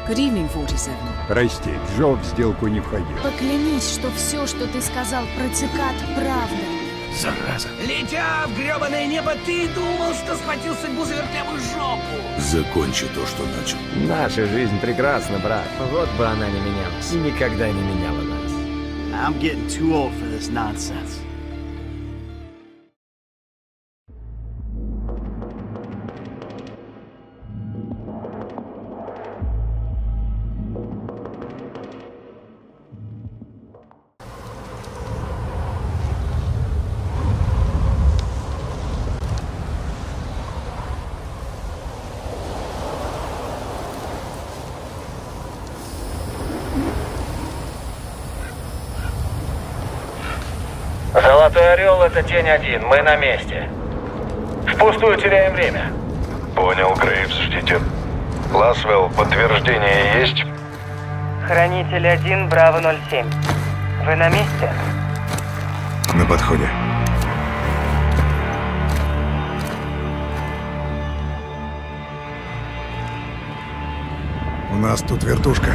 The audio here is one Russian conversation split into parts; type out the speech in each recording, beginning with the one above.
Good evening, 47. Прости, Джо в сделку не входил. Поклянись, что все, что ты сказал про цикад, правда. Зараза. Летя в грёбаное небо, ты думал, что схватил судьбу за вертлявую жопу. Закончи то, что начал. Наша жизнь прекрасна, брат. Вот бы она не менялась. И никогда не меняла нас. I'm getting too old for this nonsense. Золотой Орел — это тень один, мы на месте. Впустую теряем время. Понял, Грейвс, ждите. Ласвелл, подтверждение есть? Хранитель 1, Браво 07. Вы на месте? На подходе. У нас тут вертушка.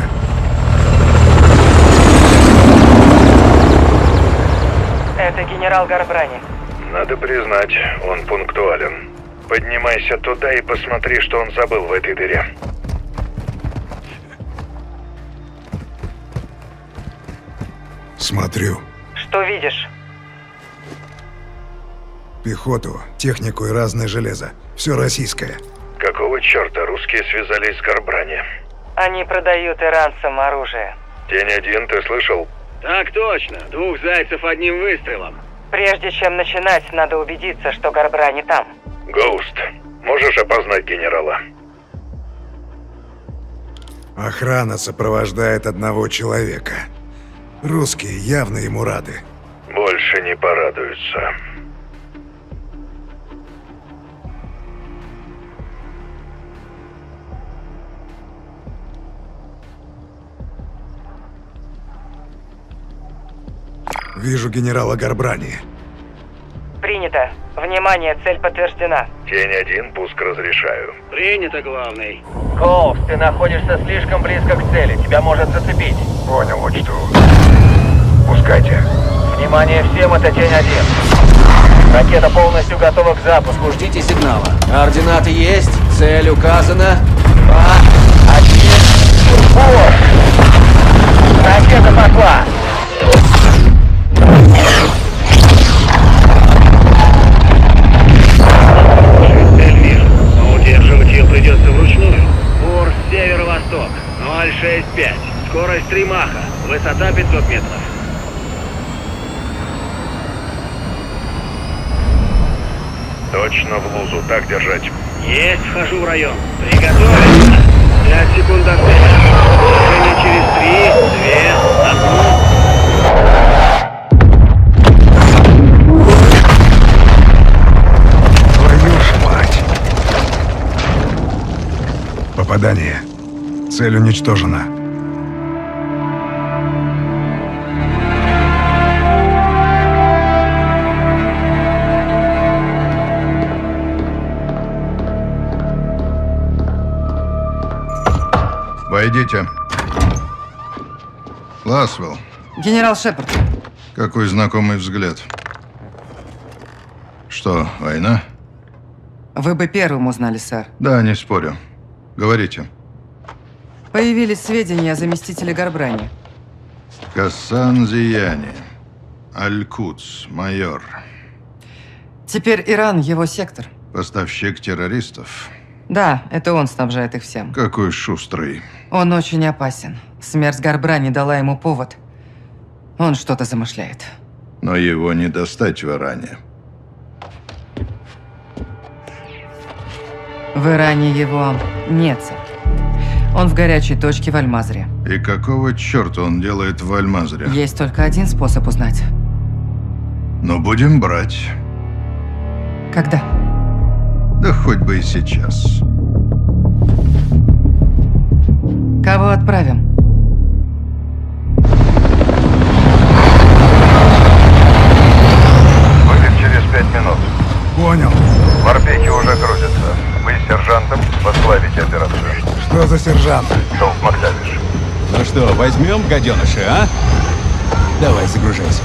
Это генерал Гарбрани. Надо признать, он пунктуален. Поднимайся туда и посмотри, что он забыл в этой дыре. Смотрю. Что видишь? Пехоту, технику и разное железо. Все российское. Какого черта русские связались с Гарбрани? Они продают иранцам оружие. Тень один, ты слышал? Так точно. 2 зайцев одним выстрелом. Прежде чем начинать, надо убедиться, что Гарбрани там. Гоуст, можешь опознать генерала? Охрана сопровождает одного человека. Русские явно ему рады. Больше не порадуются. Вижу генерала Гарбрани. Принято. Внимание, цель подтверждена. Тень один, пуск разрешаю. Принято, главный. Коуф, ты находишься слишком близко к цели, тебя может зацепить. Понял, учту. Пускайте. Внимание всем, это тень один. Ракета полностью готова к запуску, ждите сигнала. Координаты есть, цель указана. 2, 1, курс! Ракета пошла! Эльмир, но удерживать ее придется вручную. Курс северо-восток, 065. Скорость 3 маха, высота 500 метров. Точно в лузу, так держать. Есть, вхожу в район. Приготовиться. 5 секунд до цели. Движение через 3, 2, 1. Твою ж мать! Попадание. Цель уничтожена. Войдите. Ласвелл, Генерал Шепард. какой знакомый взгляд. Что, война? Вы бы первым узнали, сэр. Да, не спорю. Говорите. Появились сведения о заместителе Гарбрани. Кассан Зияни. Аль-Кудс, майор. Теперь Иран его сектор. Поставщик террористов. Да, это он снабжает их всем. Какой шустрый. Он очень опасен. Смерть Гарбрани дала ему повод. Он что-то замышляет. Но его не достать в Иране. В Иране его нет, сэр. Он в горячей точке в Аль-Мазре. И какого черта он делает в Аль-Мазре? Есть только один способ узнать. Но будем брать. Когда? Да хоть бы и сейчас. Кого отправим? Вылет через 5 минут. Понял. Морпехи уже грузятся. Вы с сержантом возглавите операцию. Что за за сержанта. Шелк Макдавиш. Ну что, возьмем гаденыши, а? Давай, загружайся.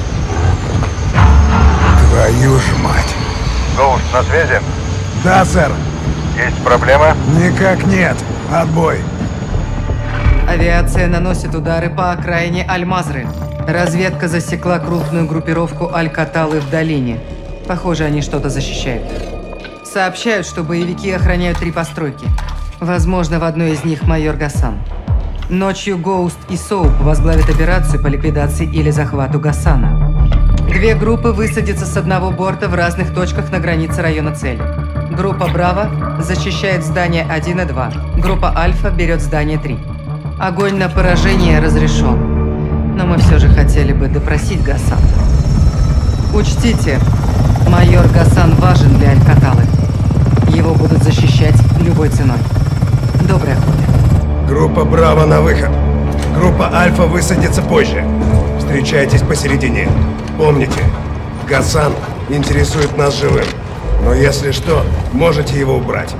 Твою ж мать. Гоуст на связи? Да, сэр. Есть проблема? Никак нет. Отбой. Авиация наносит удары по окраине Аль-Мазры. Разведка засекла крупную группировку Аль-Каталы в долине. Похоже, они что-то защищают. Сообщают, что боевики охраняют 3 постройки. Возможно, в одной из них майор Гасан. Ночью Гоуст и Соуп возглавят операцию по ликвидации или захвату Гасана. 2 группы высадятся с одного борта в разных точках на границе района цели. Группа Браво защищает здание 1 и 2. Группа Альфа берет здание 3. Огонь на поражение разрешен. Но мы все же хотели бы допросить Гасана. Учтите, майор Гасан важен для Аль-Каталы. Его будут защищать любой ценой. Доброй охоты. Группа Браво на выход. Группа Альфа высадится позже. Встречайтесь посередине. Помните, Гасан интересует нас живым. Но если что, можете его убрать.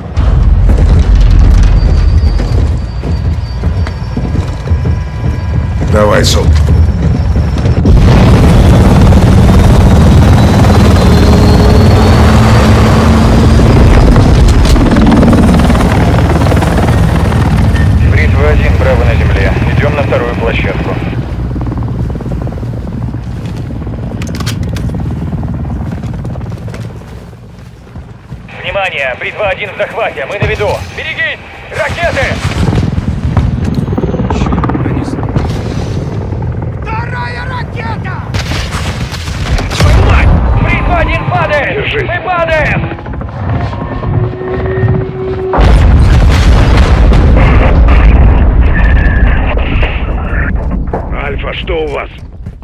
Давай, Соуп. Бритва 1, Браво на земле. Идем на вторую площадку. Внимание! Бритва 1 в захвате! Мы на виду! Берегись! Ракеты! Вторая ракета! Твою мать! Бритва 1 падает! Держись. Мы падаем! Альфа, что у вас?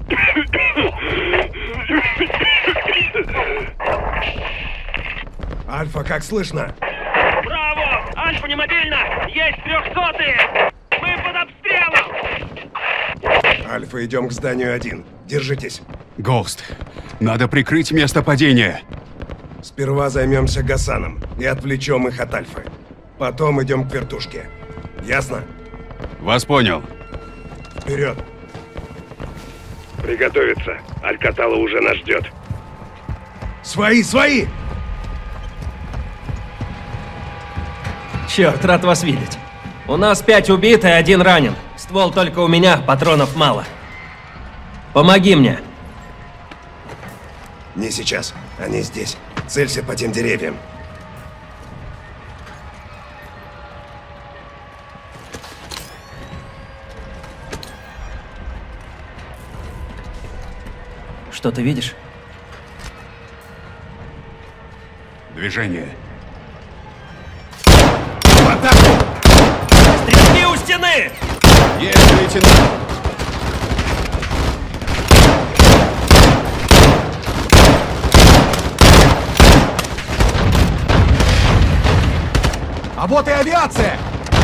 Альфа, как слышно? Браво! Альфа не мобильно! Есть 300-е! Мы под обстрелом! Альфа, идем к зданию 1. Держитесь. Гоуст, надо прикрыть место падения. Сперва займемся Гасаном и отвлечем их от Альфы. Потом идем к вертушке. Ясно? Вас понял. Вперед! Приготовиться. Аль-Катала уже нас ждет. Свои, свои! Черт, рад вас видеть. У нас 5 убит и 1 ранен. Ствол только у меня, патронов мало. Помоги мне. Не сейчас. Они здесь. Целься по тем деревьям. Что ты видишь? Движение. Стрелки у стены! Есть, лейтенант! А вот и авиация!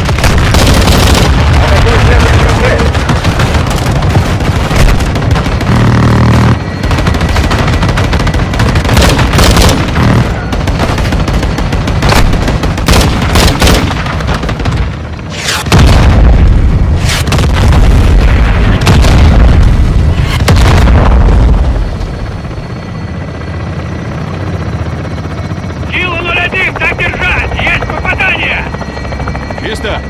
Кило 01, так держать! Есть попадание! Чисто!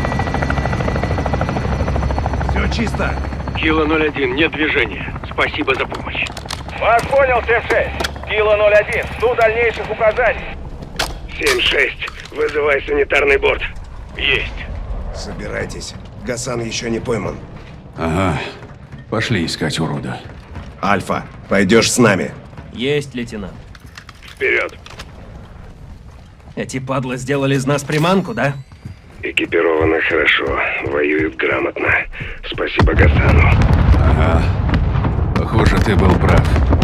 Все чисто. Кило 01, нет движения. Спасибо за помощь. Вас понял, 7-6. Кило 01. Жду дальнейших указаний. 7-6. Вызывай санитарный борт. Есть. Собирайтесь. Гасан еще не пойман. Ага. Пошли искать урода. Альфа, пойдешь с нами. Есть, лейтенант. Вперед. Эти падлы сделали из нас приманку, да? Экипированы хорошо. Воюют грамотно. Спасибо Гасану. Ага. Похоже, ты был прав.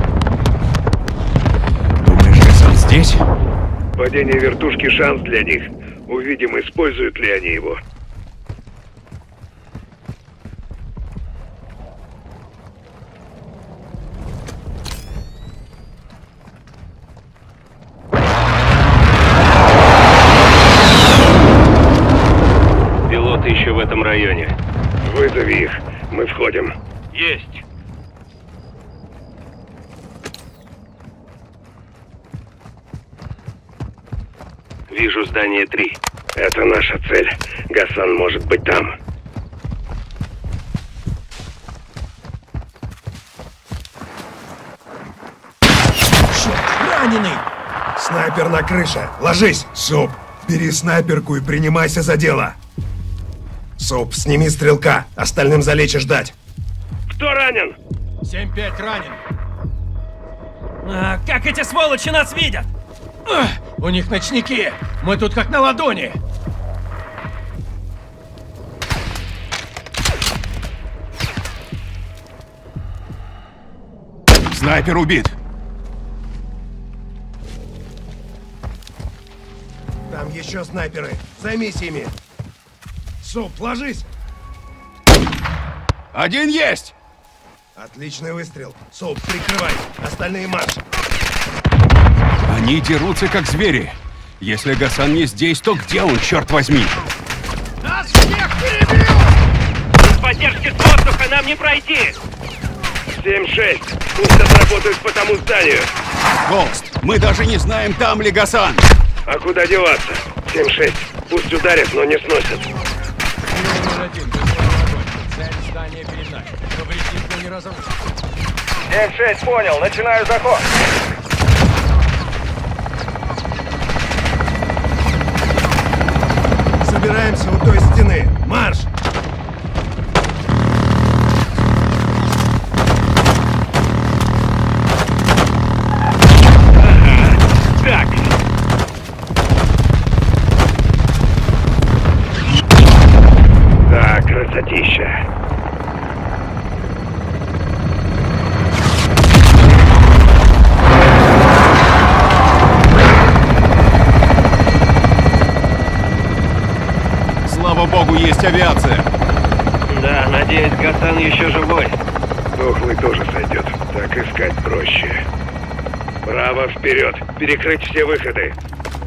Думаешь, Гасан здесь? Падение вертушки — шанс для них. Увидим, используют ли они его. Пилот Вижу здание 3. Это наша цель. Гасан может быть там. Раненый! Снайпер на крыше. Ложись! Суп, бери снайперку и принимайся за дело. Суп, сними стрелка. Остальным залечь и ждать. Кто ранен? 7-5 ранен. Как эти сволочи нас видят? У них ночники. Мы тут как на ладони. Снайпер убит. Там еще снайперы. Займись ими. Суп, ложись! Один есть! Отличный выстрел. Суп, прикрывай. Остальные марш. Они дерутся как звери. Если Гасан не здесь, то где он, черт возьми? Нас всех перебьют! Без поддержки с воздуха нам не пройти! 7-6. Пусть отработают по тому зданию. Голст, мы даже не знаем, там ли Гасан. А куда деваться? 7-6. Пусть ударят, но не сносят. 0-1, цель здания перед нами. Повредить не разрушить. 7-6, понял. Начинаю заход. Собираемся у той стены. Марш! Так. Да, красотища. Слава богу, есть авиация. Да, надеюсь, Гасан еще живой. Дохлый тоже сойдет. Так искать проще. Право, вперед! Перекрыть все выходы!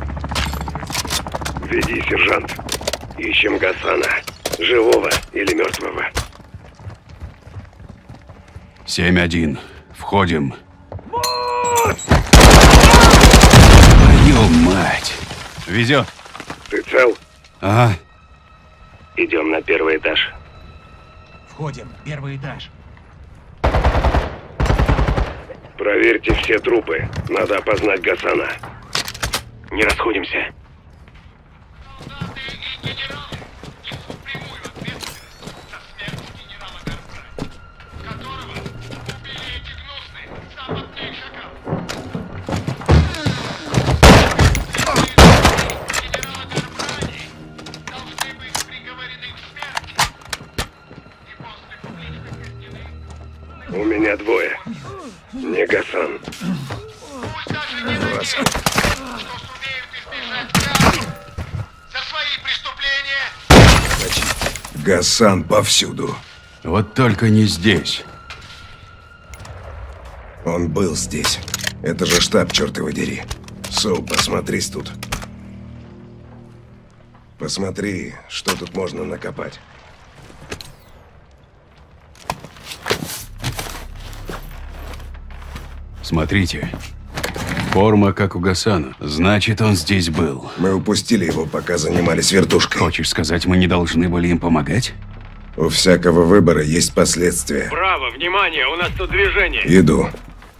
Веди, сержант. Ищем Гасана. Живого или мертвого. 7-1. Входим. Твою мать! Везет. Ты цел? Ага. Идем на первый этаж. Входим. Первый этаж. Проверьте все трупы. Надо опознать Гасана. Не расходимся. У меня двое. Не Гасан. Значит, Гасан повсюду. Вот только не здесь. Он был здесь. Это же штаб, черт его дери. Соу, посмотрись тут. Посмотри, что тут можно накопать. Смотрите. Форма, как у Гасана. Значит, он здесь был. Мы упустили его, пока занимались вертушкой. Хочешь сказать, мы не должны были им помогать? У всякого выбора есть последствия. Браво, внимание, у нас тут движение. Иду.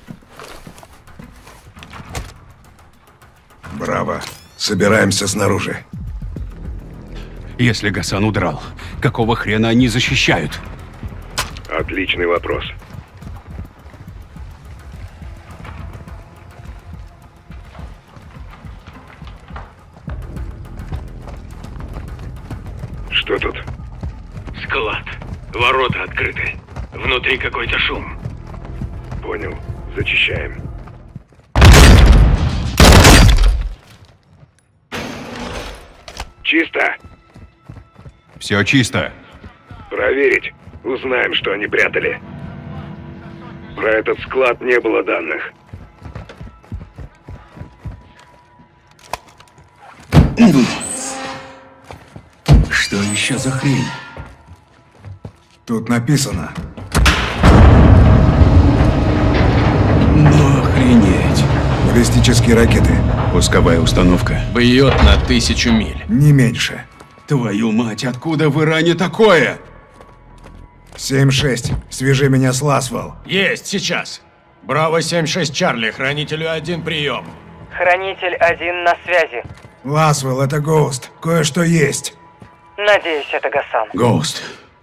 Браво. Собираемся снаружи. Если Гасан удрал, какого хрена они защищают? Отличный вопрос. Что тут? Склад. Ворота открыты. Внутри какой-то шум. Понял. Зачищаем. Чисто. Все чисто. Проверить. Узнаем, что они прятали. Про этот склад не было данных. Что еще за хрень? Тут написано. Ну охренеть. Баллистические баллистические ракеты? Пусковая установка. Бьет на 1000 миль. Не меньше. Твою мать, откуда в Иране такое? 7-6. Свяжи меня с Ласвелл. Есть, сейчас. Браво 7-6 Чарли, хранителю 1 прием. Хранитель 1 на связи. Ласвелл, это Гоуст. Кое-что есть. Надеюсь, это Гасан. Гоуст.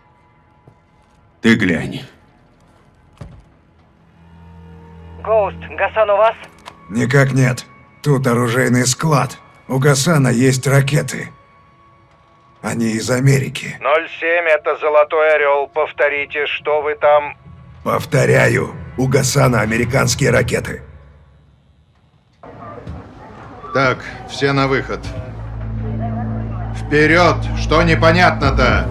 Ты глянь. Гоуст, Гасан у вас? Никак нет. Тут оружейный склад. У Гасана есть ракеты. Они из Америки. 07, это Золотой Орел. Повторите, что вы там... Повторяю, у Гасана американские ракеты. Так, все на выход. Вперед! Что непонятно-то?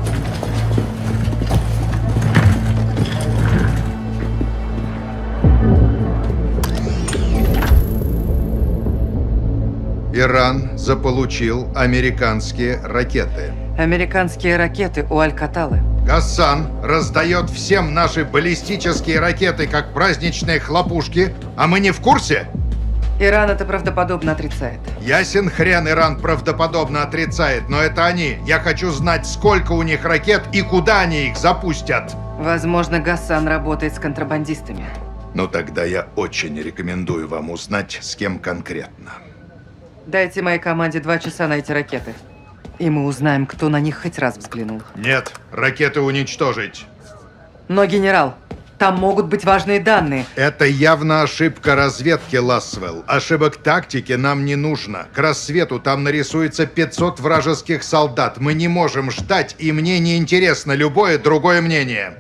Иран заполучил американские ракеты. Американские ракеты у Аль-Каталы. Гасан раздает всем наши баллистические ракеты, как праздничные хлопушки, а мы не в курсе? Иран это правдоподобно отрицает. Ясен хрен, Иран правдоподобно отрицает, но это они. Я хочу знать, сколько у них ракет и куда они их запустят. Возможно, Гасан работает с контрабандистами. Ну тогда я очень рекомендую вам узнать, с кем конкретно. Дайте моей команде 2 часа на эти ракеты. И мы узнаем, кто на них хоть раз взглянул. Нет, ракеты уничтожить. Но, генерал, там могут быть важные данные. Это явно ошибка разведки, Ласвелл. Ошибок тактики нам не нужно. К рассвету там нарисуется 500 вражеских солдат. Мы не можем ждать, и мне не интересно любое другое мнение.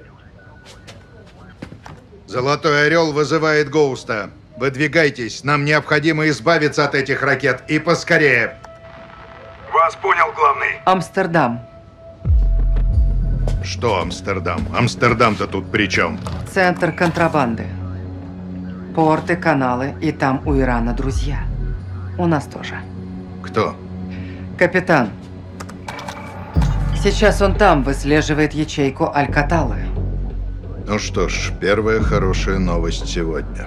Золотой Орел вызывает Гоуста. Выдвигайтесь, нам необходимо избавиться от этих ракет, и поскорее. Вас понял, главный. Амстердам. Что Амстердам? Амстердам-то тут при чем? Центр контрабанды. Порты, каналы, и там у Ирана друзья. У нас тоже. Кто? Капитан. Сейчас он там выслеживает ячейку Аль-Каталы. Ну что ж, первая хорошая новость сегодня.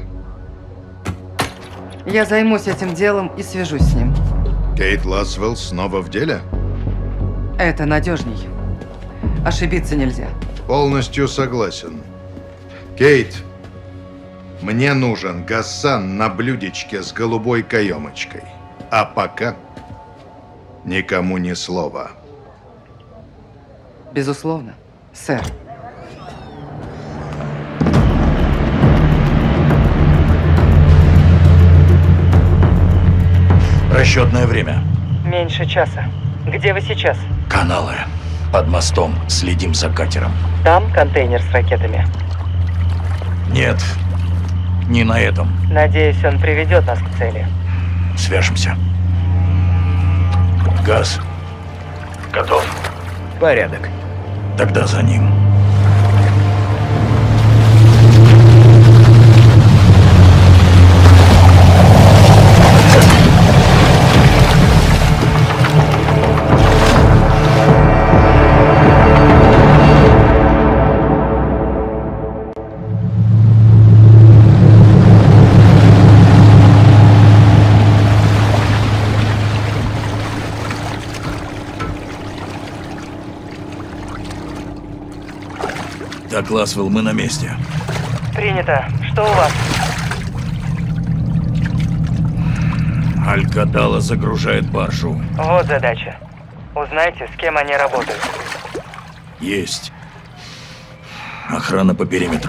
Я займусь этим делом и свяжусь с ним. Кейт Ласвелл снова в деле? Это надежней. Ошибиться нельзя. Полностью согласен. Кейт, мне нужен Гасан на блюдечке с голубой каемочкой. А пока никому ни слова. Безусловно, сэр. Расчетное время. Меньше часа. Где вы сейчас? Каналы. Под мостом. Следим за катером. Там контейнер с ракетами. Нет, не на этом. Надеюсь, он приведет нас к цели. Свяжемся. Газ. Готов. Порядок. Тогда за ним. Так, Ласвелл, мы на месте. Принято. Что у вас? Аль-Катала загружает баржу. Вот задача. Узнайте, с кем они работают. Есть. Охрана по периметру.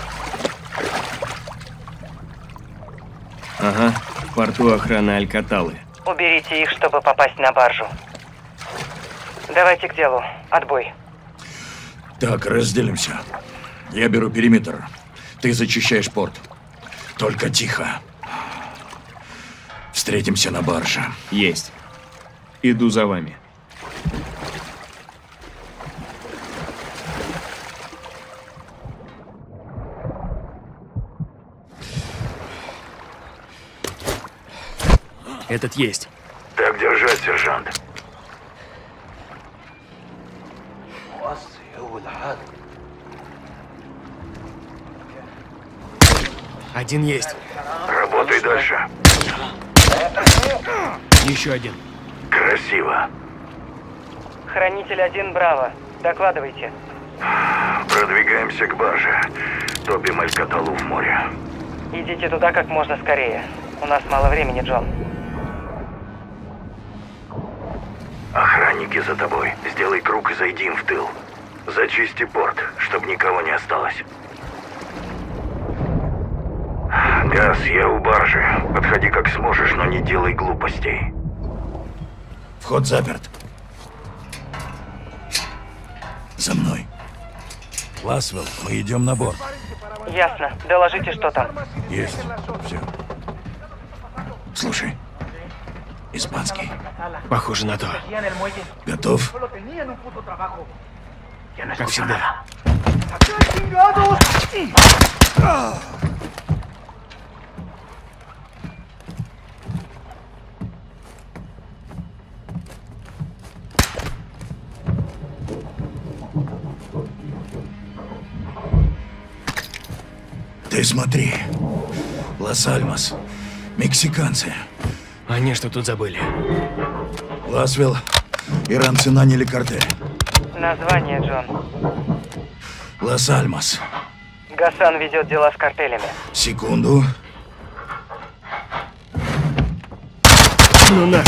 Ага, в порту охрана Аль-Каталы. Уберите их, чтобы попасть на баржу. Давайте к делу. Отбой. Так, разделимся. Я беру периметр. Ты зачищаешь порт. Только тихо. Встретимся на барже. Есть. Иду за вами. Этот есть. Так держать, сержант. Один есть. Работай дальше. Еще один. Красиво. Хранитель 1, Браво. Докладывайте. Продвигаемся к барже. Топим Алькаталу в море. Идите туда как можно скорее. У нас мало времени, Джон. Охранники за тобой. Сделай круг и зайди им в тыл. Зачисти порт, чтобы никого не осталось. Газ, я у баржи. Подходи как сможешь, но не делай глупостей. Вход заперт. За мной. Ласвелл, мы идем на борт. Ясно. Доложите, что там. Есть. Все. Слушай. Испанский. Похоже на то. Готов? Как всегда. Ты смотри. Лас-Альмас. Мексиканцы. Они что тут забыли? Ласвелл. Иранцы наняли картель. Название, Джон. Лас-Альмас. Гасан ведет дела с картелями. Секунду. Ну на.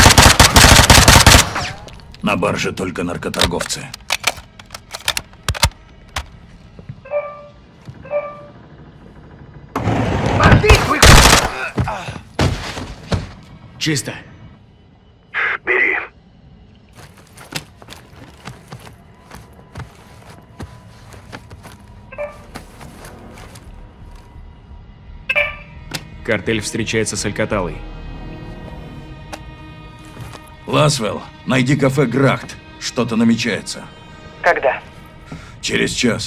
На барже только наркоторговцы. Чисто. Бери. Картель встречается с Алькаталой. Ласвелл, найди кафе Грахт. Что-то намечается. Когда? Через час.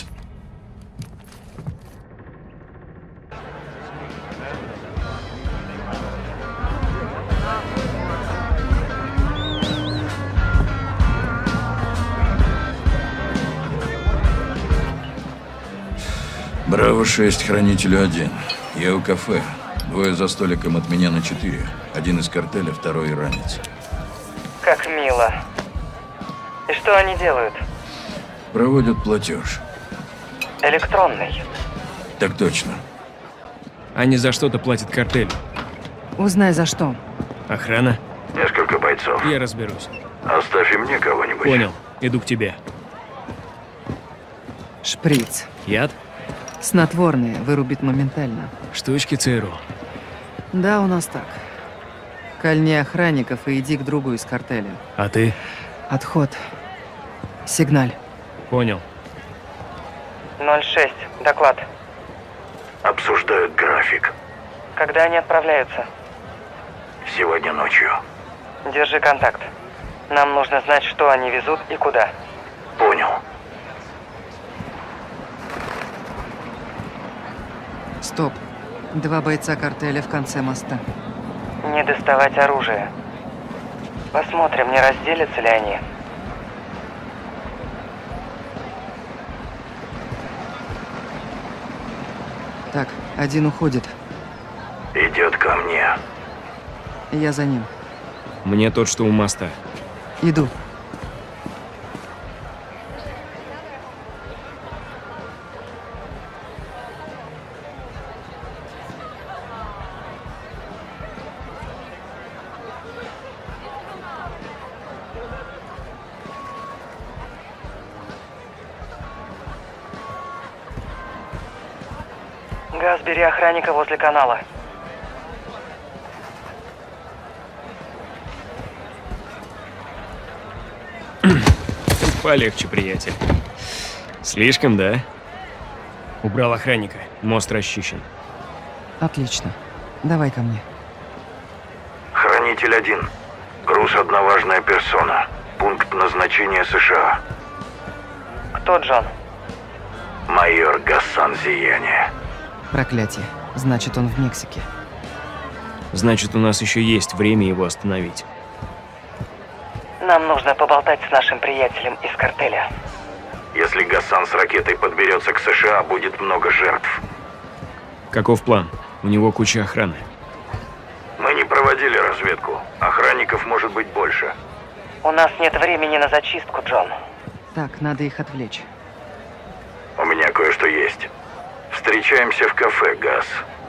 Браво-6, хранителю 1. Я у кафе. Двое за столиком от меня на 4. Один из картеля, второй иранец. Как мило. И что они делают? Проводят платеж. Электронный. Так точно. Они за что-то платят картелю. Узнай, за что. Охрана? Несколько бойцов. Я разберусь. Оставь и мне кого-нибудь. Понял. Иду к тебе. Шприц. Яд? Снотворные. Вырубит моментально. Штучки ЦРУ. Да, у нас так. Кольни охранников и иди к другу из картеля. А ты? Отход. Сигналь. Понял. 06. Доклад. Обсуждают график. Когда они отправляются? Сегодня ночью. Держи контакт. Нам нужно знать, что они везут и куда. Понял. Стоп. 2 бойца картеля в конце моста. Не доставать оружие. Посмотрим, не разделятся ли они. Так, один уходит. Идет ко мне. Я за ним. Мне тот, что у моста. Иду. Газ, бери охранника возле канала. Полегче, приятель. Слишком, да? Убрал охранника. Мост расчищен. Отлично. Давай ко мне. Хранитель 1. Груз одна важная персона. Пункт назначения США. Кто, Джон? Майор Гасан Зияние. Проклятие. Значит, он в Мексике. Значит, у нас еще есть время его остановить. Нам нужно поболтать с нашим приятелем из картеля. Если Гасан с ракетой подберется к США, будет много жертв. Каков план? У него куча охраны. Мы не проводили разведку. Охранников может быть больше. У нас нет времени на зачистку, Джон. Так, надо их отвлечь. У меня кое-что есть. Встречаемся в кафе, Газ.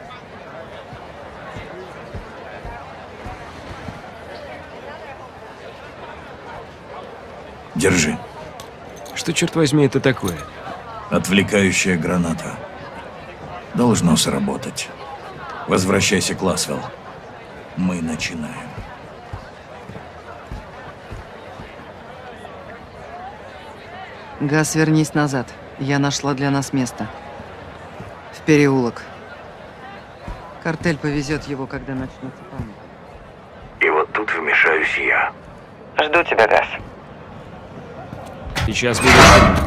Держи. Что, черт возьми, это такое? Отвлекающая граната. Должно сработать. Возвращайся к Ласвелл. Мы начинаем. Газ, вернись назад. Я нашла для нас место. В переулок. Картель повезет его, когда начнется паника. И вот тут вмешаюсь я. Жду тебя, Газ. Сейчас буду.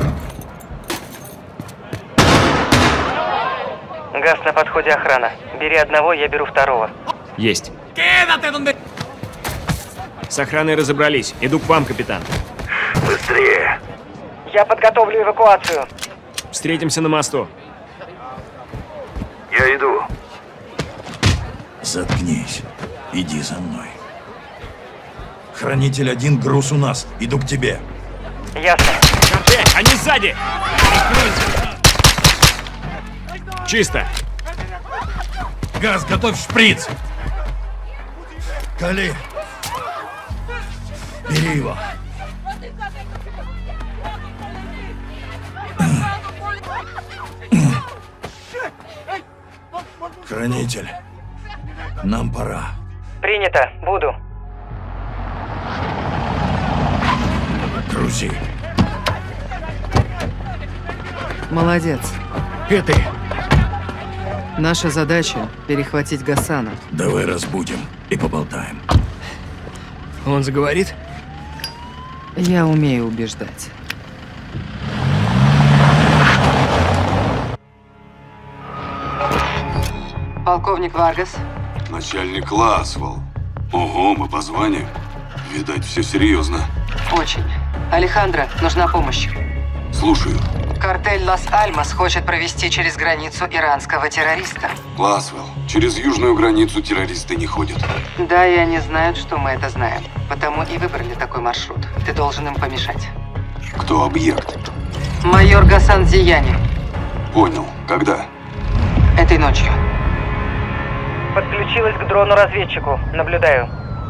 Газ, на подходе охрана. Бери одного, я беру второго. Есть. С охраной разобрались. Иду к вам, капитан. Быстрее. Я подготовлю эвакуацию. Встретимся на мосту. Я иду. Заткнись. Иди за мной. Хранитель 1, груз у нас. Иду к тебе. Ясно. Картель, они сзади! Чисто. Газ, готовь шприц. Кали. Бери его. Хранитель, нам пора. Принято. Буду. Грузи. Молодец. Это. Наша задача – перехватить Гасана. Давай разбудим и поболтаем. Он заговорит? Я умею убеждать. Полковник Варгас. Начальник Ласвелл. Ого, мы по званию. Видать, все серьезно. Очень. Алехандро, нужна помощь. Слушаю. Картель Лас-Альмас хочет провести через границу иранского террориста. Ласвелл, через южную границу террористы не ходят. Да, и они знают, что мы это знаем. Потому и выбрали такой маршрут. Ты должен им помешать. Кто объект? Майор Гасан Зияни. Понял. Когда? Этой ночью. Подключилась к дрону-разведчику. Наблюдаю.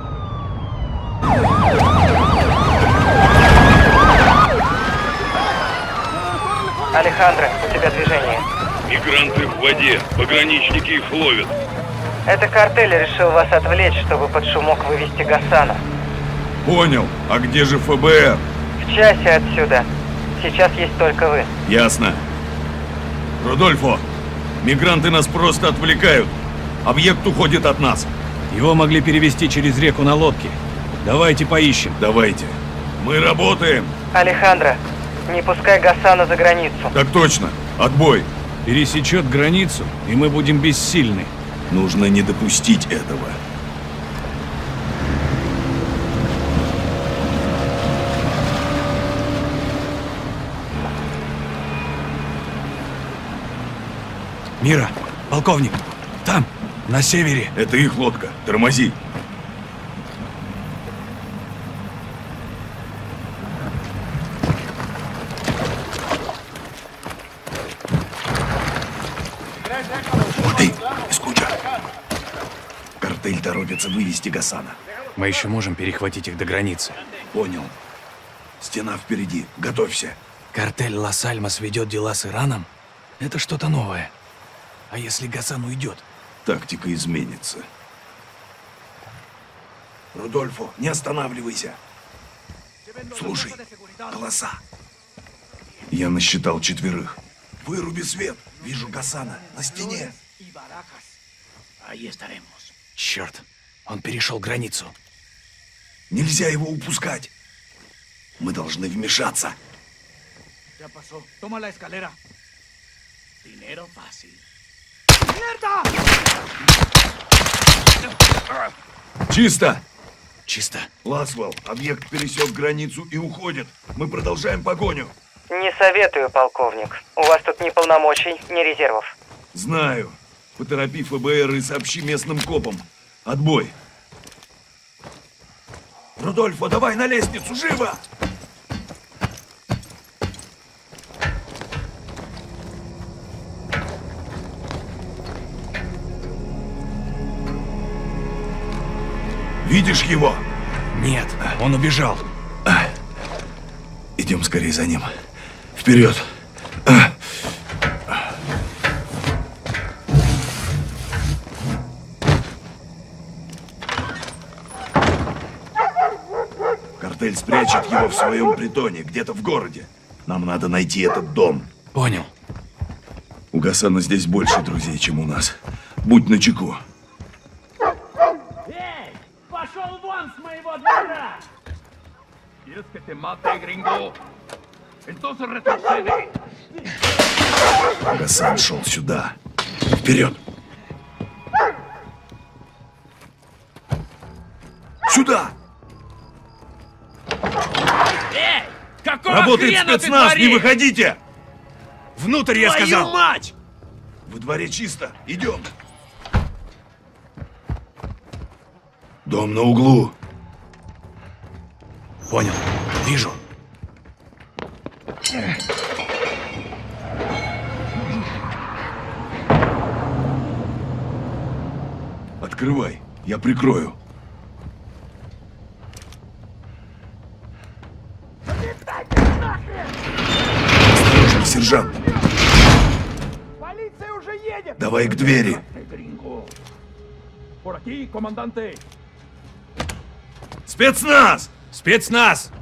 Алехандро, у тебя движение. Мигранты в воде. Пограничники их ловят. Это картель решил вас отвлечь, чтобы под шумок вывести Гасана. Понял. А где же ФБР? В часе отсюда. Сейчас есть только вы. Ясно. Рудольфо, мигранты нас просто отвлекают. Объект уходит от нас. Его могли перевести через реку на лодке. Давайте поищем. Давайте. Мы работаем. Алехандро, не пускай Гасана за границу. Так точно. Отбой. Пересечет границу, и мы будем бессильны. Нужно не допустить этого. Мира, полковник, там, на севере. Это их лодка. Тормози. Эй, Искуча. Картель торопится вывести Гасана. Мы еще можем перехватить их до границы. Понял. Стена впереди. Готовься. Картель Лас-Альмас ведет дела с Ираном? Это что-то новое. А если Гасан уйдет? Тактика изменится. Рудольфо, не останавливайся. Слушай, голоса. Я насчитал 4. Выруби свет. Вижу Гасана на стене. Черт, он перешел границу. Нельзя его упускать. Мы должны вмешаться. Чисто! Чисто. Ласвелл, объект пересек границу и уходит. Мы продолжаем погоню. Не советую, полковник. У вас тут ни полномочий, ни резервов. Знаю. Поторопи ФБР и сообщи местным копам. Отбой. Рудольфо, давай на лестницу, живо! Видишь его? Нет, он убежал. Идем скорее за ним. Вперед! Картель спрячет его в своем притоне, где-то в городе. Нам надо найти этот дом. Понял. У Гасана здесь больше друзей, чем у нас. Будь начеку. Эй! Пошел вон с моего двора! ¿Quieres que te mate, gringo? Entonces retrocede. Гасан шел сюда. Вперед! Сюда! Эй! Какого Работает хрена спецназ, ты не творишь? выходите! Внутрь, я Твою сказал! мать! Во дворе чисто. Идем. Дом на углу. Понял. Вижу. Открывай. Я прикрою. Осторожно, сержант. Полиция уже едет! Давай к двери. Por aquí, comandante. Спецназ! Спецназ!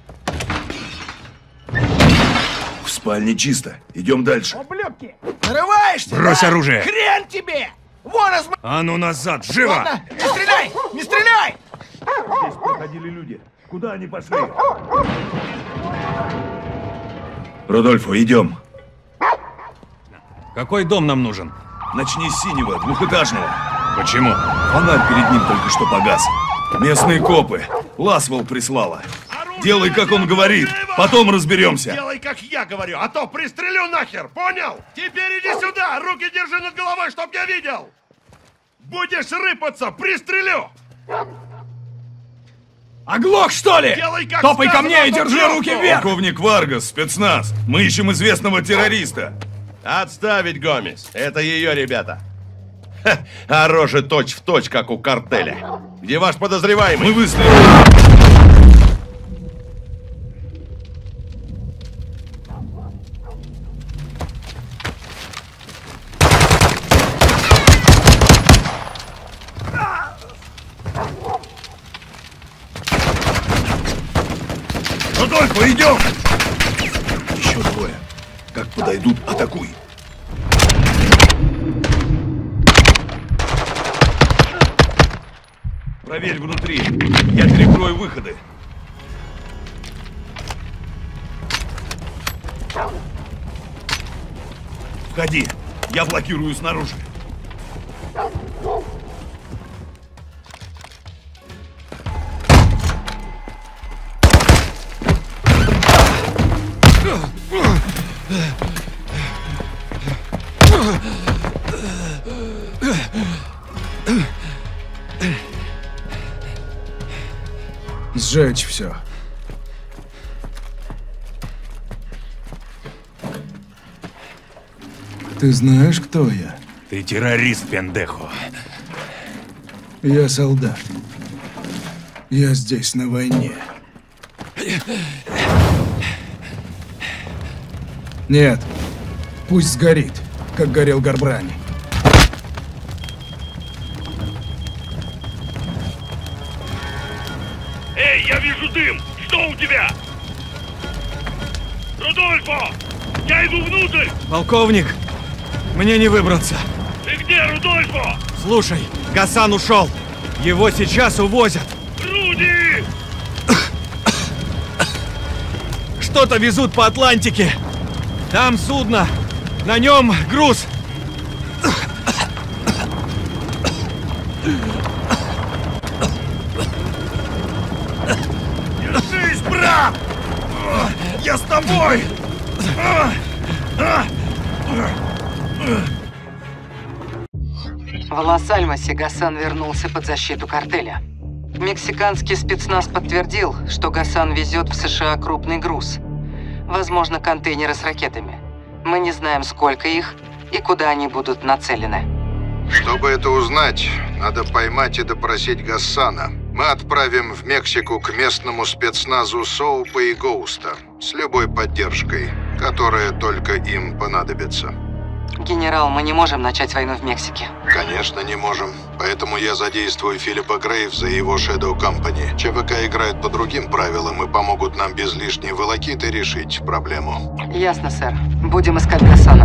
В спальне чисто. Идем дальше. Ублюдки! Нарываешься? Брось да? оружие! Хрен тебе! Вон из... А ну назад, живо! Ладно, не стреляй! Не стреляй! Здесь проходили люди. Куда они пошли? Рудольфо, идем. Какой дом нам нужен? Начни с синего, двухэтажного. Почему? Фонарь перед ним только что погас. Местные копы. Ласвелл прислала. Делай, как он говорит. Потом разберемся. Делай, как я говорю, а то пристрелю нахер, понял? Теперь иди сюда, руки держи над головой, чтоб я видел. Будешь рыпаться, пристрелю. Оглох, что ли? Делай, как Топай ко мне и сказано, держи руки вверх! Полковник Варгас, спецназ. Мы ищем известного террориста. Отставить, Гомес. Это ее ребята. Ха, а рожи точь-в-точь, как у картеля. Где ваш подозреваемый? Мы выстрелили. Рудольфо, идем! Еще двое. Как подойдут, атакуй. Проверь внутри. Я перекрою выходы. Входи. Я блокирую снаружи. Сжечь все. Ты знаешь, кто я? Ты террорист, пендехо. Я солдат. Я здесь на войне. Нет. Пусть сгорит, как горел Гарбрани. Эй, я вижу дым! Что у тебя? Рудольфо! Я иду внутрь! Полковник, мне не выбраться. Ты где, Рудольфо? Слушай, Гасан ушел. Его сейчас увозят. Руди! Что-то везут по Атлантике. Там судно. На нем груз. Держись, брат! Я с тобой! В Лос-Альмосе Гасан вернулся под защиту картеля. Мексиканский спецназ подтвердил, что Гасан везет в США крупный груз. Возможно, контейнеры с ракетами. Мы не знаем, сколько их и куда они будут нацелены. Чтобы это узнать, надо поймать и допросить Гасана. Мы отправим в Мексику к местному спецназу Соупа и Гоуста с любой поддержкой, которая только им понадобится. Генерал, мы не можем начать войну в Мексике. Конечно, не можем. Поэтому я задействую Филиппа Грейвза и его Shadow Company. ЧВК играет по другим правилам и помогут нам без лишней волокиты решить проблему. Ясно, сэр. Будем искать Гасана.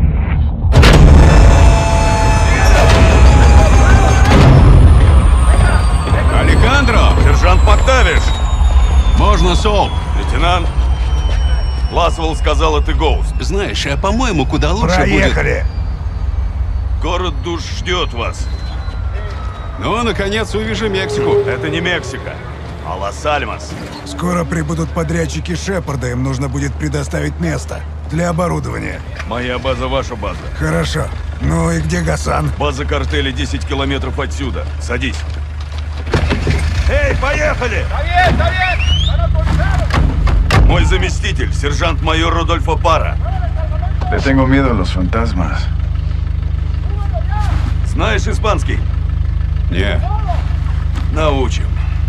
Алехандро! Сержант Пактавиш! Можно, Сол? Лейтенант? Ласвелл сказал, это Гоуст. Знаешь, по-моему, куда лучше Проехали! Город душ ждет вас. Ну, наконец, увижу Мексику. Это не Мексика, а Лас-Альмас. Скоро прибудут подрядчики Шепарда, им нужно будет предоставить место для оборудования. Моя база, ваша база. Хорошо. Ну и где Гасан? База картеля 10 километров отсюда. Садись. Эй, поехали! Мой заместитель, сержант-майор Родольфо Пара. Le tengo miedo a los fantasmas. Знаешь испанский? Не. Научим.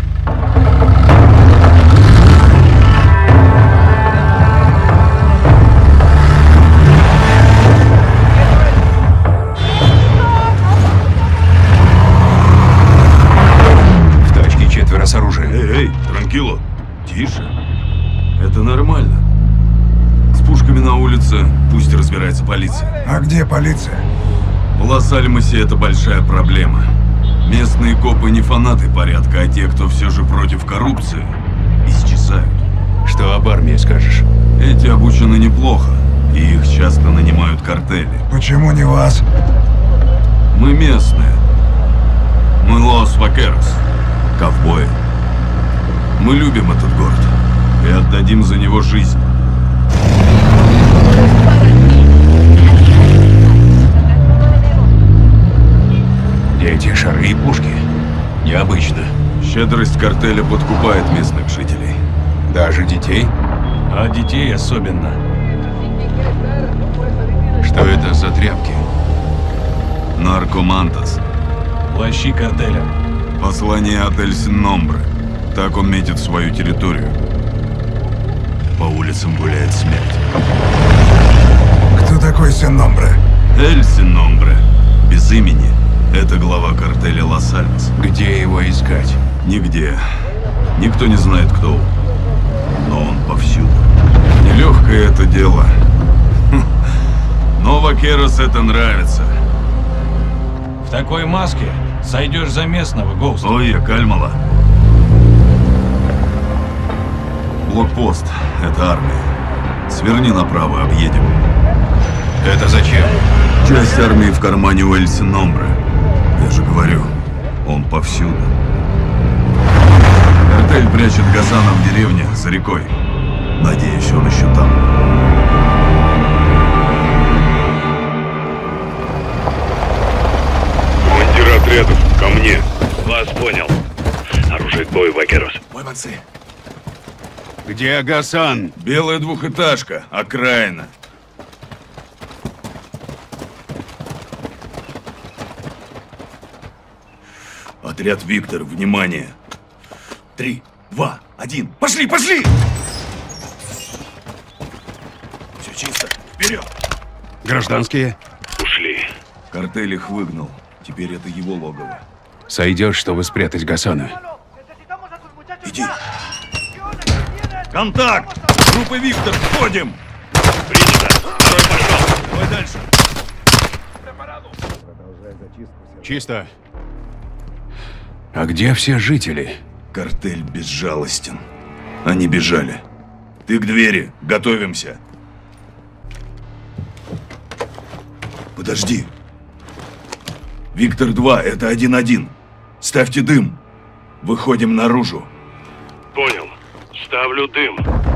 В тачке 4 с оружием. Эй, транкило. Тише. Это нормально. С пушками на улице пусть разбирается полиция. А где полиция? В Лас-Альмасе это большая проблема. Местные копы не фанаты порядка, а те, кто все же против коррупции, исчезают. Что об армии скажешь? Эти обучены неплохо, и их часто нанимают картели. Почему не вас? Мы местные. Мы Лос-Вакерос, ковбои. Мы любим этот город и отдадим за него жизнь. Эти шары и пушки. Необычно. Щедрость картеля подкупает местных жителей. Даже детей? А детей особенно. Что это за тряпки? Наркомантас. Плащи картеля. Послание от Эль-Син-Номбре. Так он метит свою территорию. По улицам гуляет смерть. Кто такой Син-Номбре? Эль-Син-Номбре. Без имени. Это глава картеля Лас-Альмас. Где его искать? Нигде. Никто не знает, кто он. Но он повсюду. Нелегкое это дело. Но Вакерос это нравится. В такой маске сойдешь за местного, Гоуст. Ой, кальмала. Блокпост. Это армия. Сверни направо, объедем. Это зачем? Часть армии в кармане у Эль-Син-Номбре. Я же говорю, он повсюду. Картель прячет Гасана в деревне за рекой. Надеюсь, он еще там. Командир отрядов, ко мне. Вас понял. Оружие к бою, Вакерос. Мой молодцы. Где Гасан? Белая двухэтажка, окраина. Отряд Виктор, внимание. 3, 2, 1. Пошли, пошли! Все чисто. Вперед! Гражданские? Ушли. Картель их выгнал. Теперь это его логово. Сойдешь, чтобы спрятать Гасана. Иди. Контакт! Группа Виктор, входим! Принято. Второй пошел. Давай дальше. Чисто. А где все жители? Картель безжалостен. Они бежали. Ты к двери. Готовимся. Подожди. Виктор-2, это 1-1. Ставьте дым. Выходим наружу. Понял. Ставлю дым.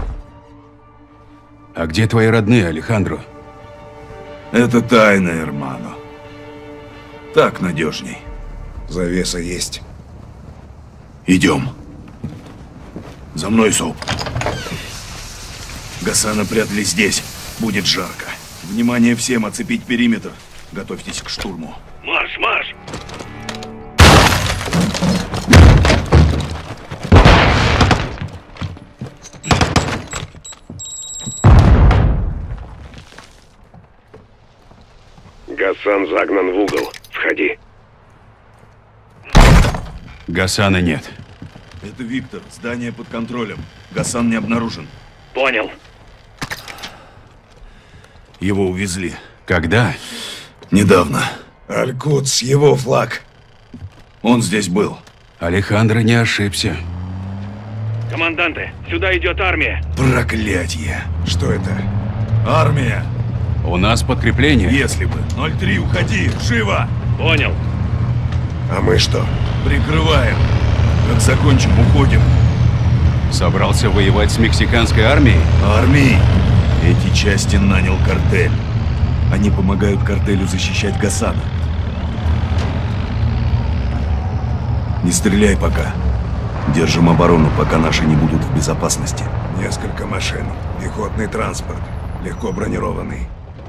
А где твои родные, Алехандро? Это тайна, Эрмано. Так надежней. Завеса есть. Идем. За мной, Соуп. Гасана прятали здесь. Будет жарко. Внимание всем, оцепить периметр. Готовьтесь к штурму. Марш, марш! Гасан загнан в угол. Входи. Гасана нет. Это Виктор. Здание под контролем. Гасан не обнаружен. Понял. Его увезли. Когда? Недавно. Аль-Кудс, его флаг. Он здесь был. Алехандро не ошибся. Команданты, сюда идет армия. Проклятье. Что это? Армия. У нас подкрепление. Если бы. 03, уходи. Живо. Понял. А мы что? Прикрываем. Как закончим, уходим. Собрался воевать с мексиканской армией? Армией? Эти части нанял картель. Они помогают картелю защищать Гасана. Не стреляй пока. Держим оборону, пока наши не будут в безопасности. Несколько машин. Пехотный транспорт. Легко бронированный.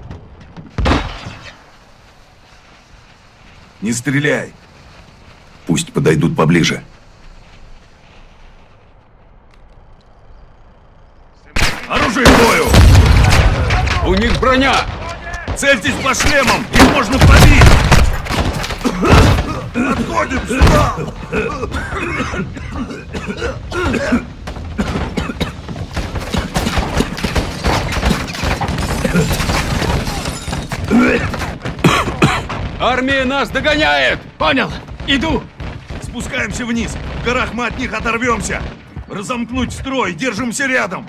Не стреляй. Пусть подойдут поближе. Оружие к бою! У них броня! Цельтесь по шлемам! Их можно пробить! Отходим сюда! Армия нас догоняет! Понял. Иду. Спускаемся вниз. В горах мы от них оторвемся. Разомкнуть строй. Держимся рядом.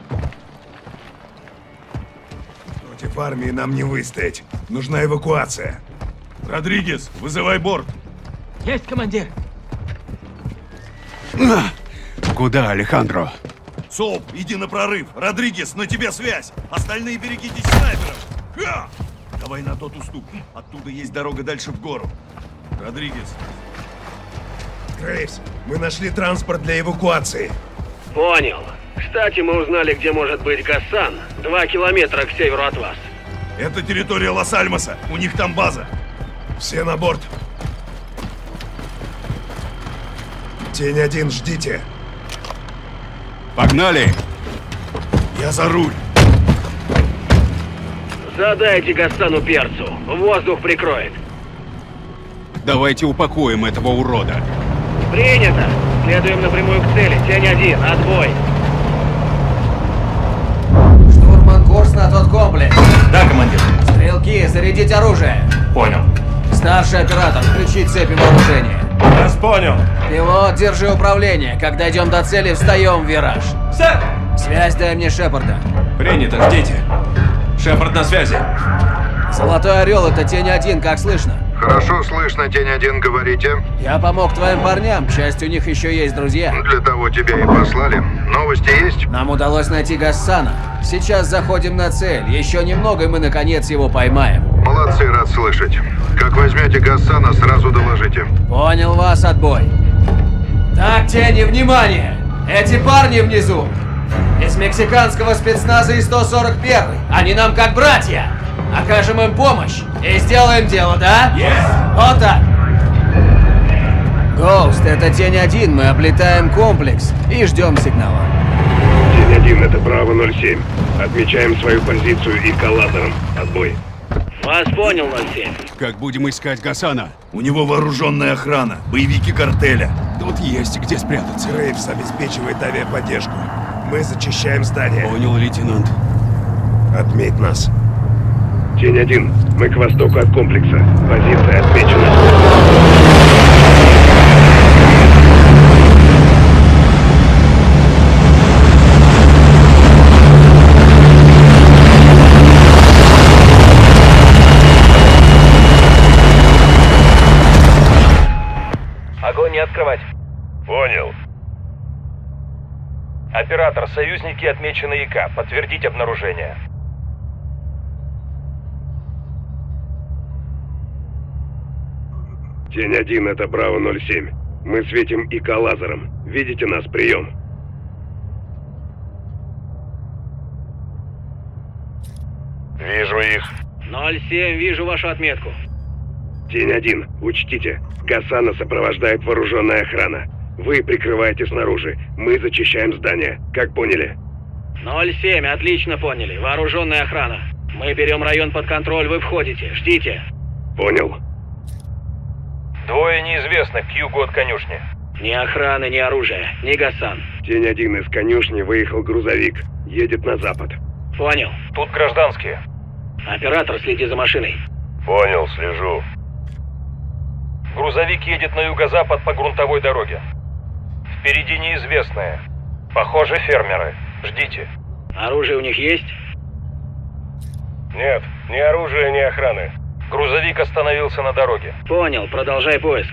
Против армии нам не выстоять. Нужна эвакуация. Родригес, вызывай борт. Есть, командир. Куда, Алехандро? Соуп, иди на прорыв. Родригес, на тебе связь. Остальные берегитесь снайперов. Ха! Давай на тот уступ. Оттуда есть дорога дальше в гору. Родригес. Грейвс, мы нашли транспорт для эвакуации. Понял. Кстати, мы узнали, где может быть Гасан. 2 километра к северу от вас. Это территория Лос-Альмоса. У них там база. Все на борт. Тень 1, ждите. Погнали! Я за руль. Задайте Гасану перцу. Воздух прикроет. Давайте упакуем этого урода. Принято. Следуем напрямую к цели. Тень 1. Отбой. Штурман, курс на тот комплекс. Да, командир. Стрелки, зарядить оружие. Понял. Старший оператор, включить цепи вооружения. Вас понял. Пилот, держи управление. Когда идем до цели, встаем в вираж. Сэр! Связь дай мне Шепарда. Принято, ждите. Шепард на связи. Золотой Орел, это Тень 1, как слышно? Хорошо слышно, Тень 1, говорите. Я помог твоим парням, к счастью, у них еще есть друзья. Для того тебя и послали. Новости есть? Нам удалось найти Гассана. Сейчас заходим на цель. Еще немного, и мы наконец его поймаем. Молодцы, рад слышать. Как возьмете Гассана, сразу доложите. Понял вас, отбой. Так, Тени, внимание! Эти парни внизу из мексиканского спецназа и 141-й. Они нам как братья. Окажем им помощь и сделаем дело, да? Вот так. Гоуст, это Тень 1. Мы облетаем комплекс и ждем сигнала. Тень 1, это Браво 07. Отмечаем свою позицию эскалатором. Отбой. Вас понял, 07. Как будем искать Гасана? У него вооруженная охрана. Боевики картеля. Тут есть где спрятаться. Грейвс обеспечивает авиаподдержку. Мы зачищаем здание. Понял, лейтенант. Отметь нас. Тень 1, мы к востоку от комплекса. Позиция отмечена. Огонь не открывать. Понял. Оператор, союзники отмечены ЯК. Подтвердить обнаружение. Тень 1, это Браво 07. Мы светим ИК-лазером. Видите нас? Прием. Вижу их. 07, вижу вашу отметку. Тень 1, учтите, Гасана сопровождает вооруженная охрана. Вы прикрываете снаружи, мы зачищаем здание. Как поняли? 07, отлично поняли. Вооруженная охрана. Мы берем район под контроль, вы входите. Ждите. Понял. Двое неизвестных к югу от конюшни. Ни охраны, ни оружия, ни Гасан. Тень 1 из конюшни выехал грузовик. Едет на запад. Понял. Тут гражданские. Оператор, следи за машиной. Понял, слежу. Грузовик едет на юго-запад по грунтовой дороге. Впереди неизвестные. Похоже, фермеры. Ждите. Оружие у них есть? Нет, ни оружия, ни охраны. Грузовик остановился на дороге. Понял, продолжай поиск.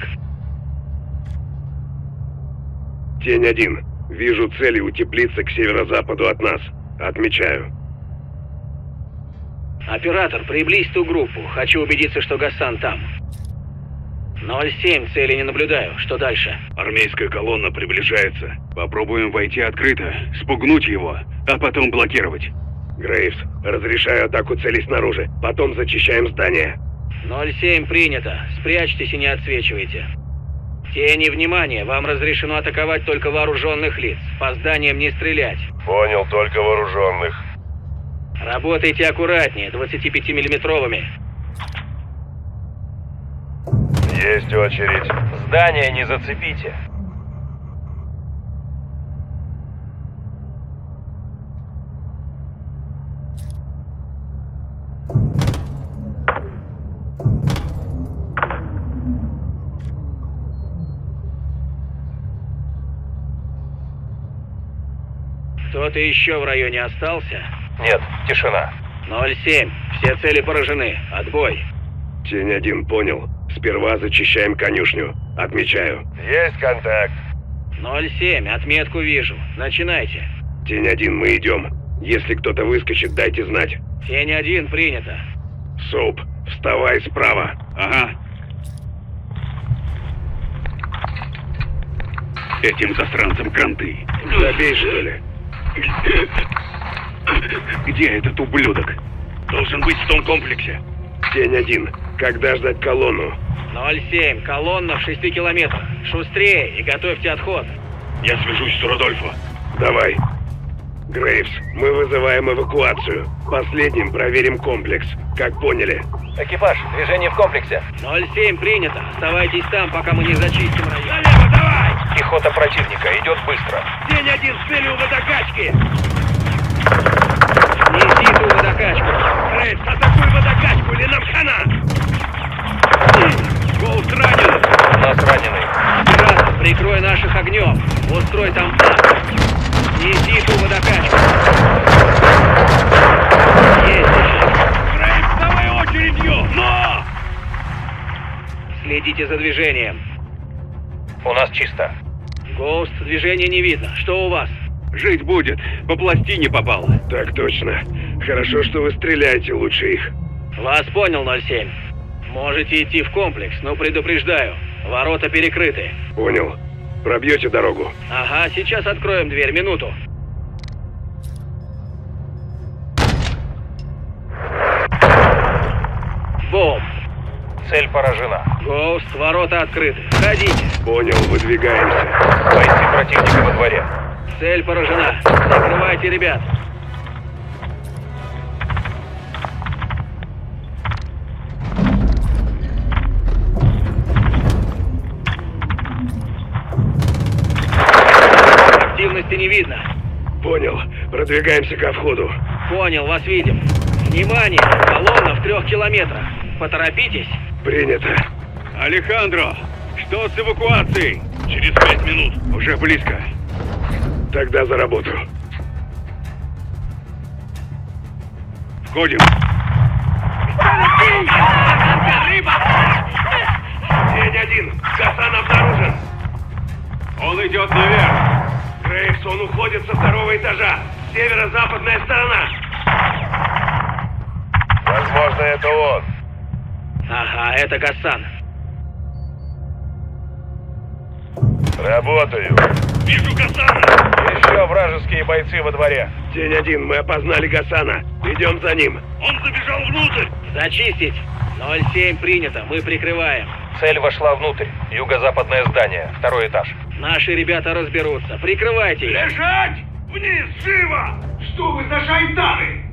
Тень 1. Вижу цели у теплицы к северо-западу от нас. Отмечаю. Оператор, приблизь ту группу. Хочу убедиться, что Гасан там. 07, цели не наблюдаю. Что дальше? Армейская колонна приближается. Попробуем войти открыто, спугнуть его, а потом блокировать. Грейвс, разрешаю атаку целей снаружи. Потом зачищаем здание. 07, принято. Спрячьтесь и не отсвечивайте. Тени, внимание, вам разрешено атаковать только вооруженных лиц. По зданиям не стрелять. Понял, только вооруженных. Работайте аккуратнее, 25-миллиметровыми. Есть очередь. Здание не зацепите. Кто-то еще в районе остался? Нет, тишина. 07, все цели поражены. Отбой. Тень 1, понял. Сперва зачищаем конюшню. Отмечаю. Есть контакт. 07, отметку вижу. Начинайте. Тень 1, мы идем. Если кто-то выскочит, дайте знать. Тень 1, принято. Соуп, вставай справа. Ага. Этим засранцам кранты. Забей, что ли? Где этот ублюдок? Должен быть в том комплексе. Тень 1, когда ждать колонну? 07, колонна в 6 километрах. Шустрее и готовьте отход. Я свяжусь с Рудольфо. Давай. Грейвс, мы вызываем эвакуацию. Последним проверим комплекс. Как поняли? Экипаж, движение в комплексе. 07, принято. Оставайтесь там, пока мы не зачистим район. Налево, давай! Пехота противника идет быстро. Тень 1 с целью водокачки. Неси ту водокачку. Грейвс, атакуй водокачку, или нам хана! Голд ранен. У нас раненый. Оператор, прикрой наших огнем. Устрой там ад. Неси ту водокачку. Есть еще. Грейвс, давай очередью! Но! Следите за движением. У нас чисто. Гоуст, движения не видно. Что у вас? Жить будет. По пластине попал. Так точно. Хорошо, что вы стреляете лучше их. Вас понял, 07. Можете идти в комплекс, но предупреждаю. Ворота перекрыты. Понял. Пробьете дорогу? Ага, сейчас откроем дверь. Минуту. Бом. Цель поражена. Гоуст, ворота открыты. Входите. Понял, выдвигаемся. Бойцы противника во дворе. Цель поражена. Закрывайте, ребят. Активности не видно. Понял. Продвигаемся ко входу. Понял, вас видим. Внимание! Колонна в 3 километрах. Поторопитесь. Принято. Алехандро, что с эвакуацией? Через 5 минут. Уже близко. Тогда за работу. Входим. Тень 1. Гасан обнаружен. Он идет наверх. Грейвс, он уходит со 2-го этажа. Северо-западная сторона. Возможно, это он. Ага, это Гасан. Работаю. Вижу Гасана! Еще вражеские бойцы во дворе. Тень 1, мы опознали Гасана. Идем за ним. Он забежал внутрь. Зачистить. 07 принято, мы прикрываем. Цель вошла внутрь. Юго-западное здание, 2-й этаж. Наши ребята разберутся. Прикрывайте их. Лежать! Вниз, живо! Что вы за шайтаны?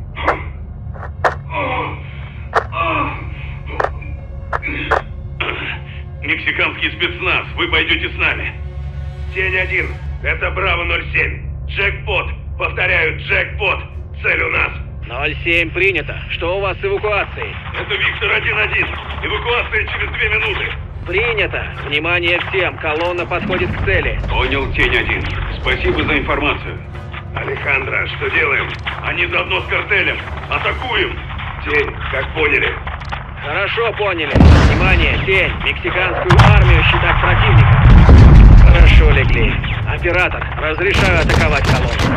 Мексиканский спецназ, вы пойдете с нами. Тень 1, это Браво 07. Джекпот, повторяю, джекпот. Цель у нас. 07 принято. Что у вас с эвакуацией? Это Виктор 1-1. Эвакуация через 2 минуты. Принято. Внимание всем, колонна подходит к цели. Понял, Тень 1. Спасибо за информацию. Алехандро, что делаем? Они заодно с картелем. Атакуем. Тень, как поняли? Хорошо поняли. Внимание, Тень, мексиканскую армию считать противника. Хорошо легли. Оператор, разрешаю атаковать колонну.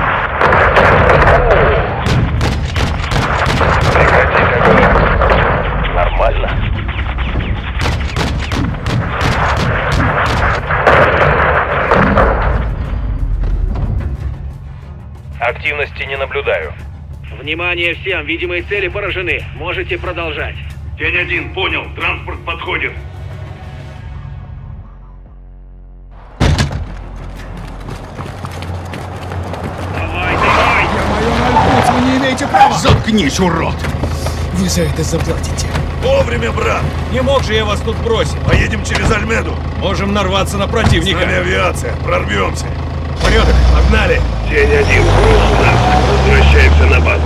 Прекратить огонь. Нормально. Активности не наблюдаю. Внимание всем, видимые цели поражены. Можете продолжать. Тень 1, понял, транспорт подходит. Давай, давай! Я майор Альпуц, вы не имеете права! Заткнись, урод! Вы за это заплатите. Вовремя, брат! Не мог же я вас тут бросить. Поедем через Альмеду. Можем нарваться на С противника. нами авиация, прорвемся. Порядок, погнали. Тень 1, груз у нас. Возвращаемся на базу.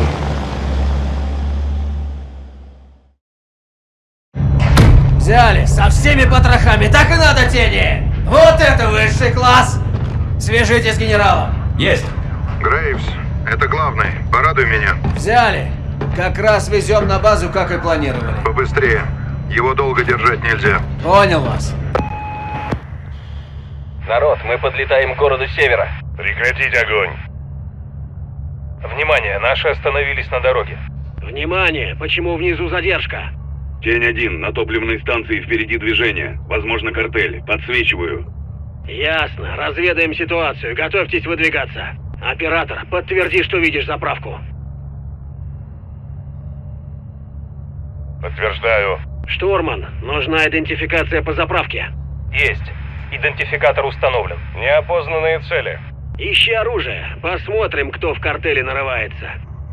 Взяли, со всеми потрохами, так и надо, Тени! Вот это высший класс! Свяжитесь с генералом. Есть. Грейвс, это главный. Порадуй меня. Взяли. Как раз везем на базу, как и планировали. Побыстрее. Его долго держать нельзя. Понял вас. Народ, мы подлетаем к городу севера. Прекратить огонь. Внимание, наши остановились на дороге. Внимание, почему внизу задержка? Тень 1, на топливной станции впереди движение. Возможно, картель. Подсвечиваю. Ясно. Разведаем ситуацию. Готовьтесь выдвигаться. Оператор, подтверди, что видишь заправку. Подтверждаю. Штурман, нужна идентификация по заправке. Есть. Идентификатор установлен. Неопознанные цели. Ищи оружие. Посмотрим, кто в картеле нарывается.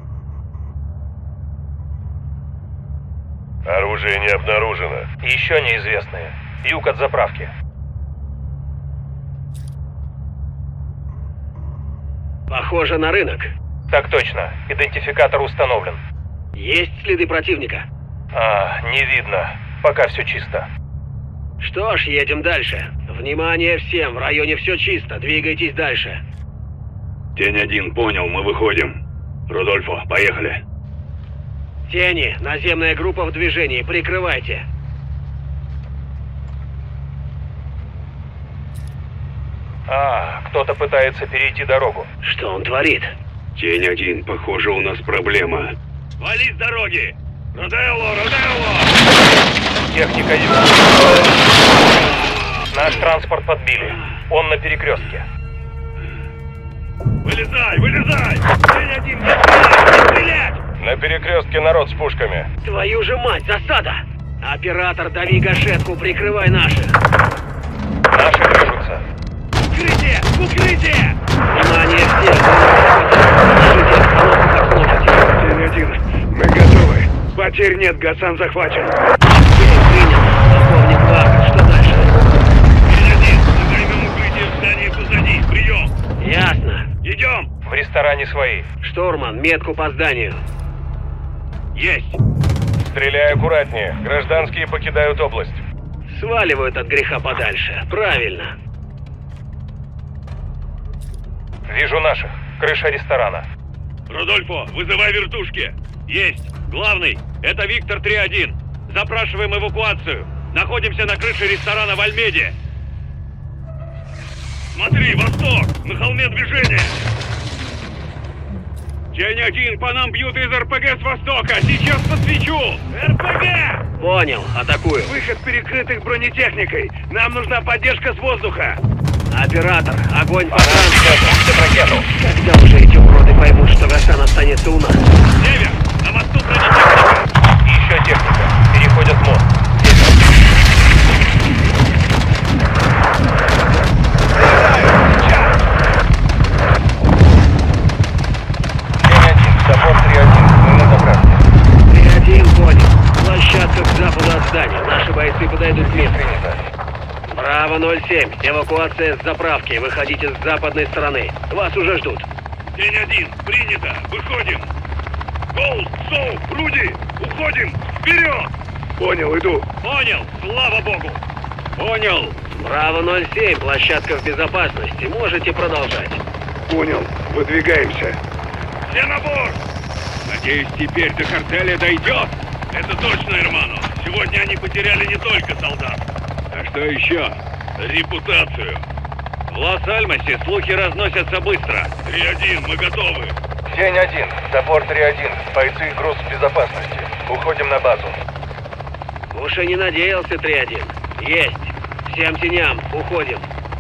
Оружие не обнаружено. Еще неизвестные. Юг от заправки. Похоже на рынок. Так точно. Идентификатор установлен. Есть следы противника? Не видно. Пока все чисто. Что ж, едем дальше. Внимание всем, в районе все чисто. Двигайтесь дальше. Тень 1, понял, мы выходим. Рудольфо, поехали. Тени, наземная группа в движении. Прикрывайте. Кто-то пытается перейти дорогу. Что он творит? Тень 1, похоже, у нас проблема. Вали с дороги! Роделло! Техника юг. Наш транспорт подбили. Он на перекрестке. Вылезай! Тень 1, не стрелять! На перекрестке народ с пушками. Твою же мать, засада! Оператор, дави гашетку, прикрывай наших. Наши движутся. Укрытие! Внимание всех! Держите обстановку как сможете. Тень 1, мы готовы. Потерь нет, Гасан захвачен. Принял. Полковник Вагнер, что дальше? Тень 1, мы займем укрытие в здании позади. Прием! Ясно. Идем! В ресторане свои. Штурман, метку по зданию. Есть! Стреляй аккуратнее. Гражданские покидают область. Сваливают от греха подальше. Правильно. Вижу наших. Крыша ресторана. Рудольфо, вызывай вертушки. Есть. Главный, это Виктор 3-1. Запрашиваем эвакуацию. Находимся на крыше ресторана в Альмеде. Смотри, восток! На холме движение! Тень 1, по нам бьют из РПГ с востока! Сейчас подсвечу! РПГ! Понял, атакую. Выход перекрытых бронетехникой. Нам нужна поддержка с воздуха. Оператор, огонь по ракету. Когда уже эти уроды поймут, что Гасан останется у нас? Север! На мосту бронетехника! Еще техника. Переходят мост. Саппорт 3-1, мы на заправке. 3-1, понял. Площадка к западу от здания. Наши бойцы подойдут к месту. Браво 07, эвакуация с заправки. Выходите с западной стороны. Вас уже ждут. День 1, принято. Выходим. Голд, Соу, Руди, уходим. Вперед! Понял, иду. Понял, слава богу. Понял. Браво 07, площадка в безопасности. Можете продолжать. Понял, выдвигаемся. Все на борт! Надеюсь, теперь до картеля дойдет. Это точно, Эрмано. Сегодня они потеряли не только солдат. А что еще? Репутацию. В Лос-Альмосе слухи разносятся быстро. 3-1, мы готовы. День 1, саппорт 3-1. Бойцы и груз в безопасности. Уходим на базу. Уж и не надеялся 3-1. Есть. Всем теням, уходим.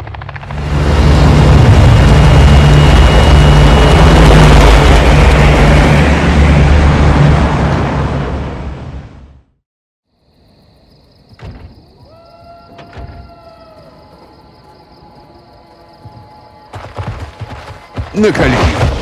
На колени.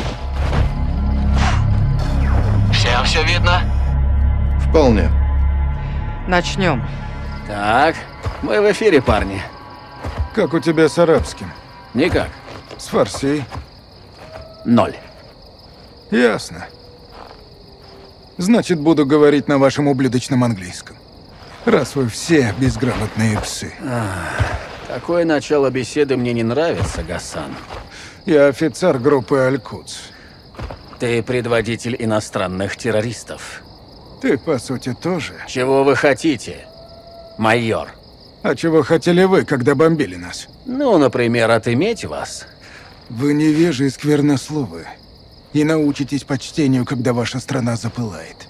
Всем все видно? Вполне. Начнем. Так, мы в эфире, парни. Как у тебя с арабским? Никак. С фарси? 0. Ясно. Значит, буду говорить на вашем ублюдочном английском. Раз вы все безграмотные псы. Такое начало беседы мне не нравится, Гасан. Я офицер группы Аль-Кудс. Ты предводитель иностранных террористов. Ты, по сути, тоже. Чего вы хотите, майор? А чего хотели вы, когда бомбили нас? Ну, например, отыметь вас. Вы невежи и сквернословы. И научитесь почтению, когда ваша страна запылает.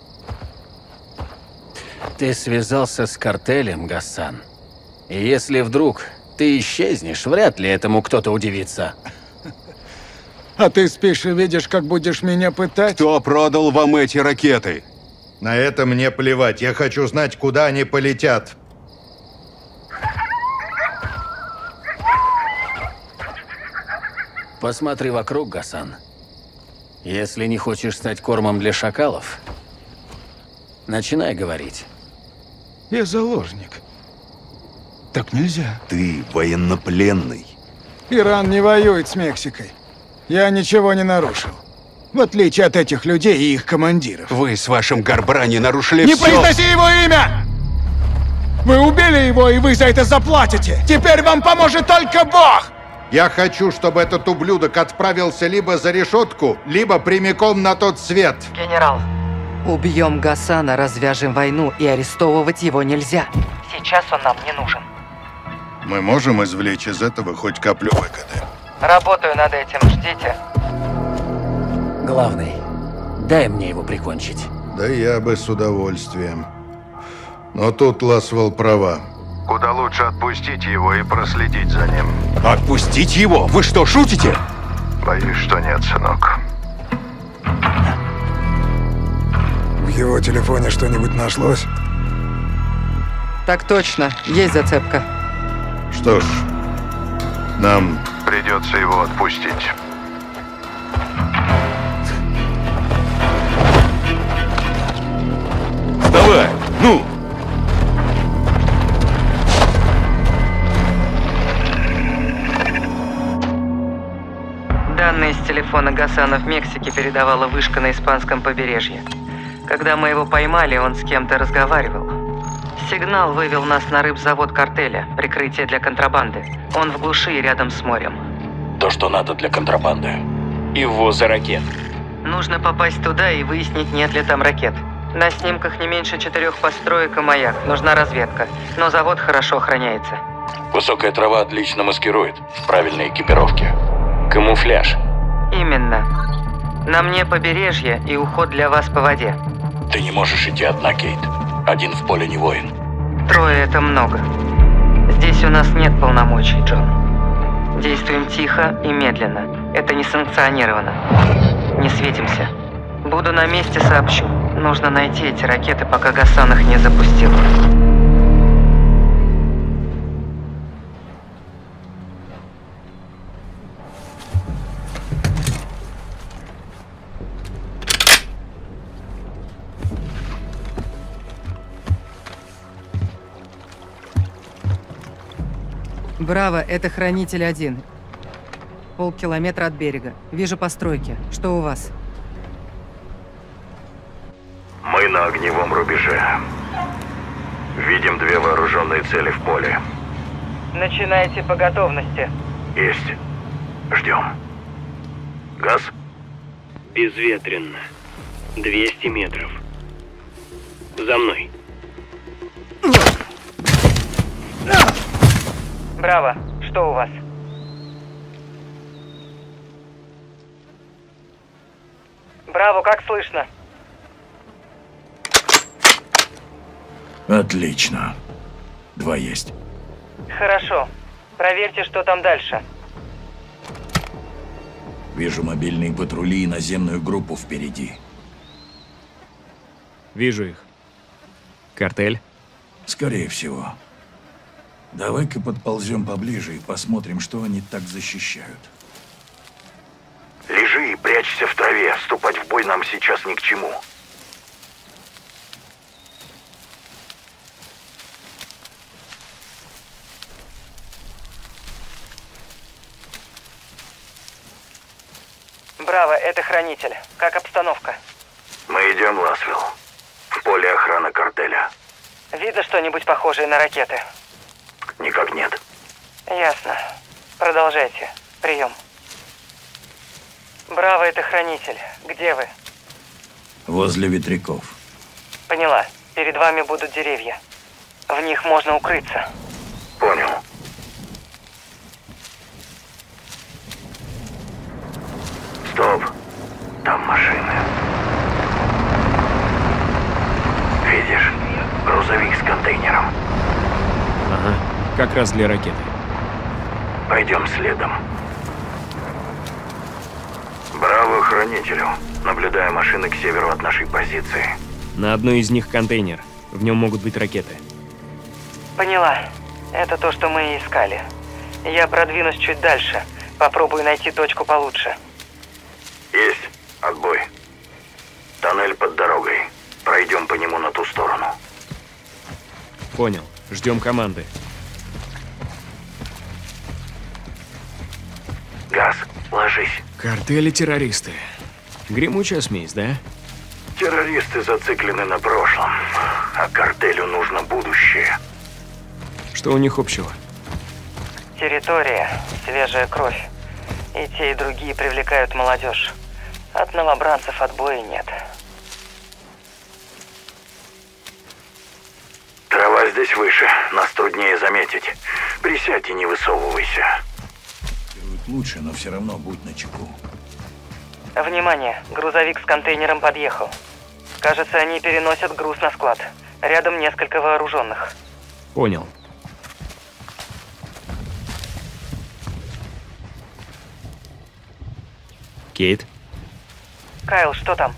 Ты связался с картелем, Гасан. И если вдруг ты исчезнешь, вряд ли этому кто-то удивится. А ты спишь и видишь, как будешь меня пытать? Кто продал вам эти ракеты? На это мне плевать. Я хочу знать, куда они полетят. Посмотри вокруг, Гасан. Если не хочешь стать кормом для шакалов, начинай говорить. Я заложник. Так нельзя. Ты военнопленный. Иран не воюет с Мексикой. Я ничего не нарушил. В отличие от этих людей и их командиров. Вы с вашим Гарбрани нарушили Не все. произноси его имя! Вы убили его, и вы за это заплатите! Теперь вам поможет только Бог! Я хочу, чтобы этот ублюдок отправился либо за решетку, либо прямиком на тот свет. Генерал, убьем Гасана, развяжем войну, и арестовывать его нельзя. Сейчас он нам не нужен. Мы можем извлечь из этого хоть каплю выгоды. Работаю над этим, ждите. Главный, дай мне его прикончить. Да я бы с удовольствием. Но тут Ласвелл права. Куда лучше отпустить его и проследить за ним. Отпустить его? Вы что, шутите? Боюсь, что нет, сынок. В его телефоне что-нибудь нашлось? Так точно, есть зацепка. Что ж, нам придется его отпустить. Вставай! Ну! Данные с телефона Гасана в Мексике передавала вышка на испанском побережье. Когда мы его поймали, он с кем-то разговаривал. Сигнал вывел нас на рыбзавод картеля, прикрытие для контрабанды. Он в глуши и рядом с морем. То, что надо для контрабанды. И ввоза ракет. Нужно попасть туда и выяснить, нет ли там ракет. На снимках не меньше 4 построек и маяк. Нужна разведка. Но завод хорошо охраняется. Высокая трава отлично маскирует. В правильной экипировке. Камуфляж. Именно. На мне побережье и уход для вас по воде. Ты не можешь идти одна, Кейт. Один в поле не воин. 3 это много. Здесь у нас нет полномочий, Джон. Действуем тихо и медленно. Это не санкционировано. Не светимся. Буду на месте, сообщу. Нужно найти эти ракеты, пока Гасан их не запустил. Браво, это Хранитель 1. Полкилометра от берега. Вижу постройки. Что у вас? Мы на огневом рубеже. Видим 2 вооруженные цели в поле. Начинайте по готовности. Есть. Ждем. Газ? Безветренно. 200 метров. За мной. Браво, что у вас? Браво, как слышно? Отлично. 2 есть. Хорошо. Проверьте, что там дальше. Вижу мобильные патрули и наземную группу впереди. Вижу их. Картель? Скорее всего. Давай-ка подползем поближе и посмотрим, что они так защищают. Лежи и прячься в траве. Вступать в бой нам сейчас ни к чему. Браво, это Хранитель. Как обстановка? Мы идем, Ласвелл. В поле охраны картеля. Видно что-нибудь похожее на ракеты? Никак нет. Ясно. Продолжайте. Прием. Браво, это Хранитель. Где вы? Возле ветряков. Поняла. Перед вами будут деревья. В них можно укрыться. Понял. Стоп. Там машины. Видишь? Грузовик с контейнером. Ага. Как раз для ракеты. Пойдем следом. Браво Хранителю. Наблюдаю машины к северу от нашей позиции. На одной из них контейнер. В нем могут быть ракеты. Поняла. Это то, что мы и искали. Я продвинусь чуть дальше. Попробую найти точку получше. Есть. Отбой. Тоннель под дорогой. Пройдем по нему на ту сторону. Понял. Ждем команды. Газ, ложись. Картели террористы. Гремучая смесь, да? Террористы зациклены на прошлом, а картелю нужно будущее. Что у них общего? Территория, свежая кровь. И те, и другие привлекают молодежь. От новобранцев отбоя нет. Трава здесь выше, нас труднее заметить. Присядь и не высовывайся. Лучше, но все равно будь начеку. Внимание, грузовик с контейнером подъехал. Кажется, они переносят груз на склад. Рядом несколько вооруженных. Понял. Кейт? Кайл, что там?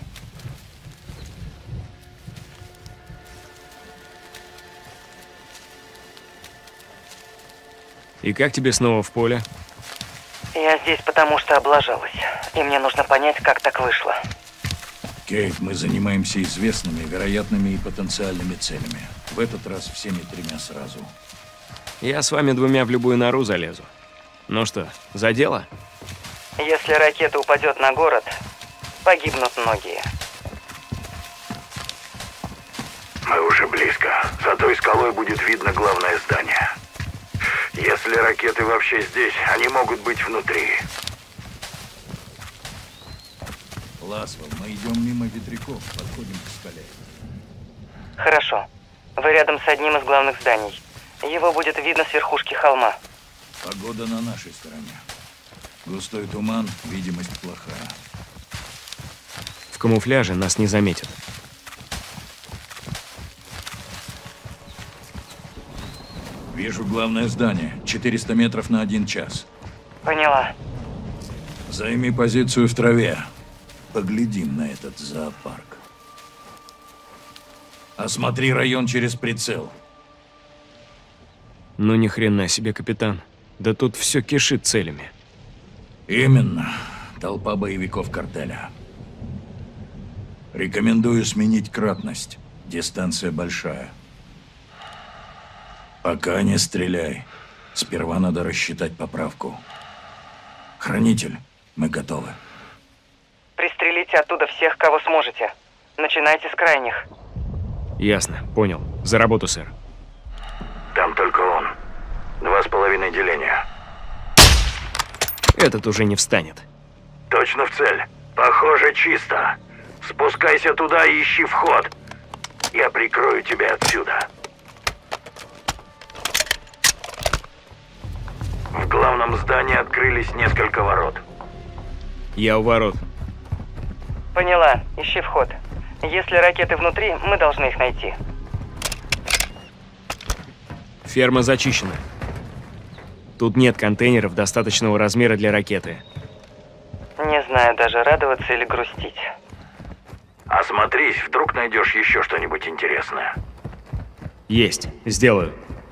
И как тебе снова в поле? Я здесь потому, что облажалась. И мне нужно понять, как так вышло. Кейт, мы занимаемся известными, вероятными и потенциальными целями. В этот раз всеми 3 сразу. Я с вами 2 в любую нору залезу. Ну что, за дело? Если ракета упадет на город, погибнут многие. Мы уже близко. За той скалой будет видно главное здание. Если ракеты вообще здесь, они могут быть внутри. Ласвелл, мы идем мимо ветряков, подходим к скале. Хорошо. Вы рядом с одним из главных зданий. Его будет видно с верхушки холма. Погода на нашей стороне. Густой туман, видимость плохая. В камуфляже нас не заметят. Вижу главное здание. 400 метров на 1 час. Поняла. Займи позицию в траве. Поглядим на этот зоопарк. Осмотри район через прицел. Ну ни хрена себе, капитан. Да тут все кишит целями. Именно. Толпа боевиков картеля. Рекомендую сменить кратность. Дистанция большая. Пока не стреляй. Сперва надо рассчитать поправку. Хранитель, мы готовы. Пристрелите оттуда всех, кого сможете. Начинайте с крайних. Ясно, понял. За работу, сэр. Там только он. 2,5 деления. Этот уже не встанет. Точно в цель. Похоже, чисто. Спускайся туда и ищи вход. Я прикрою тебя отсюда. В главном здании открылись несколько ворот. Я у ворот. Поняла. Ищи вход. Если ракеты внутри, мы должны их найти. Ферма зачищена. Тут нет контейнеров достаточного размера для ракеты. Не знаю даже, радоваться или грустить. Осмотрись, вдруг найдешь еще что-нибудь интересное. Есть. Сделаю.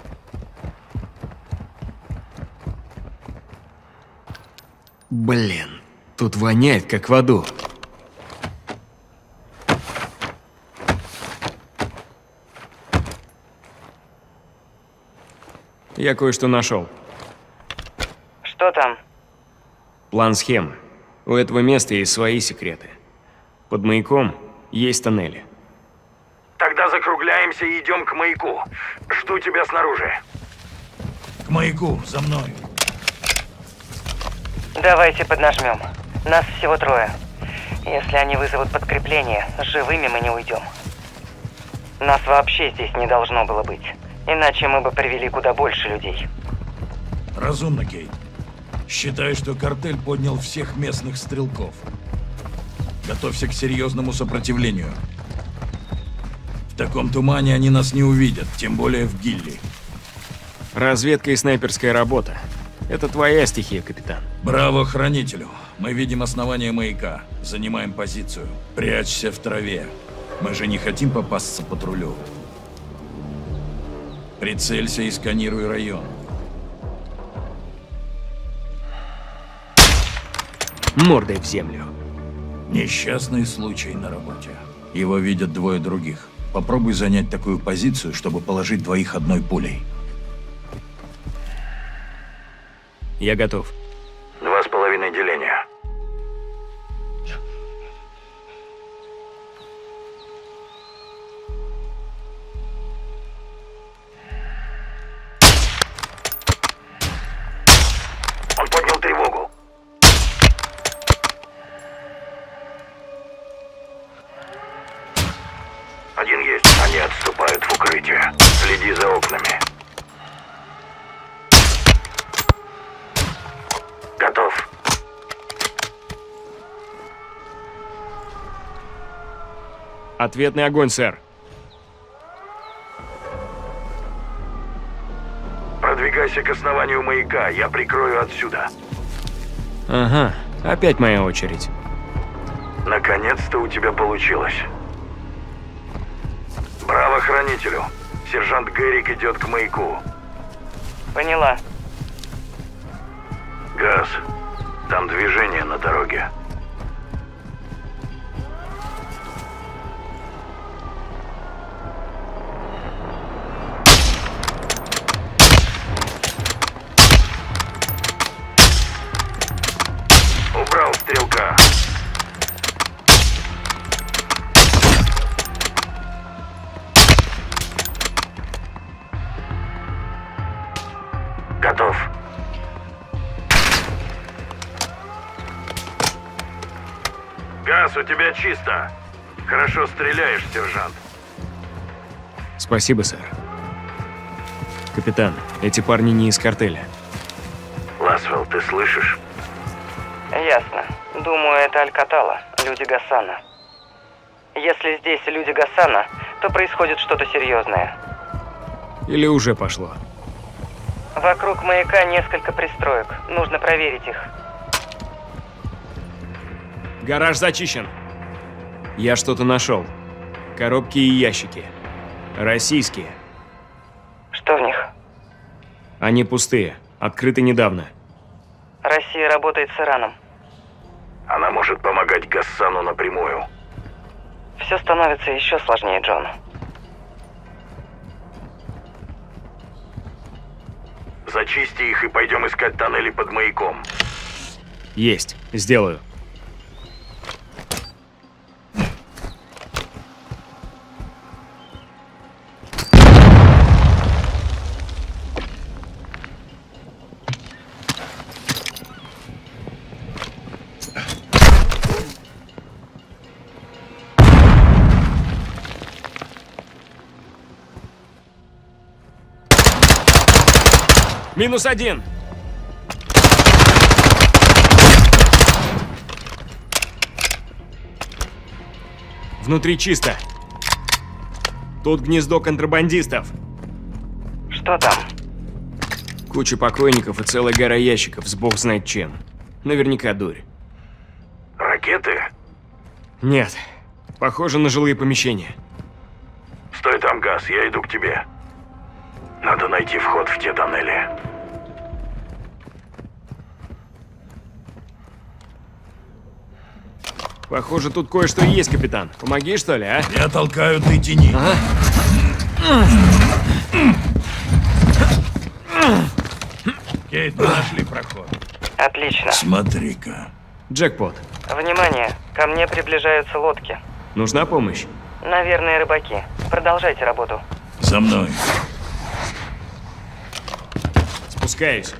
Блин, тут воняет, как в аду. Я кое-что нашел. Что там? План схемы. У этого места есть свои секреты. Под маяком есть тоннели. Тогда закругляемся и идем к маяку. Жду тебя снаружи. К маяку, за мной. Давайте поднажмем. Нас всего 3. Если они вызовут подкрепление, живыми мы не уйдем. Нас вообще здесь не должно было быть. Иначе мы бы привели куда больше людей. Разумно, Кейт. Считай, что картель поднял всех местных стрелков. Готовься к серьезному сопротивлению. В таком тумане они нас не увидят, тем более в Гилли. Разведка и снайперская работа. Это твоя стихия, капитан. Браво хранителю. Мы видим основание маяка. Занимаем позицию. Прячься в траве. Мы же не хотим попасться патрулю. Прицелься и сканируй район. Мордой в землю. Несчастный случай на работе. Его видят 2 других. Попробуй занять такую позицию, чтобы положить 2 одной пулей. Я готов. 2,5 деления. Он поднял тревогу. Один есть. Они отступают в укрытие. Следи за окнами. Готов. Ответный огонь, сэр. Продвигайся к основанию маяка. Я прикрою отсюда. Ага, опять моя очередь. Наконец-то у тебя получилось. Браво хранителю. Сержант Гэрик идет к маяку. Поняла. Газ. Там движение на дороге. Убрал стрелка. Готов. Газ, у тебя чисто. Хорошо стреляешь, сержант. Спасибо, сэр. Капитан, эти парни не из картеля. Ласвелл, ты слышишь? Ясно. Думаю, это Алькатала, люди Гасана. Если здесь люди Гасана, то происходит что-то серьезное. Или уже пошло? Вокруг маяка несколько пристроек. Нужно проверить их. Гараж зачищен. Я что-то нашел. Коробки и ящики. Российские. Что в них? Они пустые. Открыты недавно. Россия работает с Ираном. Она может помогать Гассану напрямую. Все становится еще сложнее, Джон. Зачисти их и пойдем искать тоннели под маяком. Есть. Сделаю. -1. Внутри чисто. Тут гнездо контрабандистов. Что там? Куча покойников и целая гора ящиков с бог знает чем. Наверняка дурь. Ракеты? Нет. Похоже на жилые помещения. Стой там, Газ, я иду к тебе. Надо найти вход в те тоннели. Похоже, тут кое-что есть, капитан. Помоги, что ли, а? Я толкаю, ты тяни. Ага. Кейт, мы нашли проход. Отлично. Смотри-ка. Джекпот. Внимание, ко мне приближаются лодки. Нужна помощь? Наверное, рыбаки. Продолжайте работу. За мной. Спускаюсь.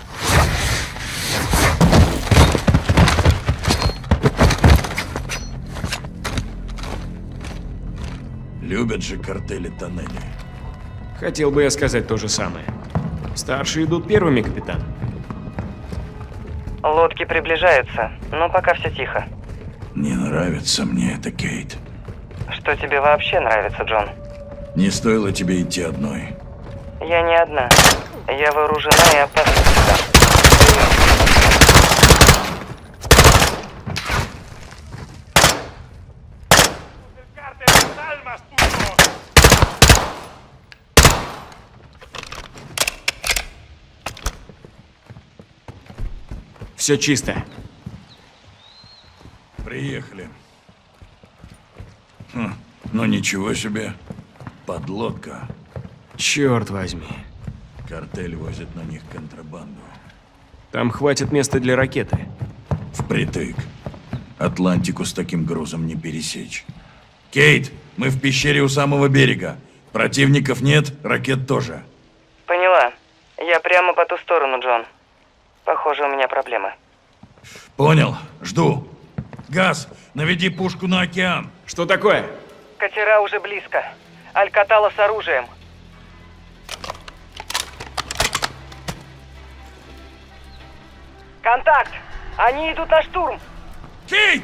Любят же картели тоннели. Хотел бы я сказать то же самое. Старшие идут первыми, капитан. Лодки приближаются, но пока все тихо. Не нравится мне это, Кейт. Что тебе вообще нравится, Джон? Не стоило тебе идти одной. Я не одна. Я вооружена и опасна всегда. Все чисто. Приехали. Ну ничего себе. Подлодка. Черт возьми. Картель возит на них контрабанду. Там хватит места для ракеты. Впритык. Атлантику с таким грузом не пересечь. Кейт, мы в пещере у самого берега. Противников нет, ракет тоже. Поняла. Я прямо по ту сторону, Джон. Похоже, у меня проблемы. Понял. Жду. Газ, наведи пушку на океан. Что такое? Катера уже близко. Алькатала с оружием. Контакт! Они идут на штурм! Кейт!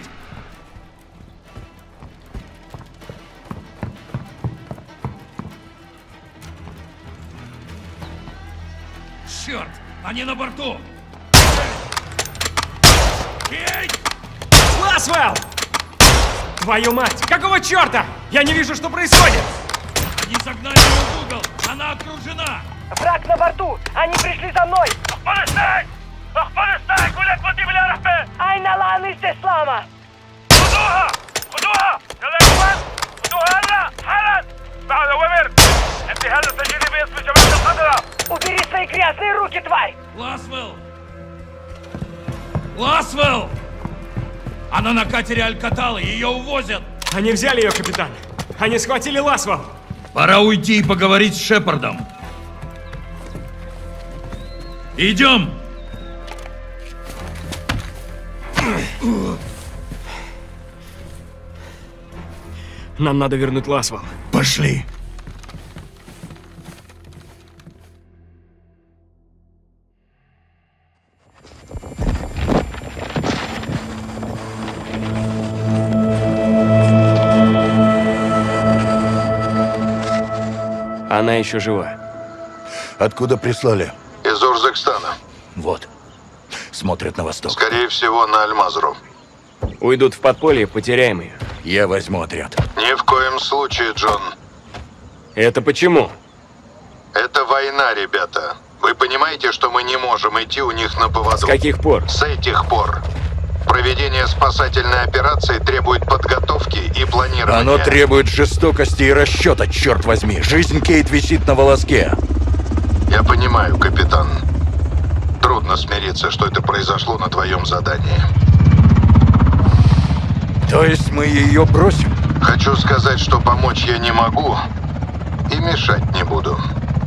Черт! Они на борту! Кейт! Ласвелл! Твою мать! Какого черта? Я не вижу, что происходит! Они загнали ее в угол! Она окружена! Враг на борту! Они пришли за мной! Айна лан истислама! Убери свои грязные руки, тварь! Ласвелл! Ласвелл! Она на катере Алькаталы, ее увозят! Они взяли ее, капитан! Они схватили Ласвелл! Пора уйти и поговорить с Шепардом. Идем! Нам надо вернуть Ласвелл. Пошли! Она еще жива. Откуда прислали? Из Из Урзекстана. Вот. Смотрят на восток. Скорее всего, на Альмазру. Уйдут в подполье, потеряем ее. Я возьму отряд. Ни в коем случае, Джон. Это почему? Это война, ребята. Вы понимаете, что мы не можем идти у них на поводу? С каких пор? С этих пор. Проведение спасательной операции требует подготовки и планирования. Оно требует жестокости и расчета, черт возьми. Жизнь Кейт висит на волоске. Я понимаю, капитан. Трудно смириться, что это произошло на твоем задании. То есть мы ее бросим? Хочу сказать, что помочь я не могу и мешать не буду.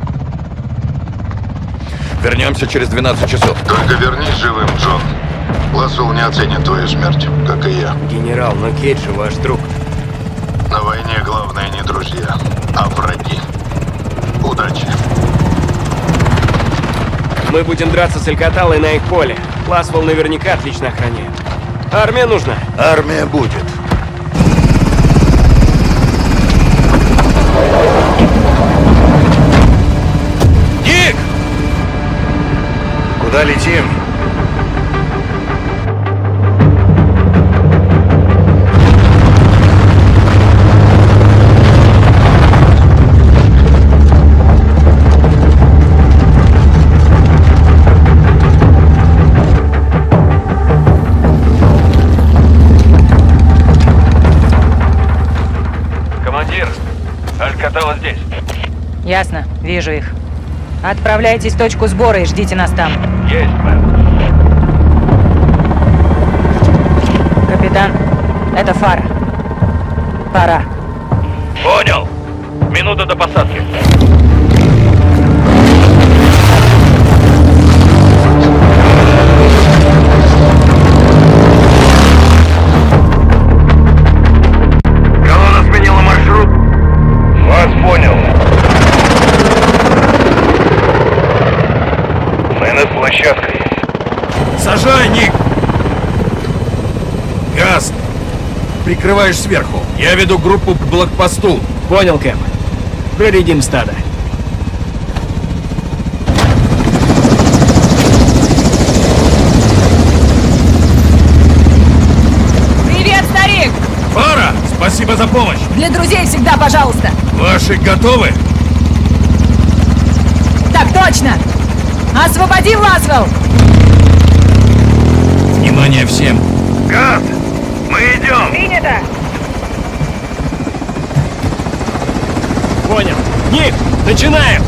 Вернемся через 12 часов. Только вернись живым, Джон. Лассвелл не оценит твою смерть, как и я. Генерал, но Кейт же ваш друг. На войне главное не друзья, а враги. Удачи. Мы будем драться с Алькаталой на их поле. Лассвелл наверняка отлично охраняет. Армия нужна? Армия будет. Ник! Куда летим? Алькатала здесь. Ясно, вижу их. Отправляйтесь в точку сбора и ждите нас там. Есть, мэм. Капитан, это Фара. Пора. Понял. Минута до посадки. Колонна сменила маршрут. Вас понял. Мы над площадкой. Сажай, Ник! Газ! Прикрываешь сверху. Я веду группу к блокпосту. Понял, Кэп. Проредим стадо. Привет, старик! Фара, спасибо за помощь. Для друзей всегда пожалуйста. Ваши готовы? Так точно! Освободи Лассвелл! Внимание всем! Газ! Мы идем! Принято! Понял. Ник, начинаем!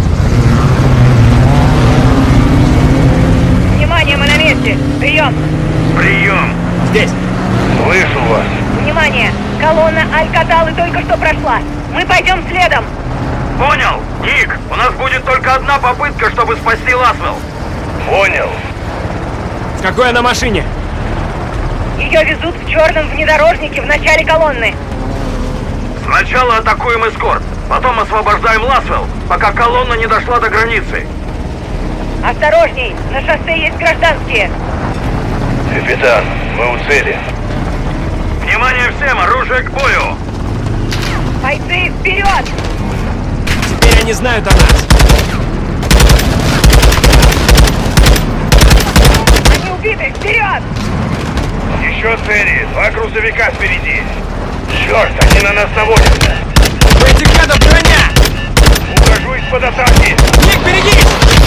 Внимание, мы на месте! Прием! Прием! Здесь! Слышу вас! Внимание! Колонна Алькаталы только что прошла! Мы пойдем следом! Понял! Ник, у нас будет только одна попытка, чтобы спасти Лассвелл. Понял. В какой она машине? Ее везут в черном внедорожнике в начале колонны. Сначала атакуем эскорт, потом освобождаем Лассвелл, пока колонна не дошла до границы. Осторожней! На шоссе есть гражданские! Капитан, мы у цели. Внимание всем! Оружие к бою! Бойцы, вперед! Теперь они знают о нас. Они убиты! Вперед! Еще цели. 2 грузовика впереди. Черт, они на нас наводятся. У этих гадов броня! Ухожу из-под атаки. Ник, берегись!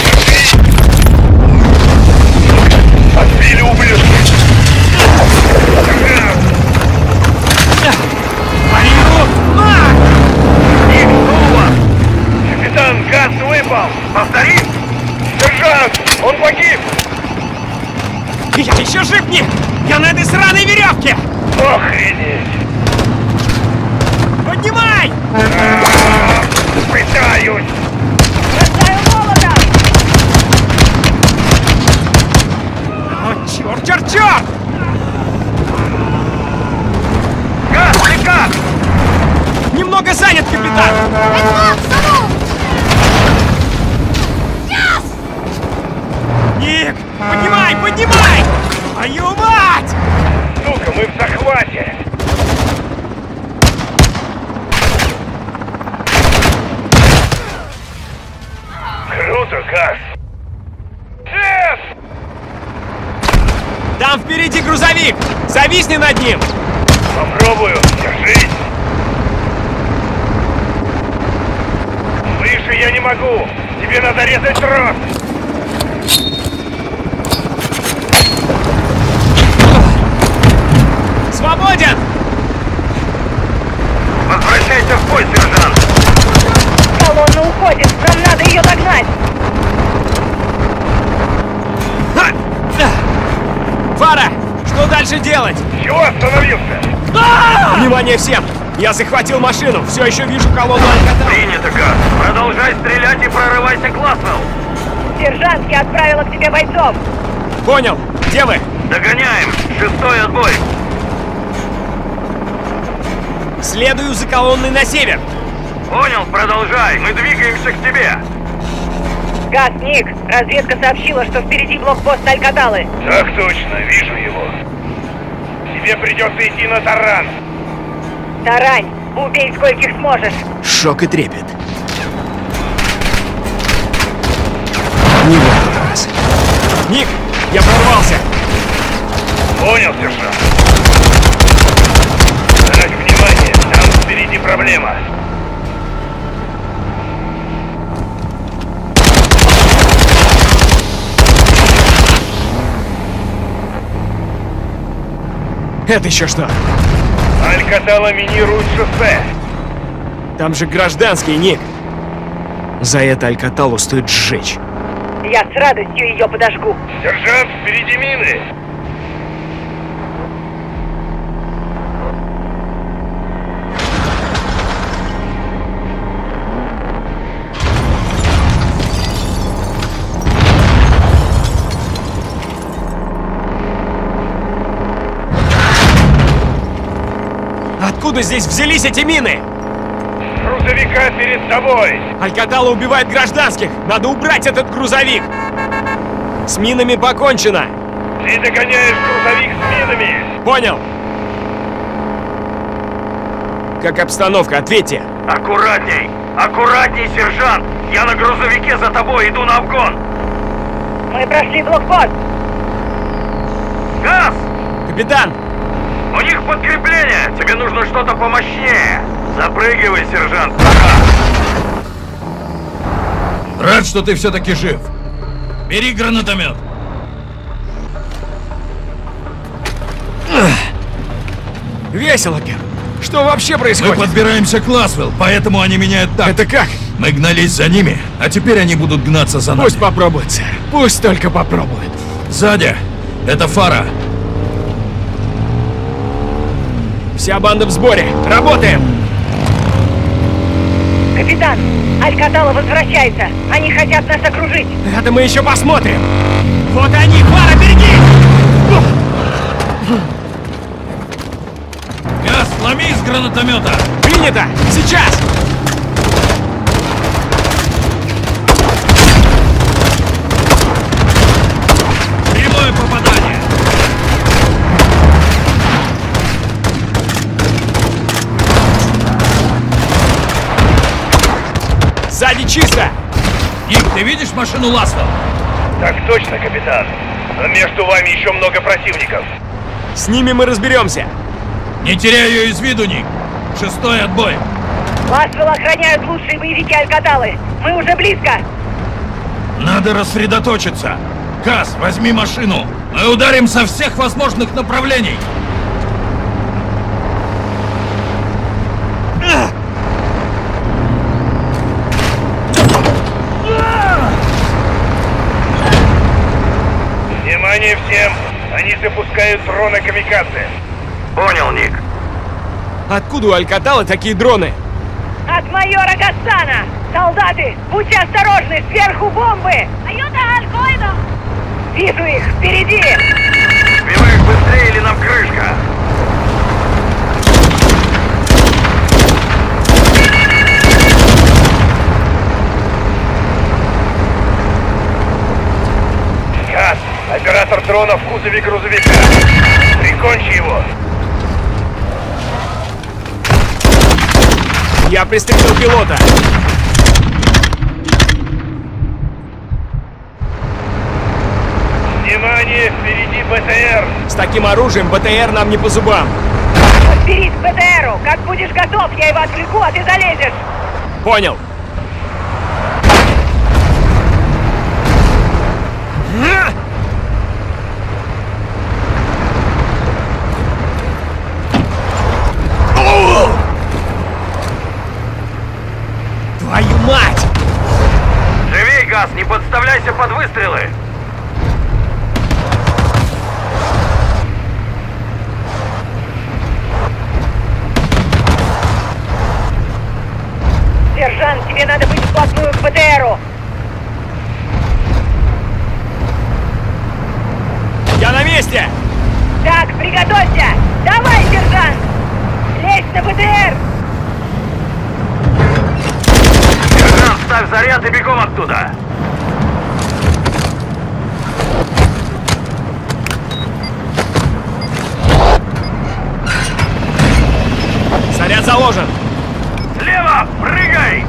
Отбили ублюдки. Ник, что у вас? Капитан, газ выпал. Повтори! Сержант, он погиб. Я еще жив, Ник! Я на этой сраной веревке! Охренеть! Поднимай! Пытаюсь! Бросаю молотом! О, черт, черт, черт! Газ, ты как? Немного занят, капитан! Ник, поднимай, поднимай! Твою мать! Сука, мы в захвате! Круто, Газ! Там впереди грузовик! Зависни над ним! Попробую, держись! Выше я не могу! Тебе надо резать трос! Свободен! Возвращайся в бой, сержант! Колонна уходит, нам надо ее догнать! Фара! Что дальше делать? Чего остановился? Внимание всем! Я захватил машину, все еще вижу колонну Алькатала. Принято, Газ. Продолжай стрелять и прорывайся к Ласвелл. Сержант, я отправила к тебе бойцов. Понял. Где вы? Догоняем. 6-й отбой. Следую за колонной на север. Понял, продолжай. Мы двигаемся к тебе. Газ, Ник, разведка сообщила, что впереди блокпост Алькаталы. Так точно, вижу его. Тебе придется идти на таран. Тарань, убей скольких сможешь. Шок и трепет. Не в этот раз. Ник, я прорвался. Понял, сержант. Так, внимание, там впереди проблема. Это еще что? Алькатала минирует шоссе. Там же гражданский, Ник. За это Алькаталу стоит сжечь. Я с радостью ее подожгу. Сержант, впереди мины. Откуда здесь взялись эти мины? Грузовика перед тобой! Алькатала убивает гражданских! Надо убрать этот грузовик! С минами покончено! Ты догоняешь грузовик с минами! Понял! Как обстановка? Ответьте! Аккуратней! Аккуратней, сержант! Я на грузовике за тобой, иду на обгон! Мы прошли блокпост! Газ! Капитан! У них подкрепление! Тебе нужно что-то помощнее! Запрыгивай, сержант! Рад, что ты все-таки жив. Бери гранатомет. Весело, Кер. Что вообще происходит? Мы подбираемся к Ласвелл, поэтому они меняют тактику. Это как? Мы гнались за ними, а теперь они будут гнаться за нами. Пусть попробуют, сэр. Пусть только попробуют. Сзади. Это Фара. Вся банда в сборе. Работаем! Капитан, Алькатала возвращается. Они хотят нас окружить. Это мы еще посмотрим. Вот они, Фара, береги! Газ, ломи из гранатомета! Принято! Сейчас! Прямое попадание! Сзади чисто! Ник, ты видишь машину Ласвелл? Так точно, капитан. Но между вами еще много противников. С ними мы разберемся. Не теряй ее из виду, Ник. 6-й отбой. Ласвелл охраняют лучшие боевики Алькаталы. Мы уже близко. Надо рассредоточиться. Газ, возьми машину. Мы ударим со всех возможных направлений. Внимание всем! Они запускают дроны камикадзе. Понял, Ник. Откуда у Алькатала такие дроны? От майора Гассана! Солдаты, будьте осторожны, сверху бомбы! Вижу их, впереди! Сбивай их быстрее, или нам крышка! Газ! Оператор дрона в кузове грузовика! Прикончи его! Я пристрелил пилота! Внимание! Внимание, впереди БТР! С таким оружием БТР нам не по зубам. Подберись к БТРу! Как будешь готов, я его отвлеку, а ты залезешь! Понял. Твою мать! Живей, Газ, не подставляйся под выстрелы! Сержант, тебе надо быть вплотную к БТРу! Я на месте! Так, приготовься! Давай, сержант! Лезь на БТР! Сержант, ставь заряд и бегом оттуда! Заряд заложен! Слева! Прыгай!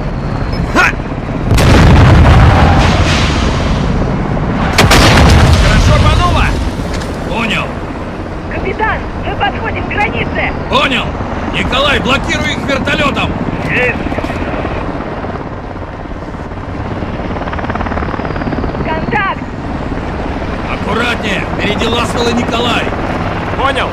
Хорошо, Панова! Понял. Капитан, мы подходим к границе! Понял. Николай, блокируй их вертолетом! Есть! Контакт! Аккуратнее! Впереди Ласвелл и Николай! Понял!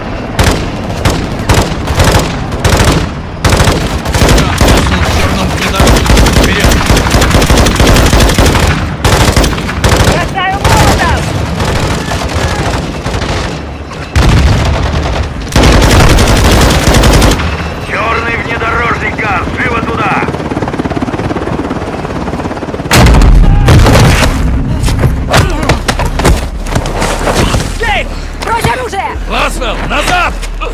Бросаю молотов! Черный внедорожник, Газ! Живо туда! Эй! Брось оружие! Ласвелл, назад!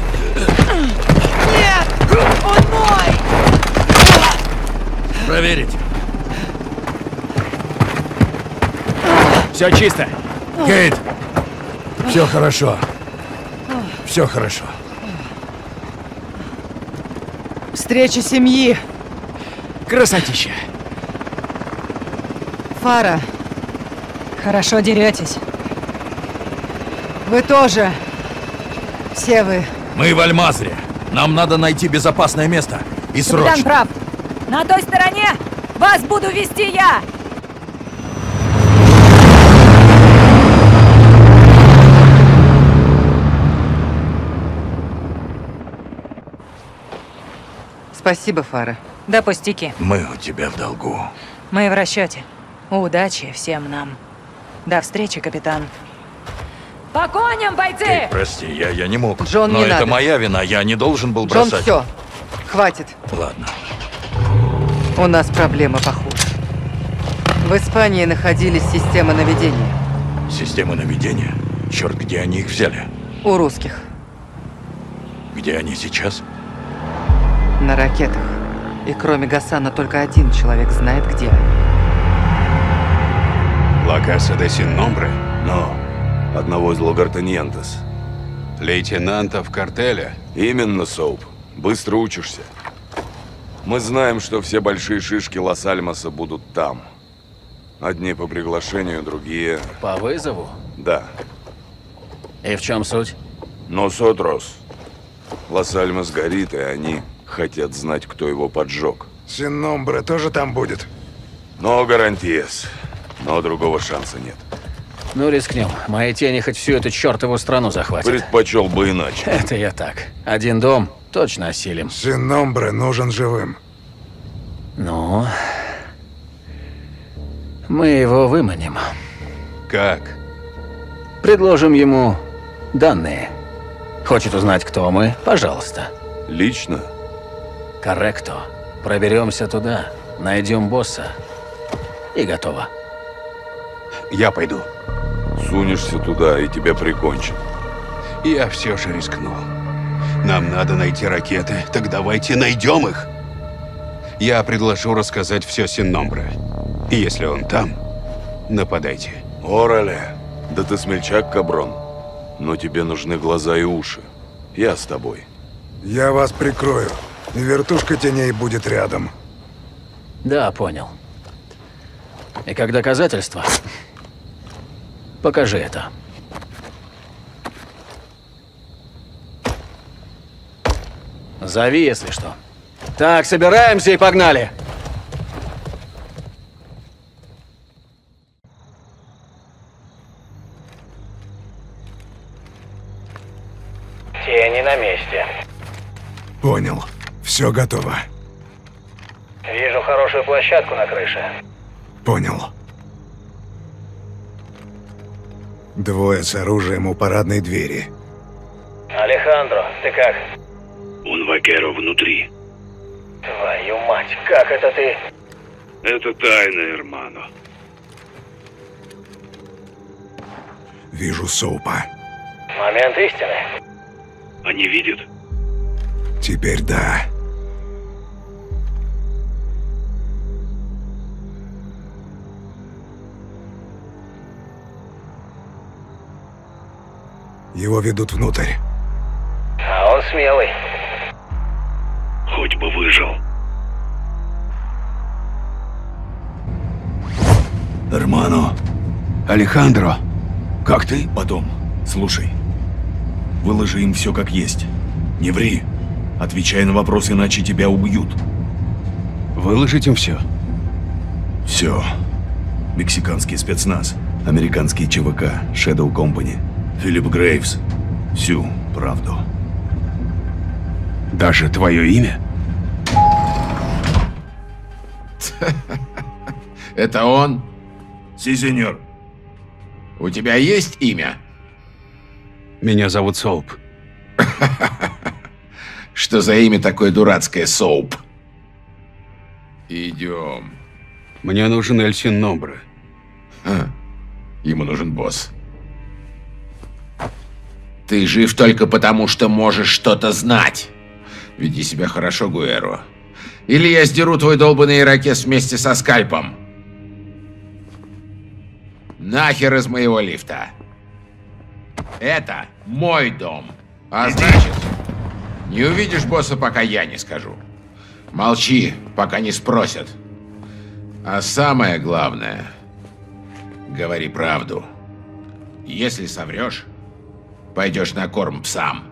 Нет! Он мой! Проверить. Все чисто. Кейт, все хорошо. Все хорошо. Встреча семьи. Красотища. Фара, Хорошо деретесь. вы тоже. Все вы. Мы в Альмазре. Нам надо найти безопасное место. И Капитан срочно. прав. На той стороне вас буду вести я. Спасибо, Фара. Да пустяки. Мы у тебя в долгу. Мы в расчете. Удачи всем нам. До встречи, капитан. По коням, бойцы! Кейт, прости, я не мог. Джон, Но не это надо. моя вина, я не должен был Джон, бросать. все. Хватит. Ладно. У нас проблема похуже. В Испании находились системы наведения. Системы наведения? Черт, где они их взяли? У русских. Где они сейчас? На ракетах. И кроме Гасана только один человек знает, где они. Ла Каса де Син Номбре? Но. Одного из Логартаньентес. Лейтенанта в картеле? Именно, Соуп. Быстро учишься. Мы знаем, что все большие шишки Лас-Альмаса будут там. Одни по приглашению, другие... По вызову? Да. И в чем суть? Носотрос. Лас-Альмас горит, и они хотят знать, кто его поджег. Син-Номбре тоже там будет? Но гарантиес. Но другого шанса нет. Ну, рискнем. Мои тени хоть всю эту чертову страну захватят. Предпочел бы иначе. Это я так. Один дом точно осилим. Син-Номбре нужен живым. Ну... Мы его выманим. Как? Предложим ему данные. Хочет узнать, кто мы? Пожалуйста. Лично? Корректо. Проберемся туда, найдем босса. И готово. Я пойду. Сунешься туда, и тебя прикончат. Я все же рискну. Нам надо найти ракеты, так давайте найдем их. Я предложу рассказать все Син-Номбре. И если он там, нападайте. Орале, да ты смельчак, Каброн. Но тебе нужны глаза и уши. Я с тобой. Я вас прикрою. И вертушка теней будет рядом. Да, понял. И как доказательство, покажи это. Зови, если что. Так, собираемся и погнали. Тени на месте. Понял. Все готово. Вижу хорошую площадку на крыше. Понял. Двое с оружием у парадной двери. Алехандро, ты как? Он Вакеро внутри. Твою мать, как это ты? Это тайна, Эрмано. Вижу Соупа. Момент истины. Они видят? Теперь да. Его ведут внутрь. А он смелый. Хоть бы выжил. Эрмано. Алехандро, как ты? Потом. Слушай. Выложи им все как есть. Не ври. Отвечай на вопросы, иначе тебя убьют. Выложить им все? Все. Мексиканский спецназ, американский ЧВК, Shadow Company, Филипп Грейвс. Всю правду. Даже твое имя? Это он? Си, сеньор. У тебя есть имя? Меня зовут Соуп. Что за имя такое дурацкое, Соуп? Идем. Мне нужен Эль Син-Номбре. Ему нужен босс. Ты жив только потому, что можешь что-то знать. Веди себя хорошо, Гуэро. Или я сдеру твой долбанный ирокез вместе со скальпом. Нахер из моего лифта. Это мой дом. А значит, не увидишь босса, пока я не скажу. Молчи, пока не спросят. А самое главное, говори правду. Если соврешь, пойдешь на корм псам.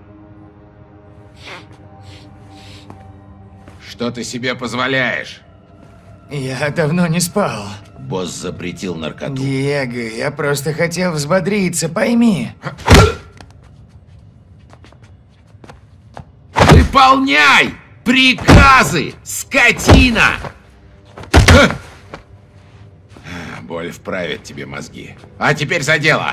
Что ты себе позволяешь? Я давно не спал. Босс запретил наркоту. Диего, я просто хотел взбодриться, пойми. Выполняй приказы, скотина! Боль вправит тебе мозги. А теперь за дело.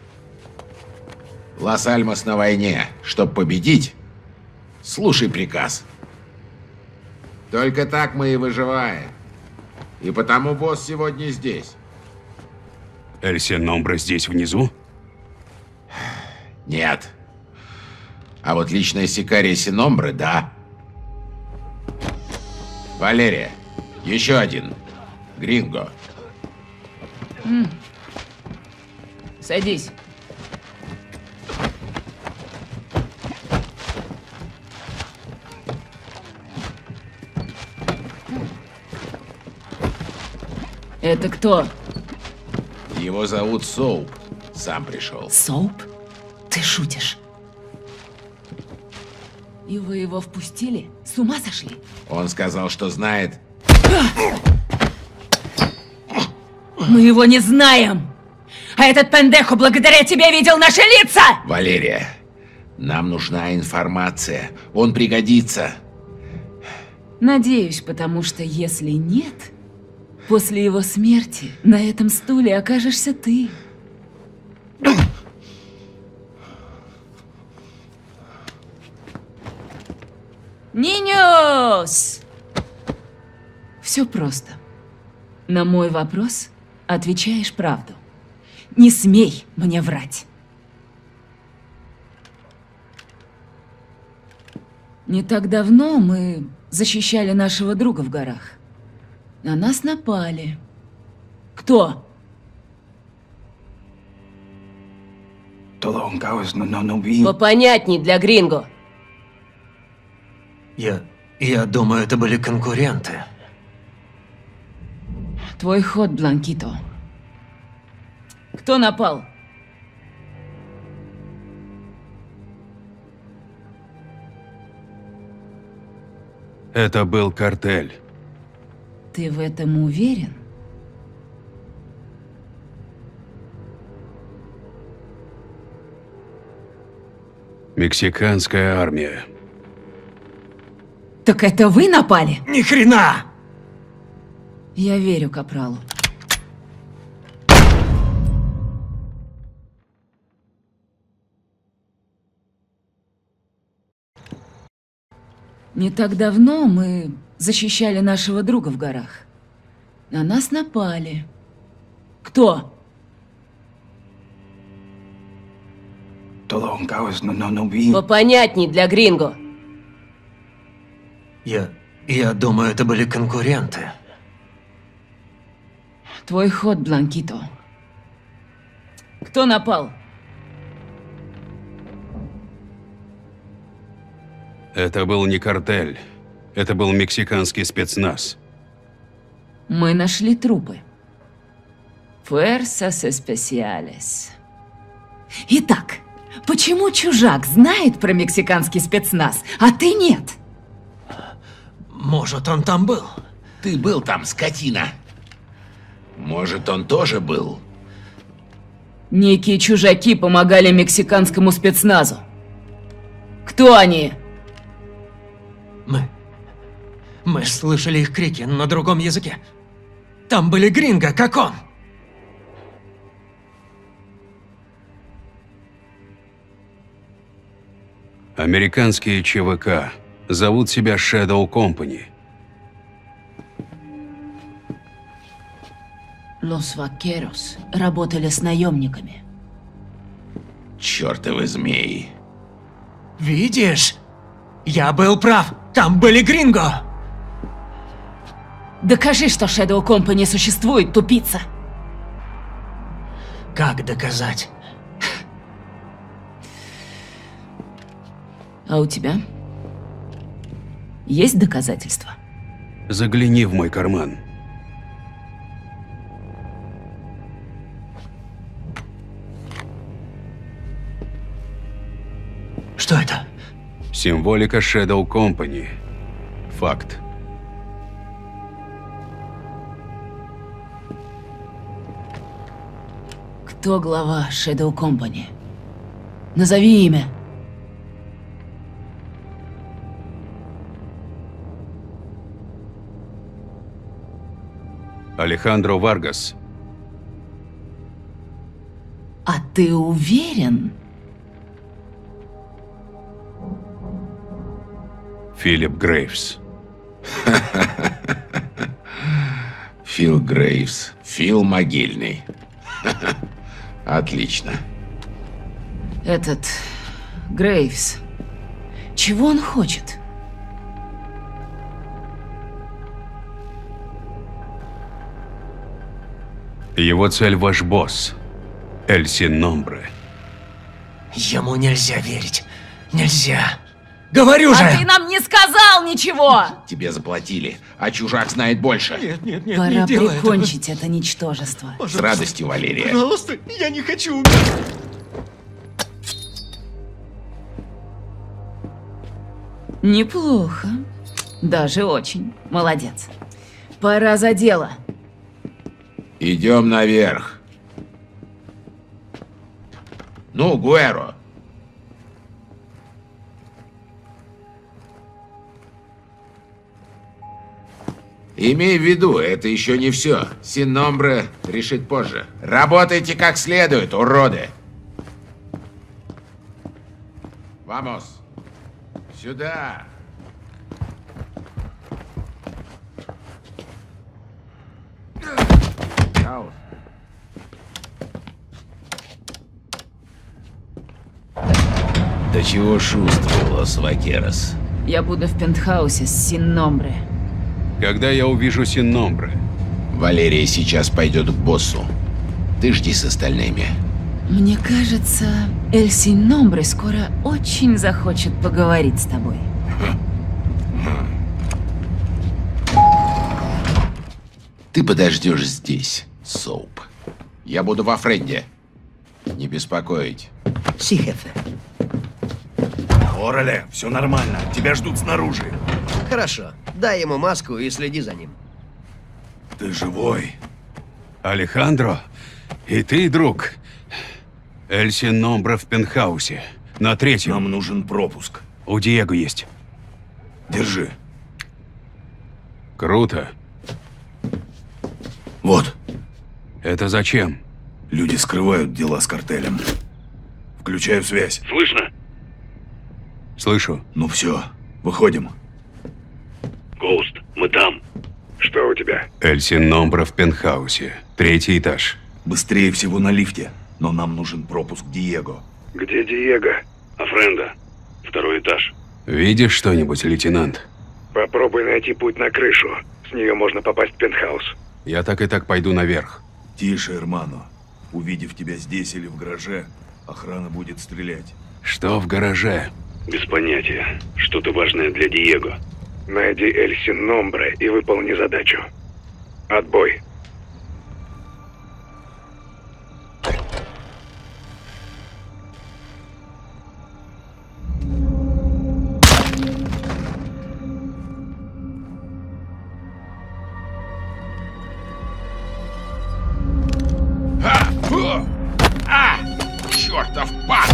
Лас-Альмос на войне. Чтоб победить, слушай приказ. Только так мы и выживаем. И потому босс сегодня здесь. Эль Син-Номбре здесь внизу? Нет. А вот личная Сикария Син-Номбре, да. Валерия, еще один. Гринго. Садись. Это кто? Его зовут Соуп. Сам пришел. Соуп? Ты шутишь? И вы его впустили? С ума сошли? Он сказал, что знает. Мы его не знаем! А этот пендехо благодаря тебе видел наши лица! Валерия, нам нужна информация. Он пригодится. Надеюсь, потому что если нет, после его смерти на этом стуле окажешься ты. Ниньос! Все просто. На мой вопрос отвечаешь правду. Не смей мне врать. Не так давно мы защищали нашего друга в горах. На нас напали. Кто? Попонятней для гринго. Я думаю, это были конкуренты. Твой ход, Бланкито. Кто напал? Это был картель. Ты в этом уверен? Мексиканская армия. Так это вы напали? Ни хрена! Я верю Капралу. Не так давно мы защищали нашего друга в горах. На нас напали. Кто? Попонятней для гринго. Я думаю, это были конкуренты. Твой ход, Бланкито. Кто напал? Это был не картель. Это был мексиканский спецназ. Мы нашли трупы. Fuerzas Especiales. Итак, почему чужак знает про мексиканский спецназ, а ты нет? Может, он там был? Ты был там, скотина. Может, он тоже был? Некие чужаки помогали мексиканскому спецназу. Кто они? Мы слышали их крики на другом языке. Там были гринго, как он. Американские ЧВК зовут себя Shadow Company. Los Vaqueros работали с наемниками. Чёртовы змеи. Видишь? Я был прав. Там были гринго. Докажи, что Shadow Company существует, тупица. Как доказать? А у тебя? Есть доказательства? Загляни в мой карман. Что это? Символика Shadow Company. Факт. Кто глава Shadow Company? Назови имя. Алехандро Варгас. А ты уверен? Филипп Грейвс. Фил Грейвс. Фил Могильный. Отлично. Этот Грейвс. Чего он хочет? Его цель ваш босс. Эль Синомбре. Ему нельзя верить. Нельзя. Говорю же! А ты нам не сказал ничего! Тебе заплатили, а чужак знает больше. Нет, Пора не делай прикончить это ничтожество. С радостью, Валерия. Пожалуйста, я не хочу умереть. Неплохо. Даже очень. Молодец. Пора за дело. Идем наверх. Ну, Гуэро. Имей в виду, это еще не все. Синомбре решит позже. Работайте как следует, уроды. Вамос. Сюда. Хаос. До чего шустрый Лос Вакерос? Я буду в пентхаусе с Синомбре. Когда я увижу Синомбре? Валерия сейчас пойдет к боссу. Ты жди с остальными. Мне кажется, Эль Синомбре скоро очень захочет поговорить с тобой. Ты подождешь здесь, Соуп. Я буду во Френде. Не беспокоить. Сихефе. Ореле, все нормально. Тебя ждут снаружи. Хорошо. Дай ему маску и следи за ним. Ты живой? Алехандро, и ты, друг. Эль Син-Номбре в пентхаусе. На 3-м. Нам нужен пропуск. У Диего есть. Держи. Круто. Вот. Это зачем? Люди скрывают дела с картелем. Включаю связь. Слышно? Слышу. Ну все, выходим. Гоуст, мы там. Что у тебя? Эль Син-Номбре в пентхаусе. 3-й этаж. Быстрее всего на лифте, но нам нужен пропуск Диего. Где Диего? А Френда? 2-й этаж. Видишь что-нибудь, лейтенант? Попробуй найти путь на крышу. С нее можно попасть в пентхаус. Я так и так пойду наверх. Тише, Эрмано. Увидев тебя здесь или в гараже, охрана будет стрелять. Что в гараже? Без понятия. Что-то важное для Диего. Найди Эль Син-Номбре и выполни задачу. Отбой. Чертов пак!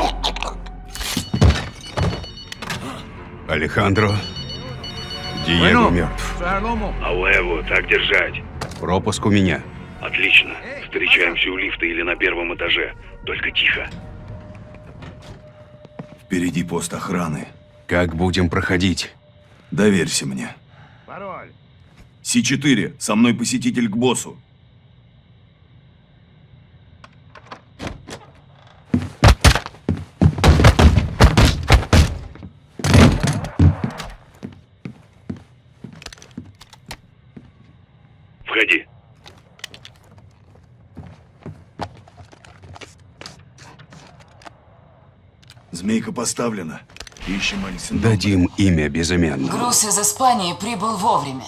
Алехандро, Диего мертв. А Уэву так держать. Пропуск у меня. Отлично. Встречаемся у лифта или на 1-м этаже. Только тихо. Впереди пост охраны. Как будем проходить? Доверься мне. Пароль. С4. Со мной посетитель к боссу. Входи. Змейка поставлена. Ищем Эль Син-Номбре. Дадим имя безымянно. Груз из Испании прибыл вовремя.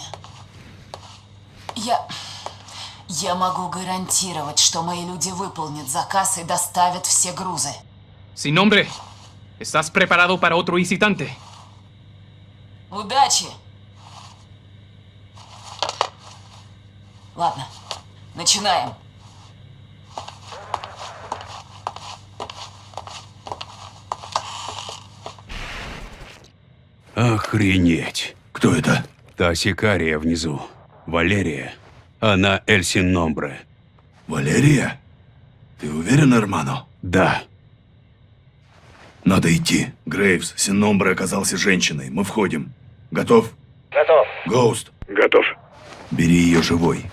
Я могу гарантировать, что мои люди выполнят заказ и доставят все грузы. Sin-Nombre, ¿estás preparado para otro visitante? Удачи! Ладно, начинаем. Охренеть. Кто это? Та сикария внизу. Валерия. Она Эль Син-Номбре. Валерия? Ты уверен, Эрмано? Да. Надо идти. Грейвс, Син-Номбре оказался женщиной. Мы входим. Готов? Готов. Гоуст. Готов. Бери ее живой.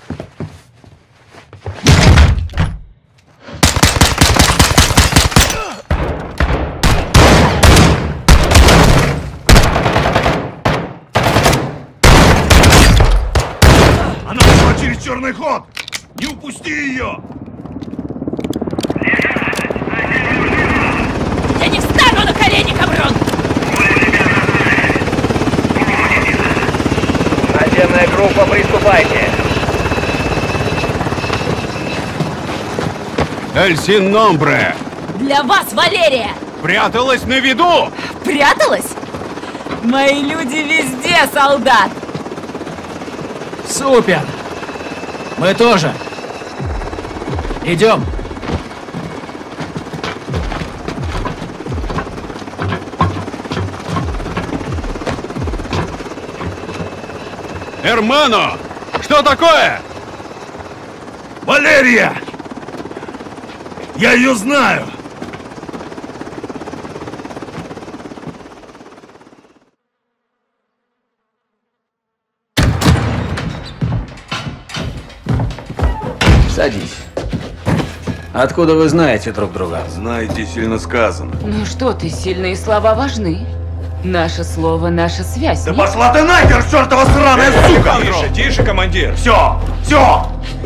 Она ушла через черный ход! Не упусти ее! Я не встану на колени, Каброн! Наземная группа, приступайте! Эль Син-Номбре! Для вас, Валерия! Пряталась на виду! Пряталась? Мои люди везде, солдат! Супер! Мы тоже. Идем. Эрмано! Что такое? Валерия! Я ее знаю! Садись. Откуда вы знаете друг друга? Знаете, сильно сказано. Ну что ты, сильные слова важны. Наше слово, наша связь. Да нет? пошла ты нахер, чертова сраная сука! Тише, тише, командир. Все! Все!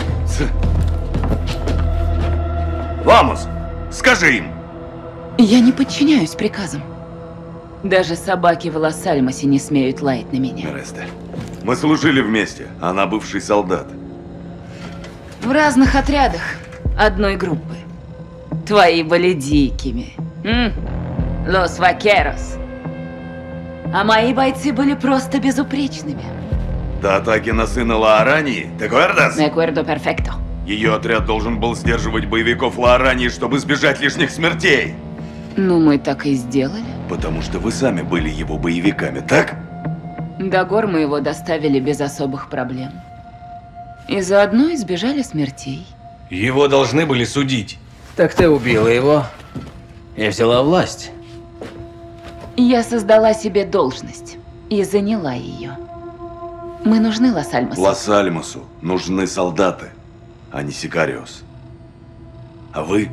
Ламус, скажи им! Я не подчиняюсь приказам. Даже собаки в Лос-Альмосе не смеют лаять на меня. Мересте, мы служили вместе. Она бывший солдат. В разных отрядах одной группы. Твои были дикими. Лос Вакерос. А мои бойцы были просто безупречными. До атаки на сына Лаарании, ¿te acuerdas? Me acuerdo perfecto. Ее отряд должен был сдерживать боевиков Лаарании, чтобы избежать лишних смертей. Ну, мы так и сделали. Потому что вы сами были его боевиками, так? До гор мы его доставили без особых проблем. И заодно избежали смертей. Его должны были судить. Так ты убила его и взяла власть. Я создала себе должность и заняла ее. Мы нужны Лас-Альмасу. Лас-Альмасу нужны солдаты, а не Сикариос. А вы?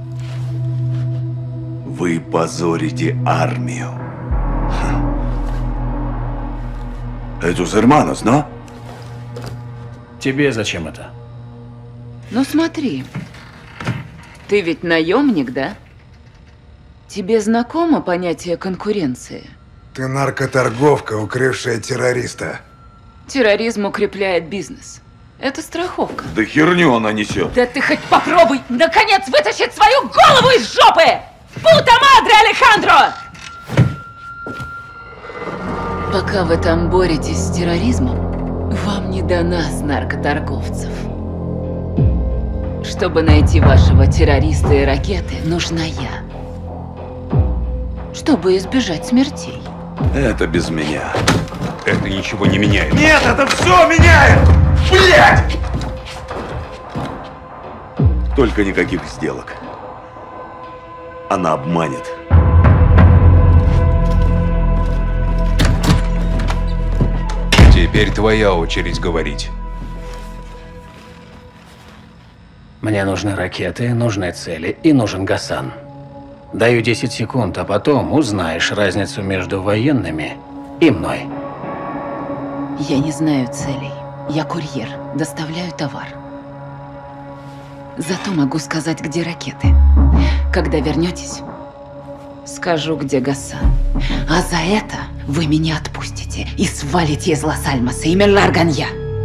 Вы позорите армию. Эtus hermanos, ¿no? Тебе зачем это? Ну смотри, ты ведь наемник, да? Тебе знакомо понятие конкуренции? Ты наркоторговка, укрывшая террориста. Терроризм укрепляет бизнес. Это страховка. Да херню она несет. Да ты хоть попробуй, наконец, вытащить свою голову из жопы! Пута мадре, Алехандро! Пока вы там боретесь с терроризмом, вам не до нас, наркоторговцев. Чтобы найти вашего террориста и ракеты, нужна я. Чтобы избежать смертей. Это без меня. Это ничего не меняет. Нет, это все меняет! Блядь! Только никаких сделок. Она обманет. Теперь твоя очередь говорить. Мне нужны ракеты, нужны цели и нужен Гасан. Даю 10 секунд, а потом узнаешь разницу между военными и мной. Я не знаю целей. Я курьер, доставляю товар. Зато могу сказать, где ракеты. Когда вернетесь, скажу, где Гасан. А за это вы меня отпустите и свалите из Лас-Альмаса и Мелларганья.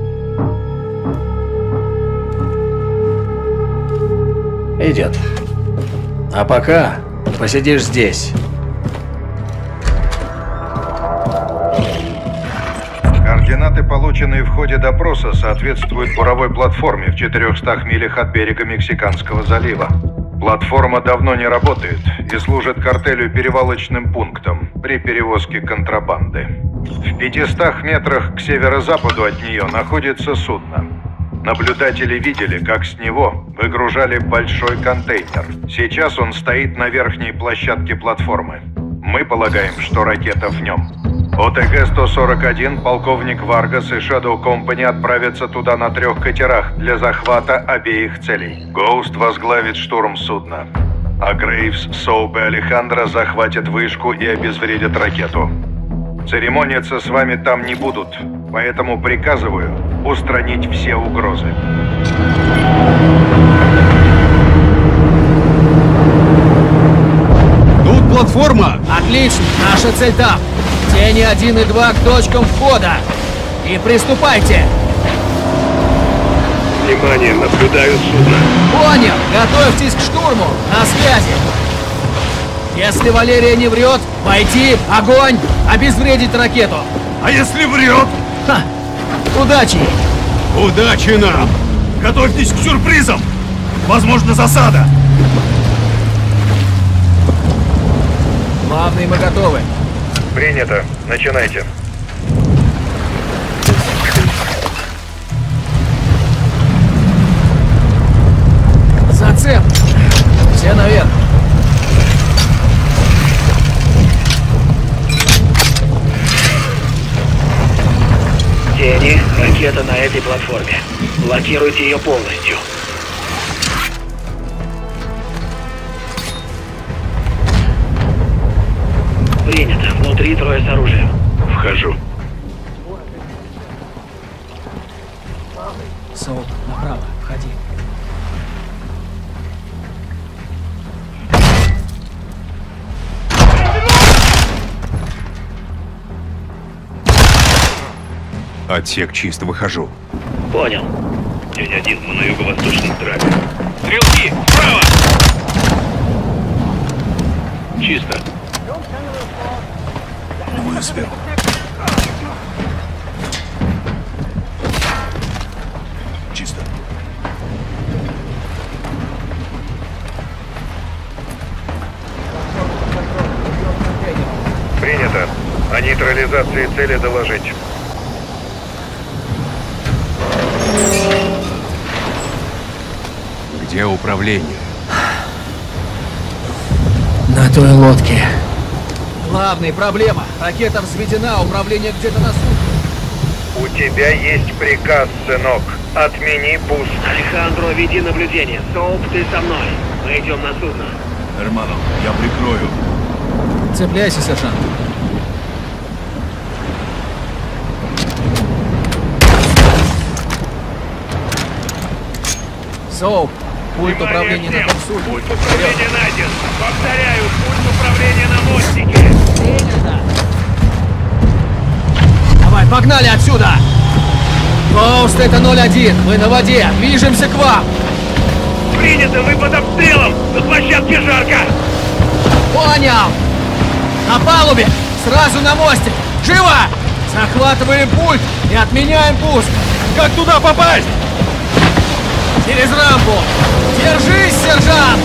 Идет. А пока посидишь здесь. Координаты, полученные в ходе допроса, соответствуют буровой платформе в 400 милях от берега Мексиканского залива. Платформа давно не работает и служит картелю перевалочным пунктом при перевозке контрабанды. В 500 метрах к северо-западу от нее находится судно. Наблюдатели видели, как с него выгружали большой контейнер. Сейчас он стоит на верхней площадке платформы. Мы полагаем, что ракета в нем. ОТГ-141, полковник Варгас и Shadow Company отправятся туда на 3 катерах для захвата обеих целей. Гоуст возглавит штурм судна, а Грейвс, Соуп и Алехандро захватят вышку и обезвредят ракету. Церемониться с вами там не будут, поэтому приказываю устранить все угрозы. Тут платформа! Отлично! Наша цель там! Тени 1 и 2 к точкам входа! И приступайте! Внимание, наблюдают судно. Понял! Готовьтесь к штурму! На связи! Если Валерия не врет, войти, огонь, обезвредить ракету! А если врет? Ха! Удачи! Удачи нам! Готовьтесь к сюрпризам! Возможно, засада! Главный, мы готовы. Принято. Начинайте. Зацеп! Все наверх! Тени, ракета на этой платформе. Блокируйте ее полностью. Принято. Внутри 3 с оружием. Вхожу. Соуп, направо, входи. Отсек чист, выхожу. Понял. Тень 1, мы на юго-восточном трапе. Стрелки! Вправо! Чисто. Думаю, сверху. Чисто. Принято. О нейтрализации цели доложить. Где управление? На той лодке. Главная проблема. Ракета взведена, управление где-то на судне. У тебя есть приказ, сынок. Отмени пуск. Алехандро, веди наблюдение. Соуп, ты со мной. Мы идем на судно. Эрмано, я прикрою. Цепляйся, сержант. Соуп, пульт управления на том судне. Пульт управления найден. Повторяю, пульт управления на мостике. Принято. Давай, погнали отсюда! Гоуст, это 01. Мы на воде. Движемся к вам. Принято, мы под обстрелом. На площадке жарко. Понял. На палубе. Сразу на мостик. Живо! Захватываем пульт и отменяем пуск. Как туда попасть? Через рампу. Держись, сержант!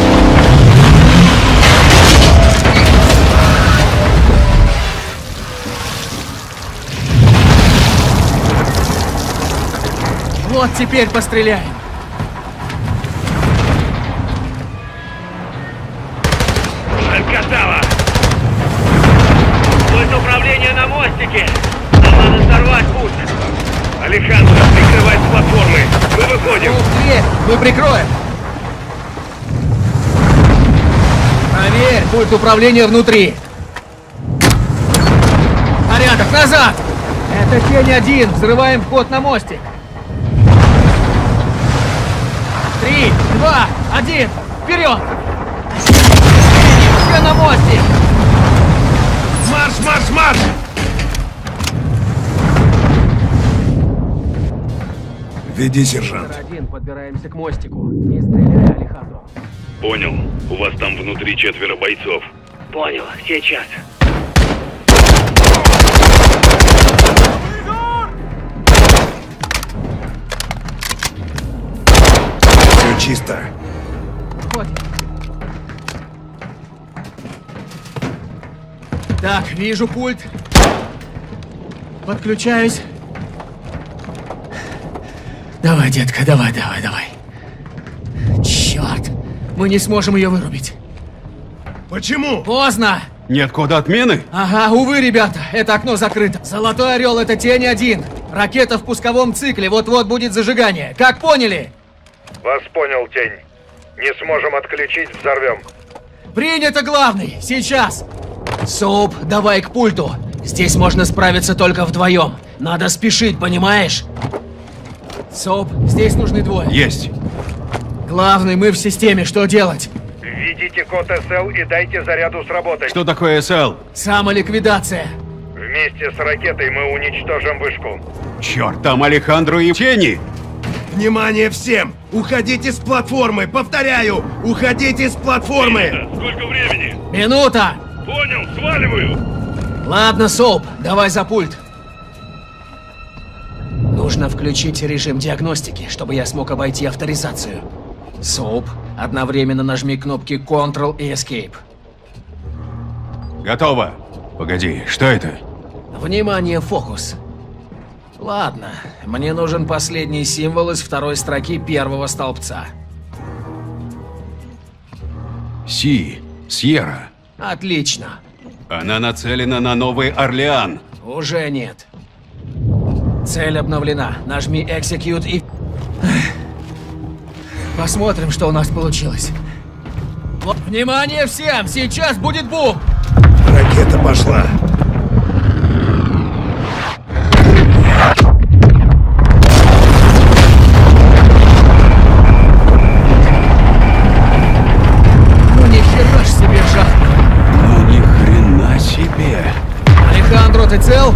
Вот теперь постреляем. Алькатала! Пульт управления на мостике! Нам надо сорвать пульт! Алехандро, прикрывай с платформы! Мы выходим! Дверь! Мы прикроем! Проверь пульт управления внутри! Порядок! Назад! Это тень 1! Взрываем вход на мостик! 3, 2, 1! Вперед! Все на мостик! Марш, марш, марш! Веди, сержант. 1, подбираемся к мостику. Не стреляй, Алехандро. Понял. У вас там внутри 4 бойцов. Понял, сейчас. Все чисто. Выходим. Так, вижу пульт. Подключаюсь. Давай, детка, давай. Черт! Мы не сможем ее вырубить. Почему? Поздно! Нет кода отмены? Ага, увы, ребята, это окно закрыто. Золотой Орел — это тень 1. Ракета в пусковом цикле, вот-вот будет зажигание. Как поняли? Вас понял, Тень. Не сможем отключить, взорвем. Принято, главный! Сейчас! Соуп, давай к пульту. Здесь можно справиться только вдвоем. Надо спешить, понимаешь? Соуп, здесь нужны двое. Есть. Главный, мы в системе, что делать? Введите код СЛ и дайте заряду сработать. Что такое СЛ? Самоликвидация. Вместе с ракетой мы уничтожим вышку. Черт, там Алехандро и Тени! Внимание всем! Уходите с платформы! Повторяю! Уходите с платформы! Сколько времени? Минута! Понял, сваливаю! Ладно, Соуп, давай за пульт. Нужно включить режим диагностики, чтобы я смог обойти авторизацию. Соуп, одновременно нажми кнопки Ctrl и Escape. Готово. Погоди, что это? Внимание, фокус. Ладно, мне нужен последний символ из второй строки первого столбца. Сьерра. Отлично. Она нацелена на Новый Орлеан. Уже нет. Цель обновлена. Нажми Execute и... Посмотрим, что у нас получилось. Внимание всем! Сейчас будет бум! Ракета пошла. Ну ни хера ж себе жахнул. Ну ни хрена себе. Алехандро, ты цел?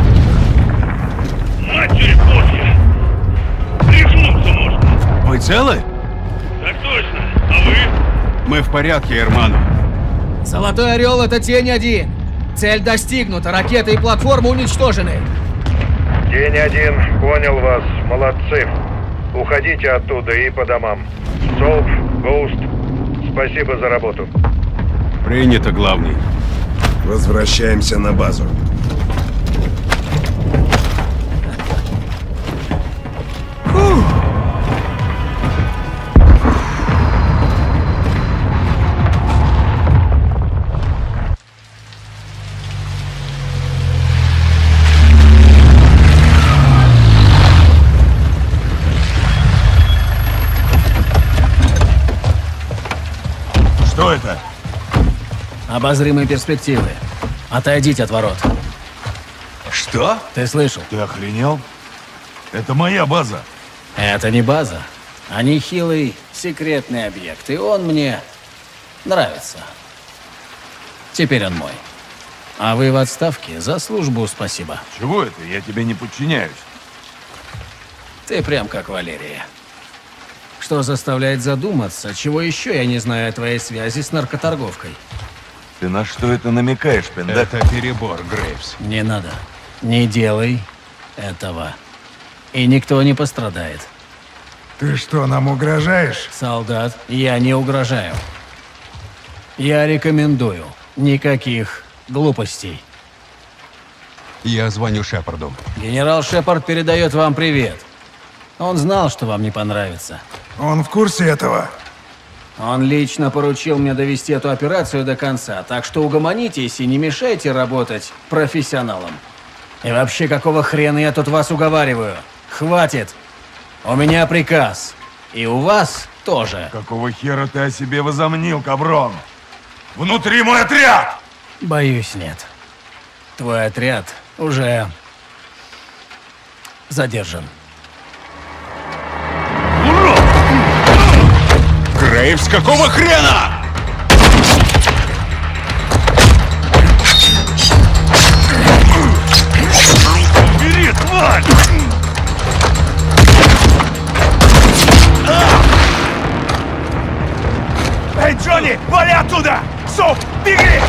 Матерь Божья! Рехнуться можно! Вы целы? Так точно! А вы? Мы в порядке, Эрмано. Золотой Орел — это тень 1. Цель достигнута, ракеты и платформа уничтожены. День 1, понял вас, молодцы. Уходите оттуда и по домам. Соуп, Гоуст, спасибо за работу. Принято, главный. Возвращаемся на базу. Что это? Обозримые перспективы. Отойдите от ворот. Что? Ты слышал? Ты охренел? Это моя база. Это не база, а нехилый секретный объект. И он мне нравится. Теперь он мой. А вы в отставке. За службу спасибо. Чего это? Я тебе не подчиняюсь. Ты прям как Валерия. Что заставляет задуматься, чего еще я не знаю о твоей связи с наркоторговкой. Ты на что это намекаешь, Пендак? Это перебор, Грейвс. Не надо. Не делай этого. И никто не пострадает. Ты что, нам угрожаешь? Солдат, я не угрожаю. Я рекомендую. Никаких глупостей. Я звоню Шепарду. Генерал Шепард передает вам привет. Он знал, что вам не понравится. Он в курсе этого? Он лично поручил мне довести эту операцию до конца, так что угомонитесь и не мешайте работать профессионалам. И вообще, какого хрена я тут вас уговариваю? Хватит! У меня приказ. И у вас тоже. Какого хера ты о себе возомнил, каброн? Внутри мой отряд! Боюсь, нет. Твой отряд уже задержан. Грейвс, какого хрена? Бери, тварь! Эй, Джонни, вали оттуда! Соп, беги!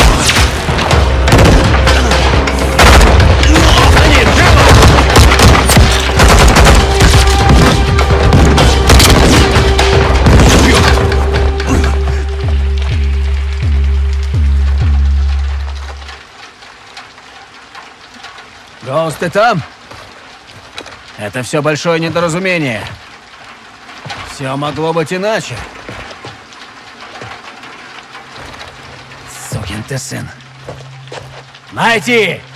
Гоуст, ты там? Это все большое недоразумение. Все могло быть иначе. Сукин ты сын. Найти!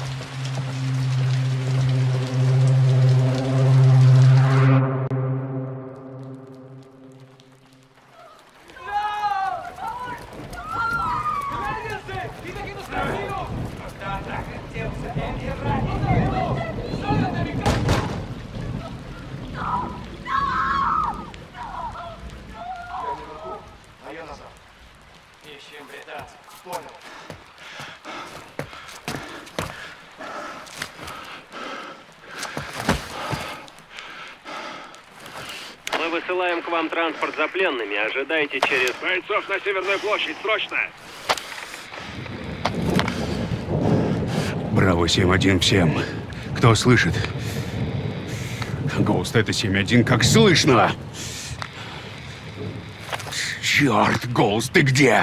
Мы высылаем к вам транспорт за пленными. Ожидайте через... Бойцов на Северную площадь, срочно! Браво, 7-1 всем. Кто слышит? Гоуст, это 7-1, как слышно? Черт, Гоуст, ты где?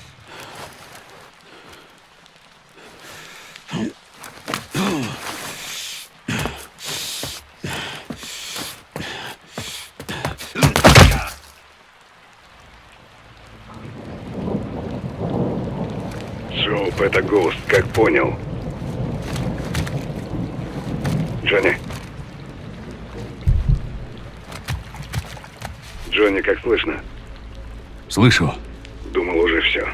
Соуп, это Гоуст, как понял. Джонни. Джонни, как слышно? Слышу. Думал, уже все.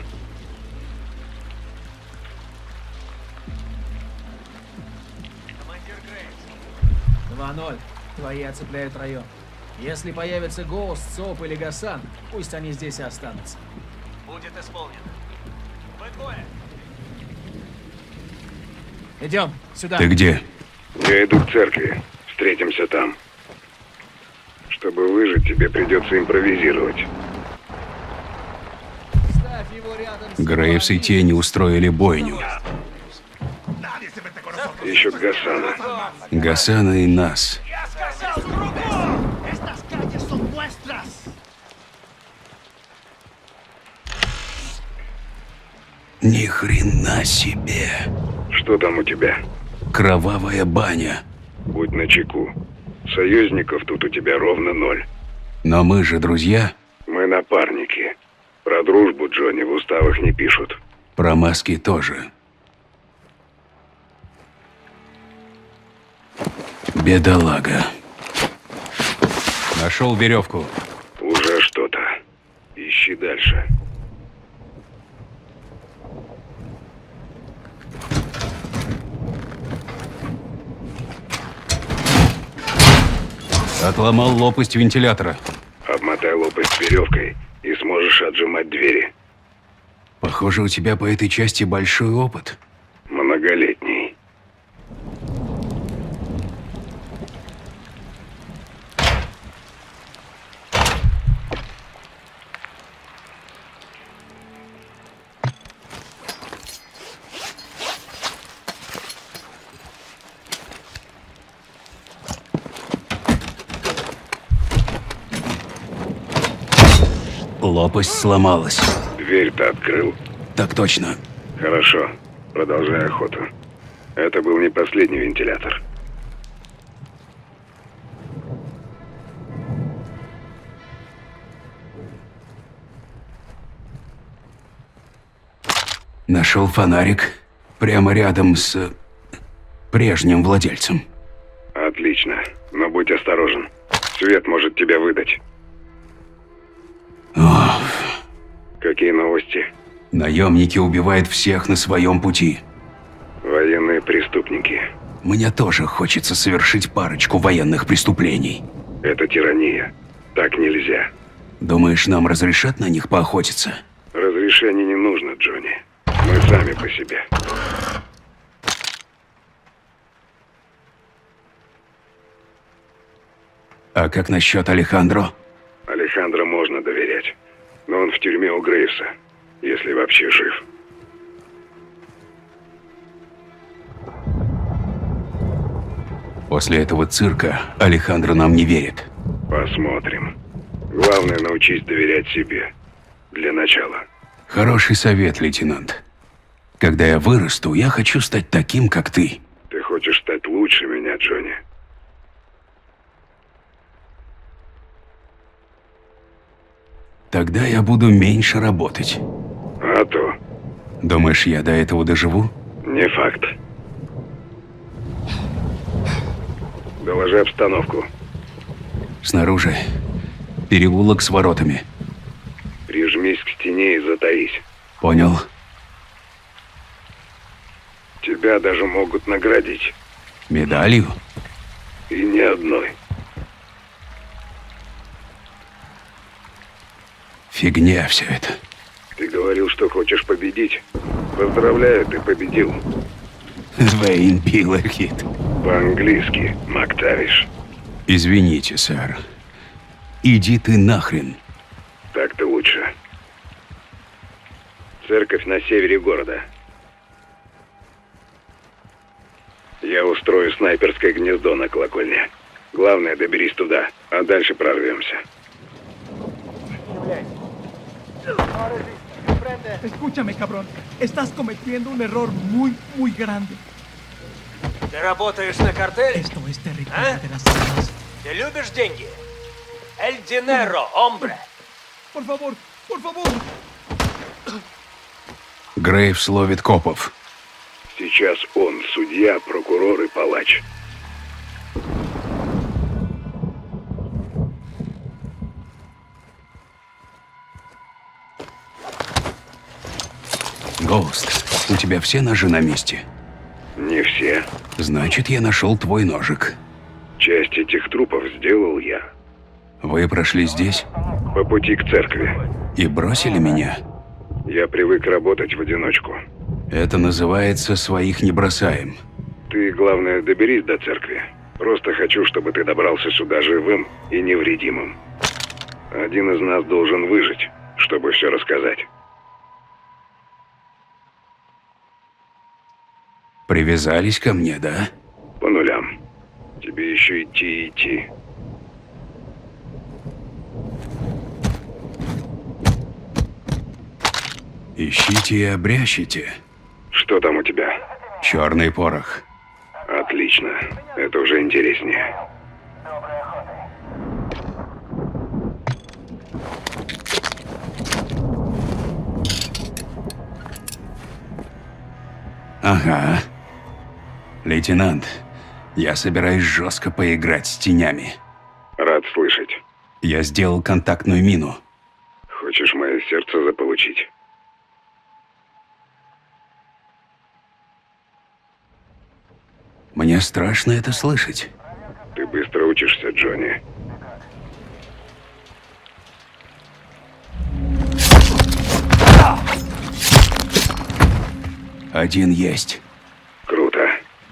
Командир Грейвс. 2-0. Твои оцепляют район. Если появится Гоуст, Соуп или Гасан, пусть они здесь и останутся. Будет исполнено. Вы двое. Идем, сюда. Ты где? Я иду к церкви. Встретимся там. Чтобы выжить, тебе придется импровизировать. Ставь его Грейвс и Тени устроили бойню. Ищут Гасана. Гасана и нас. Ни хрена себе. Что там у тебя? Кровавая баня. Будь начеку. Союзников тут у тебя ровно 0. Но мы же друзья. Мы напарники. Про дружбу, Джонни, в уставах не пишут. Про маски тоже. Бедолага. Нашел веревку. Уже что-то. Ищи дальше. Отломал лопасть вентилятора. Обмотай лопасть веревкой и сможешь отжимать двери. Похоже, у тебя по этой части большой опыт. Многолетний. Лопасть сломалась. Дверь-то открыл. Так точно. Хорошо. Продолжай охоту. Это был не последний вентилятор. Нашел фонарик прямо рядом с прежним владельцем. Отлично. Но будь осторожен. Свет может тебя выдать. Ох. Какие новости? Наемники убивают всех на своем пути. Военные преступники. Мне тоже хочется совершить парочку военных преступлений. Это тирания. Так нельзя. Думаешь, нам разрешат на них поохотиться? Разрешение не нужно, Джонни. Мы сами по себе. А как насчет Алехандро? Алехандро можно доверять. Но он в тюрьме у Грейвса. Если вообще жив. После этого цирка Алехандро нам не верит. Посмотрим. Главное, научись доверять себе. Для начала. Хороший совет, лейтенант. Когда я вырасту, я хочу стать таким, как ты. Ты хочешь стать лучше меня, Джонни? Тогда я буду меньше работать. А то. Думаешь, я до этого доживу? Не факт. Доложи обстановку. Снаружи переулок с воротами. Прижмись к стене и затаись. Понял. Тебя даже могут наградить. Медалью? И ни одной. Фигня все это. Ты говорил, что хочешь победить. Поздравляю, ты победил. Вейн Пилlerхит. По-английски, Мактавиш. Извините, сэр. Иди ты нахрен. Так-то лучше. Церковь на севере города. Я устрою снайперское гнездо на колокольне. Главное, доберись туда, а дальше прорвемся. Escúchame, cabrón. Estás cometiendo un error muy grande. Ты работаешь на картель? Esto es terrible. А? Ты любишь деньги? El dinero, hombre. Por favor, por favor. Грейвс ловит копов. Сейчас он судья, прокурор и палач. Гоуст, у тебя все ножи на месте? Не все. Значит, я нашел твой ножик. Часть этих трупов сделал я. Вы прошли здесь? По пути к церкви. И бросили меня? Я привык работать в одиночку. Это называется «своих не бросаем». Ты, главное, доберись до церкви. Просто хочу, чтобы ты добрался сюда живым и невредимым. Один из нас должен выжить, чтобы все рассказать. Привязались ко мне, да? По нулям. Тебе еще идти и идти. Ищите и обрящите. Что там у тебя? Черный порох. Отлично. Это уже интереснее. Ага. Лейтенант, я собираюсь жестко поиграть с тенями. Рад слышать. Я сделал контактную мину. Хочешь мое сердце заполучить? Мне страшно это слышать. Ты быстро учишься, Джонни. Один есть. Круто.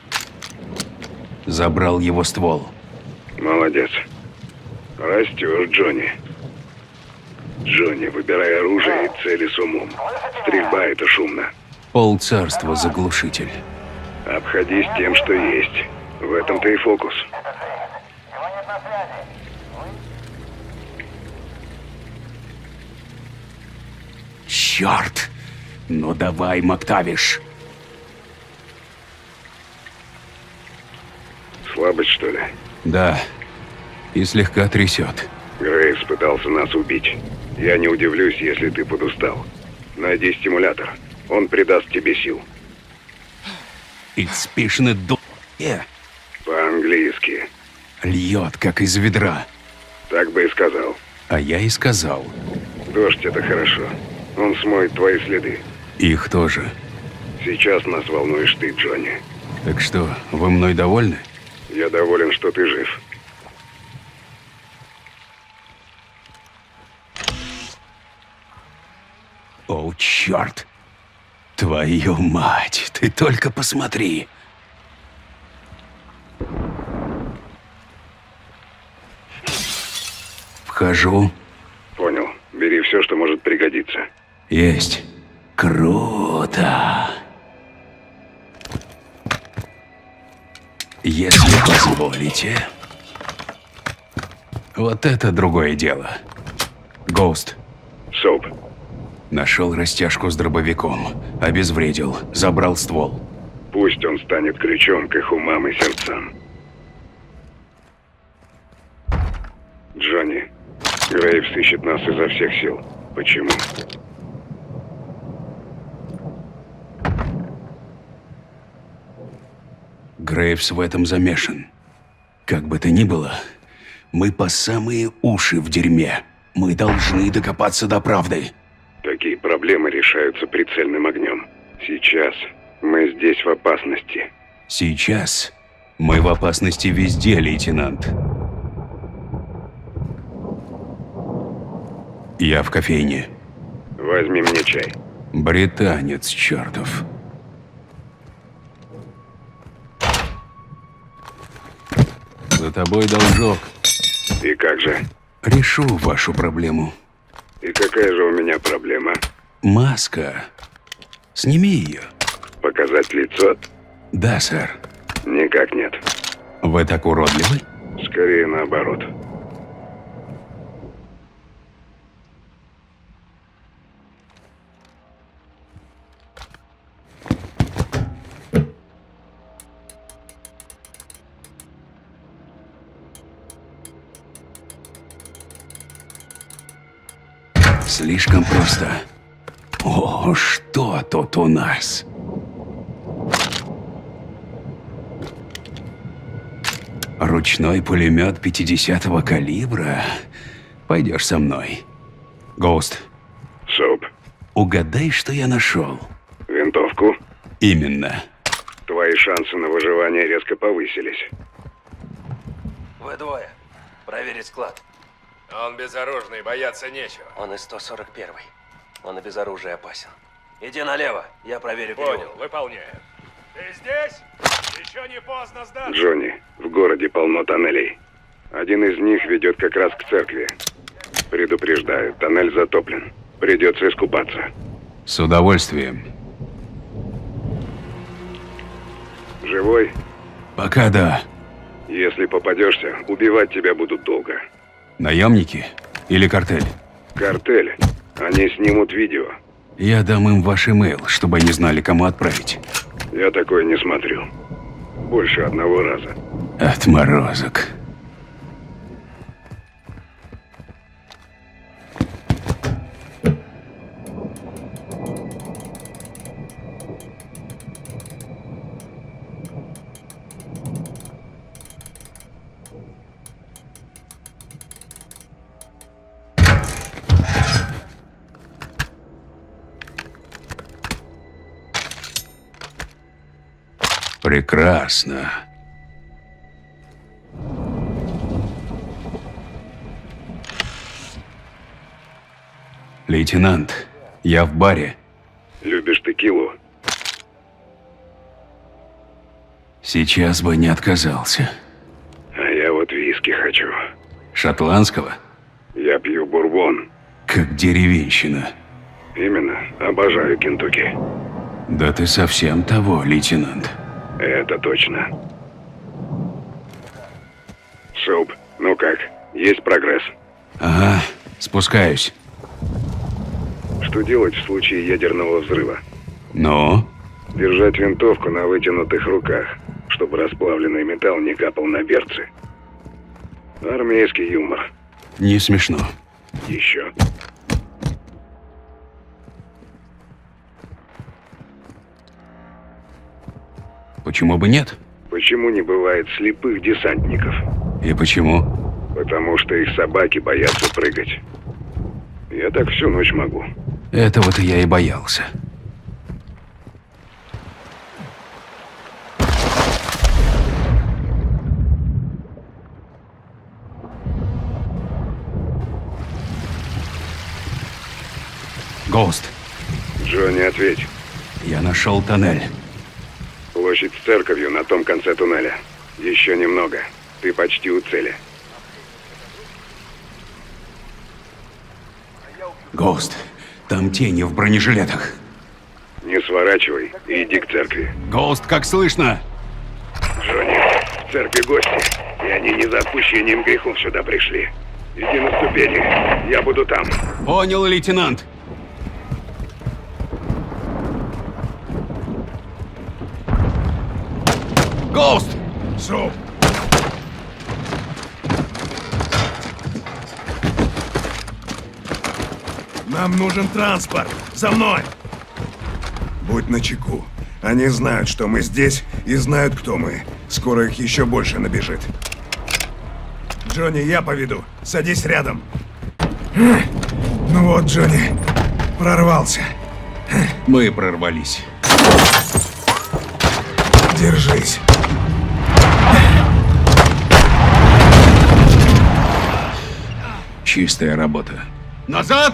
Забрал его ствол. Молодец. Растешь, Джонни. Джонни, выбирай оружие и цели с умом. Стрельба — это шумно. Полцарства заглушитель. Обходись тем, что есть. В этом-то и фокус. Черт! Ну давай, Мактавиш. Слабость, что ли? Да. И слегка трясет. Грейвс пытался нас убить. Я не удивлюсь, если ты подустал. Найди стимулятор. Он придаст тебе сил. It'spishnet do... По-английски. Льет, как из ведра. Так бы и сказал. А я и сказал. Дождь — это хорошо. Он смоет твои следы. Их тоже. Сейчас нас волнуешь ты, Джонни. Так что, вы мной довольны? Я доволен, что ты жив. О, черт! Твою мать, ты только посмотри! Вхожу. Понял. Бери все, что может пригодиться. Есть. Круто! Если позволите... Вот это другое дело. Гоуст. Соуп. Нашел растяжку с дробовиком. Обезвредил. Забрал ствол. Пусть он станет ключом к их умам и сердцам. Джонни, Грейвс ищет нас изо всех сил. Почему? Грейвс в этом замешан. Как бы то ни было, мы по самые уши в дерьме. Мы должны докопаться до правды. Такие проблемы решаются прицельным огнем. Сейчас мы здесь в опасности. Сейчас мы в опасности везде, лейтенант. Я в кофейне. Возьми мне чай. Британец чертов. За тобой должок. И как же? Решу вашу проблему. И какая же у меня проблема? Маска. Сними ее. Показать лицо? Да, сэр. Никак нет. Вы так уродливы? Скорее наоборот. Слишком просто. О, что тут у нас? Ручной пулемет 50-го калибра. Пойдешь со мной. Гоуст. Соуп. Угадай, что я нашел. Винтовку? Именно. Твои шансы на выживание резко повысились. Вы двое. Проверить склад. Он безоружный, бояться нечего. Он и 141-й. Он и без оружия опасен. Иди налево, я проверю Понял, перевод. выполняю. Ты здесь? Еще не поздно сдаться. Джонни, в городе полно тоннелей. Один из них ведет как раз к церкви. Предупреждаю, тоннель затоплен. Придется искупаться. С удовольствием. Живой? Пока да. Если попадешься, убивать тебя будут долго. Наемники? Или картель? Картель. Они снимут видео. Я дам им ваш имейл, чтобы они знали, кому отправить. Я такое не смотрю. Больше одного раза. Отморозок. Прекрасно. Лейтенант, я в баре. Любишь текилу? Сейчас бы не отказался. А я вот виски хочу. Шотландского? Я пью бурбон. Как деревенщина. Именно. Обожаю Кентукки. Да ты совсем того, лейтенант. Это точно. Соуп, ну как? Есть прогресс? Ага, спускаюсь. Что делать в случае ядерного взрыва? Ну? Держать винтовку на вытянутых руках, чтобы расплавленный металл не капал на берцы. Армейский юмор. Не смешно. Еще. Почему бы нет? Почему не бывает слепых десантников? И почему? Потому что их собаки боятся прыгать. Я так всю ночь могу. Этого-то я и боялся. Гоуст. Джонни, ответь. Я нашел тоннель. Площадь с церковью на том конце туннеля. Еще немного. Ты почти у цели. Гоуст, там тени в бронежилетах. Не сворачивай и иди к церкви. Гоуст, как слышно? Джонни, в церкви гости, и они не за отпущением грехов сюда пришли. Иди на ступени, я буду там. Понял, лейтенант. Гоуст! Соуп! Нам нужен транспорт! За мной! Будь начеку. Они знают, что мы здесь, и знают, кто мы. Скоро их еще больше набежит. Джонни, я поведу. Садись рядом. Ну вот, Джонни, прорвался. Мы прорвались. Держись. Чистая работа. Назад!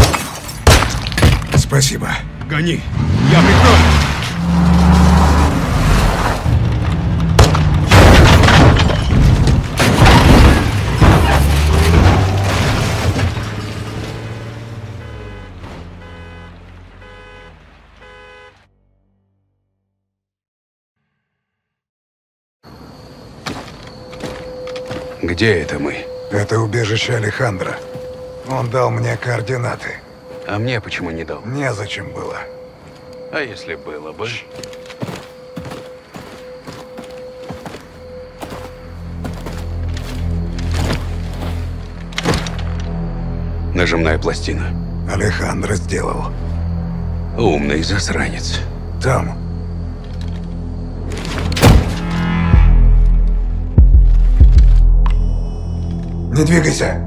Спасибо. Гони. Я прикрою. Где это мы? Это убежище Алехандро. Он дал мне координаты. А мне почему не дал? Незачем было. А если было бы? Нажимная пластина. Алехандро сделал. Умный засранец. Там. Не двигайся.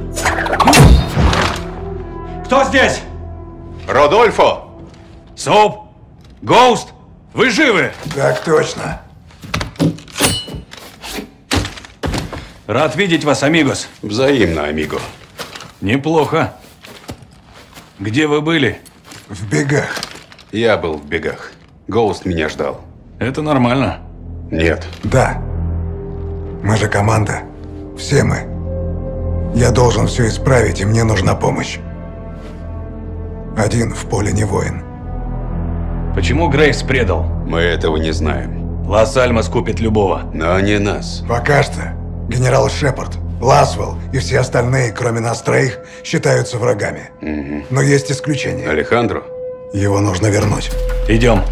Кто здесь? Родольфо! Соуп! Гоуст! Вы живы? Так точно. Рад видеть вас, амигос. Взаимно, амиго. Неплохо. Где вы были? В бегах. Я был в бегах. Гоуст меня ждал. Это нормально. Нет. Да. Мы же команда. Все мы. Я должен все исправить, и мне нужна помощь. Один в поле не воин. Почему Грейс предал? Мы этого не знаем. Лас-Альмас купит любого. Но не нас. Пока что генерал Шепард, Ласвелл и все остальные, кроме нас троих, считаются врагами. Но есть исключение. Алехандро? Его нужно вернуть. Идем.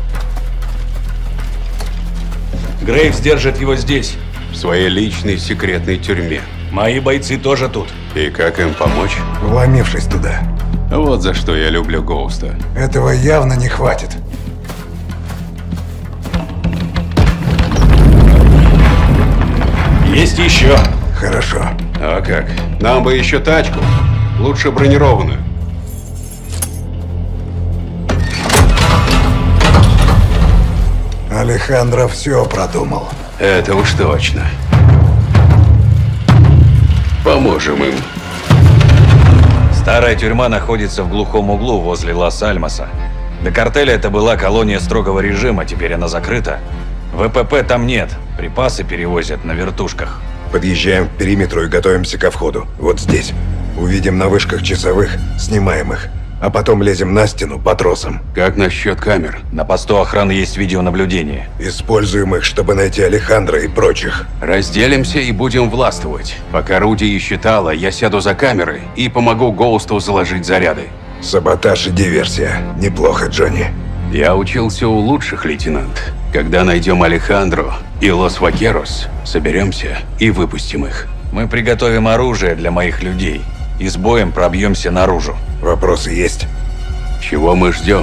Грейвс держит его здесь. В своей личной секретной тюрьме. Мои бойцы тоже тут. И как им помочь? Вломившись туда. Вот за что я люблю Гоуста. Этого явно не хватит. Есть еще. Хорошо. А как? Нам бы еще тачку. Лучше бронированную. Алехандро все продумал. Это уж точно. Поможем им. Старая тюрьма находится в глухом углу возле Лас-Альмаса. До картеля это была колония строгого режима, теперь она закрыта. ВПП там нет, припасы перевозят на вертушках. Подъезжаем к периметру и готовимся ко входу. Вот здесь. Увидим на вышках часовых, снимаем их. А потом лезем на стену по тросам. Как насчет камер? На посту охраны есть видеонаблюдение. Используем их, чтобы найти Алехандро и прочих. Разделимся и будем властвовать. Пока Руди ищет Алла, я сяду за камеры и помогу Гоусту заложить заряды. Саботаж и диверсия. Неплохо, Джонни. Я учился у лучших, лейтенант. Когда найдем Алехандро и Лос Вакерос, соберемся и выпустим их. Мы приготовим оружие для моих людей и с боем пробьемся наружу. Вопросы есть? Чего мы ждем?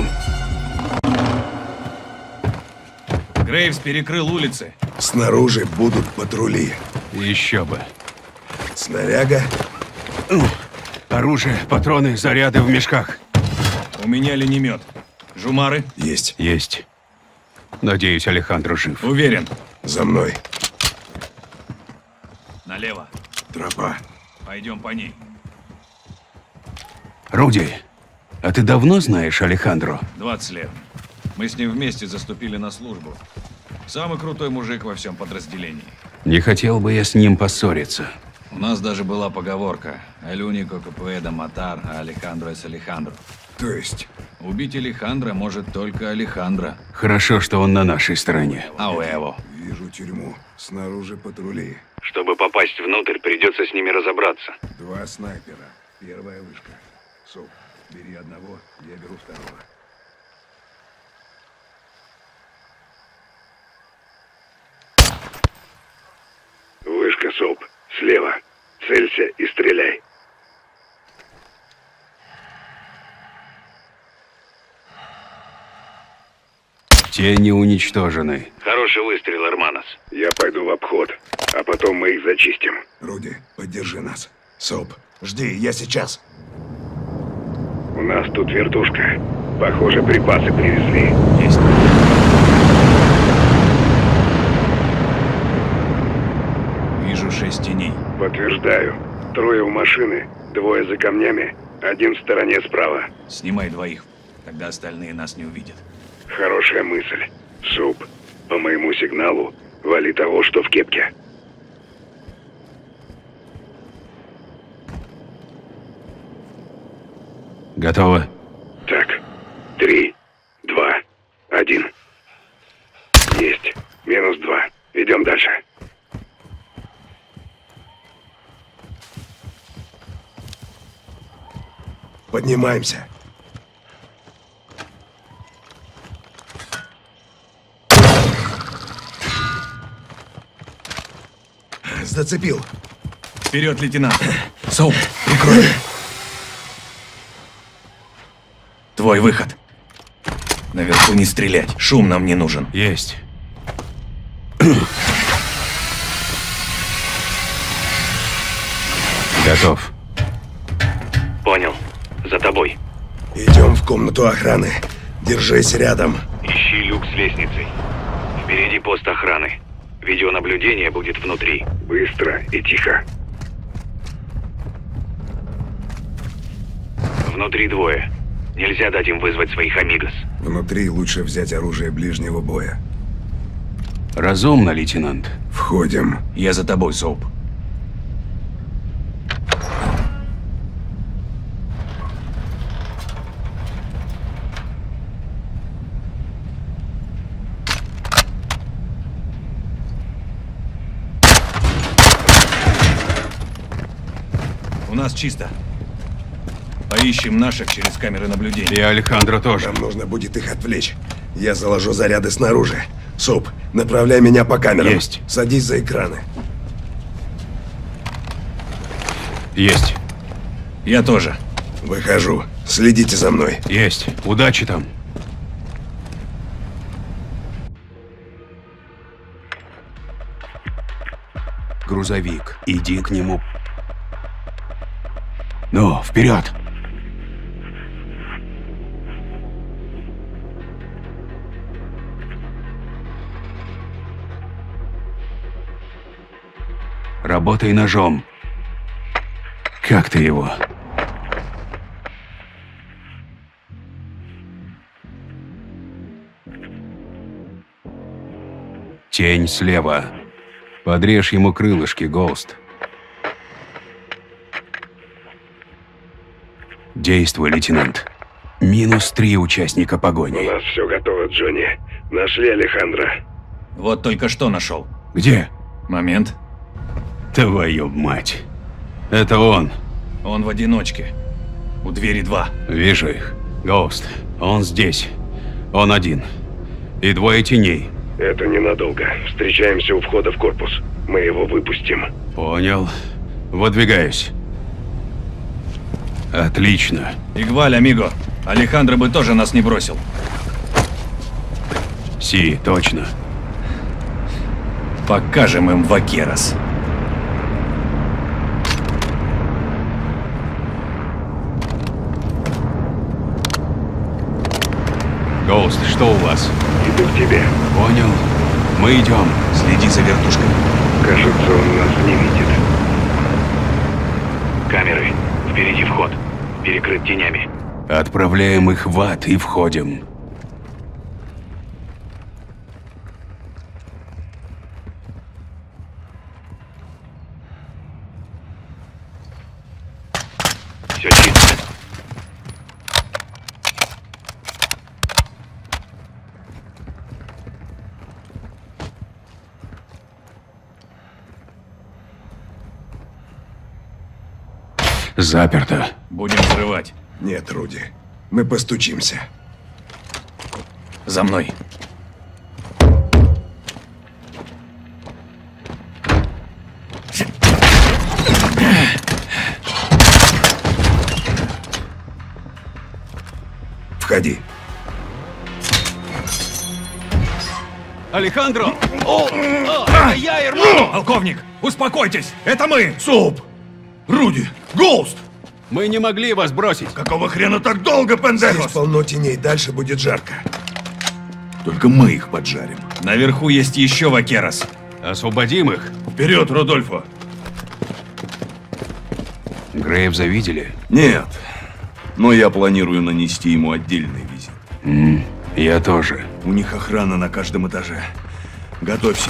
Грейвс перекрыл улицы. Снаружи будут патрули. Еще бы. Снаряга? Оружие, патроны, заряды в мешках. У меня линемет. Жумары? Есть. Есть. Надеюсь, Алехандро жив. Уверен. За мной. Налево. Тропа. Пойдем по ней. Руди, а ты давно знаешь Алехандро? 20 лет. Мы с ним вместе заступили на службу. Самый крутой мужик во всем подразделении. Не хотел бы я с ним поссориться. У нас даже была поговорка: «El único que puede matar a Alejandro es Alejandro». То есть? Убить Алехандро может только Алехандро. Хорошо, что он на нашей стороне. Ауэво. Вижу тюрьму. Снаружи патрули. Чтобы попасть внутрь, придется с ними разобраться. 2 снайпера. Первая вышка. Соп, бери одного, я беру второго. Вышка, Соп. Слева. Целься и стреляй. Те не уничтожены. Хороший выстрел, Арманос. Я пойду в обход, а потом мы их зачистим. Руди, поддержи нас. Соп, жди, я сейчас. У нас тут вертушка. Похоже, припасы привезли. Есть. Вижу 6 теней. Подтверждаю. 3 у машины, 2 за камнями, 1 в стороне справа. Снимай 2, тогда остальные нас не увидят. Хорошая мысль. Суп, по моему сигналу, вали того, что в кепке. Готово. Так, 3, 2, 1. Есть. -2. Идем дальше. Поднимаемся. Зацепил. Вперед, лейтенант. Соуп, прикрой. Твой выход. Наверху не стрелять. Шум нам не нужен. Есть. Готов. Понял. За тобой. Идем в комнату охраны. Держись рядом. Ищи люк с лестницей. Впереди пост охраны. Видеонаблюдение будет внутри. Быстро и тихо. Внутри 2. Нельзя дать им вызвать своих амигос. Внутри лучше взять оружие ближнего боя. Разумно, лейтенант. Входим. Я за тобой, Соуп. нас чисто. Поищем наших через камеры наблюдения. И Алехандро тоже. Нам нужно будет их отвлечь. Я заложу заряды снаружи. Суп, направляй меня по камерам. Есть. Садись за экраны. Есть. Я тоже. Выхожу. Следите за мной. Есть. Удачи там. Грузовик. Иди к нему. Ну, вперед! Работай ножом. Как ты его? Тень слева. Подрежь ему крылышки, Гоуст. Действуй, лейтенант. -3 участника погони. У нас все готово, Джонни. Нашли Алехандро. Вот только что нашел. Где? Момент. Твою мать. Это он. Он в одиночке. У двери 2. Вижу их. Гоуст. Он здесь. Он один. И 2 теней. Это ненадолго. Встречаемся у входа в корпус. Мы его выпустим. Понял. Выдвигаюсь. Отлично. Игваль, амиго. Алехандро бы тоже нас не бросил. Си, точно. Покажем им Вакерос. Гоуст, что у вас? Иду к тебе. Понял. Мы идем. Следи за вертушкой. Кажется, он нас не видит. Камеры. Впереди вход. Перекрыт тенями. Отправляем их в ад и входим. Все чисто. Заперто. Будем взрывать. Нет, Руди. Мы постучимся. За мной. Входи. Алехандро! Это я, Эрмано! Полковник, успокойтесь! Это мы! Суп! Руди! Гоуст! Мы не могли вас бросить. Какого хрена так долго, Пендерос? Здесь полно теней, дальше будет жарко. Только мы их поджарим. Наверху есть еще Вакерос. Освободим их. Вперед, Родольфо! Грейвза видели? Нет. Но я планирую нанести ему отдельный визит. Я тоже. У них охрана на каждом этаже. Готовься.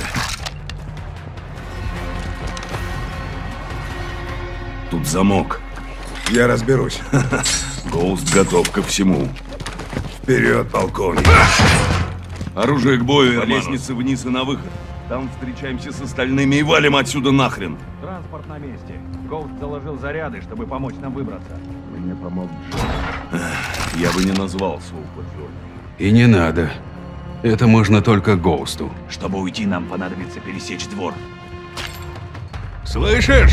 Тут замок. Я разберусь. Гоуст готов ко всему. Вперед, полковник. Оружие к бою, по лестнице вниз и на выход. Там встречаемся с остальными и валим отсюда нахрен. Транспорт на месте. Гоуст заложил заряды, чтобы помочь нам выбраться. Мне помог Джон. Я бы не назвал Соупа Джон. И не надо. Это можно только Гоусту. Чтобы уйти, нам понадобится пересечь двор. Слышишь?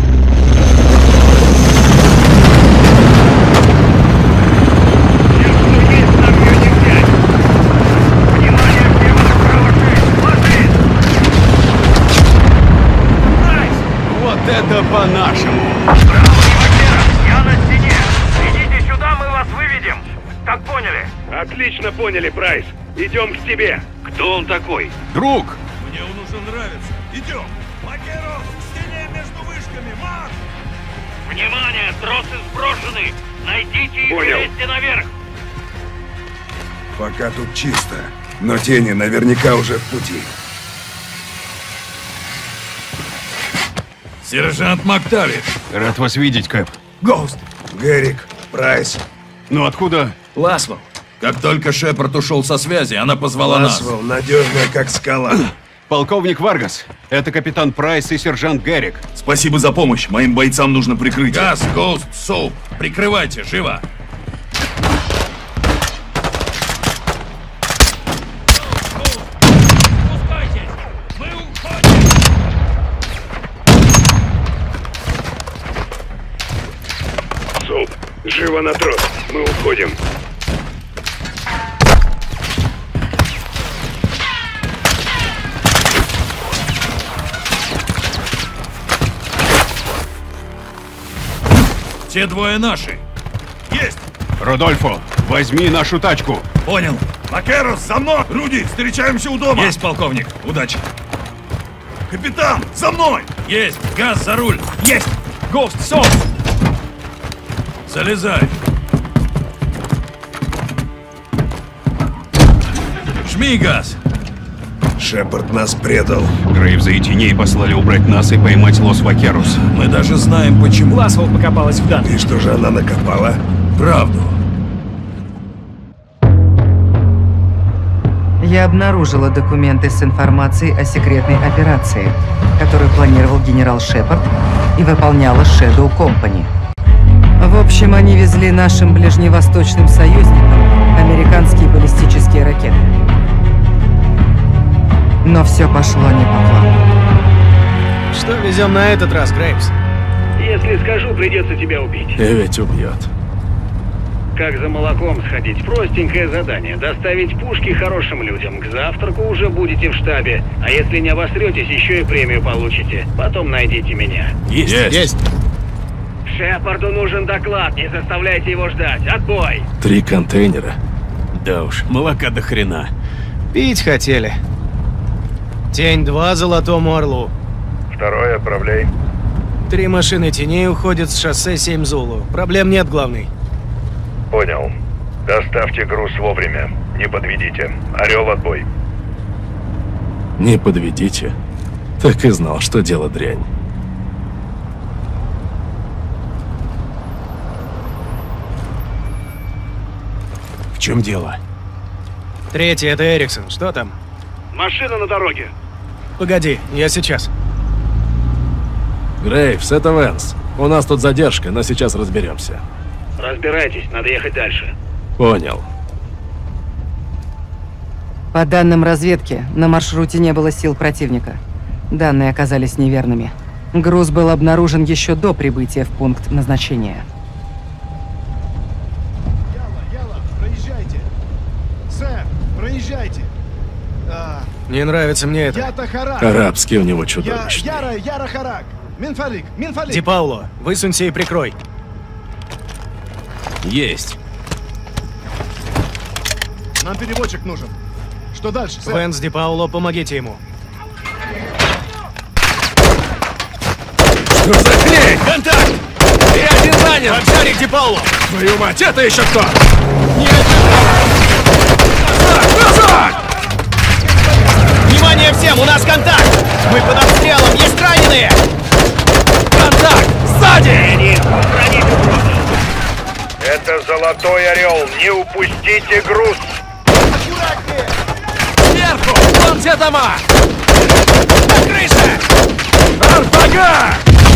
Вот это по-нашему! Я на стене! Идите сюда, мы вас выведем! Как поняли? Отлично поняли, Прайс. Идем к тебе. Кто он такой? Друг! Мне он уже нравится. Идем! Вакерос, к стене между вышками! Марш! Внимание! Тросы сброшены! Найдите их и Понял. лезьте наверх! Пока тут чисто, но тени наверняка уже в пути. Сержант Мактавиш. Рад вас видеть, Кэп. Гоуст! Гэрик, Прайс. Ну откуда? Ласвелл. Как только Шепард ушел со связи, она позвала нас. Ласвелл надежная, как скала. Полковник Варгас, это капитан Прайс и сержант Геррик. Спасибо за помощь. Моим бойцам нужно прикрытие. Газ, Гоуст, Соуп, прикрывайте, живо! Соуп, живо на трос. Мы уходим. Те двое наши. Есть! Рудольфо, возьми нашу тачку. Понял. Макерос, за мной! Руди, встречаемся у дома! Есть, полковник. Удачи. Капитан, за мной! Есть! Газ за руль! Есть! Гоуст, Соуп! Залезай! Жми газ! Шепард нас предал. Грейвза и теней послали убрать нас и поймать Лос-Вакерус. Мы даже знаем, почему. Ласвелл покопалась в данных. И что же она накопала? Правду. Я обнаружила документы с информацией о секретной операции, которую планировал генерал Шепард и выполняла Shadow Company. В общем, они везли нашим ближневосточным союзникам американские баллистические ракеты. Но все пошло не по плану. Что везем на этот раз, Грейвс? Если скажу, придется тебя убить. И ведь убьет. Как за молоком сходить? Простенькое задание. Доставить пушки хорошим людям. К завтраку уже будете в штабе. А если не обосретесь, еще и премию получите. Потом найдите меня. Есть! Шепарду нужен доклад. Не заставляйте его ждать. Отбой! 3 контейнера. Да уж, молока до хрена. Пить хотели. Тень 2 Золотому Орлу. Второй отправляй. 3 машины теней уходят с шоссе 7 Зулу. Проблем нет, главный. Понял. Доставьте груз вовремя. Не подведите. Орел, отбой. Не подведите. Так и знал, что дело дрянь. В чем дело? 3-й, это Эриксон. Что там? Машина на дороге. Погоди, я сейчас. Грейвс, это Вэнс. У нас тут задержка, но сейчас разберемся. Разбирайтесь, надо ехать дальше. Понял. По данным разведки, на маршруте не было сил противника. Данные оказались неверными. Груз был обнаружен еще до прибытия в пункт назначения. Яла, проезжайте. Сэр, проезжайте. Не нравится мне это. Ята-харак. Арабский у него чудовищный. Яра Харак. Минфалик. Ди Пауло, высунься и прикрой. Есть. Нам переводчик нужен. Что дальше, сэр? Вэнс, Ди Пауло, помогите ему. Что за хрень? Контакт! И один ранен! Поджарик Ди Пауло! Твою мать, это еще кто? Назад! Внимание всем, у нас контакт! Мы под обстрелом, есть раненые! Контакт! Сзади! Это Золотой Орел. Не упустите груз. Сверху! Вон те дома! На крыше! Артага!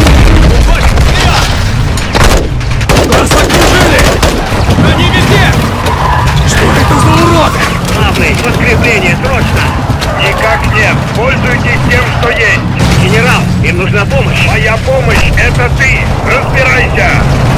Нас окружили! Они везде! Что это за уроды? Главный, подкрепление, срочно! Никак нет. Пользуйтесь тем, что есть. Генерал, им нужна помощь. Моя помощь — это ты. Разбирайся.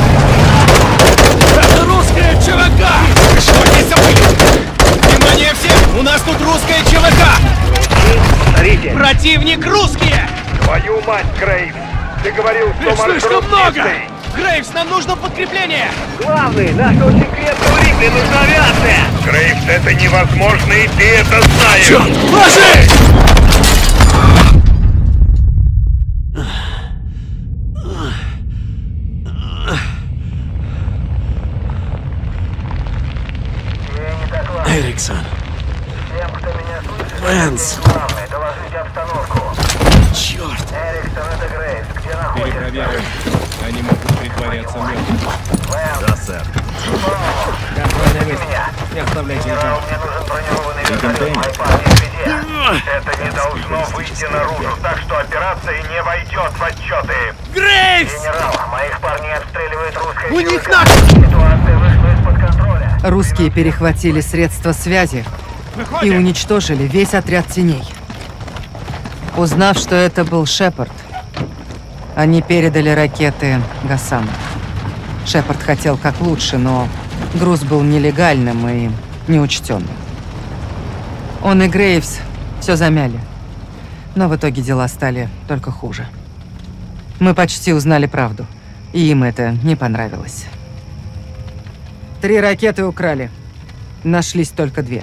Это русская ЧВК! Что здесь забыли? Внимание всем! У нас тут русская ЧВК! Смотрите. Противник русские! Твою мать, Грейвс. Ты говорил, что Их слишком маршрут много! чистый. Грейвс, нам нужно подкрепление! Главный, наша очень крепкая Рипли, нужна авиация! Грейвс, это невозможно, и ты это знаешь! Черт, ложись! Эриксон. Вэнс. Черт. Перепроверим. Они могут притворяться мертвыми. Да, сэр. Контрольный выстрел. Не оставляйте никого. Это не должно должно выйти наружу, так что операция не войдет в отчеты. Грейвс! Генерал, моих парней обстреливает русская У них сила. Ситуация вышла из-под контроля. Русские перехватили средства связи и уничтожили весь отряд теней. Узнав, что это был Шепард, они передали ракеты Гасану. Шепард хотел как лучше, но груз был нелегальным и неучтенным. Он и Грейвс все замяли, но в итоге дела стали только хуже. Мы почти узнали правду, и им это не понравилось. 3 ракеты украли, нашлись только 2.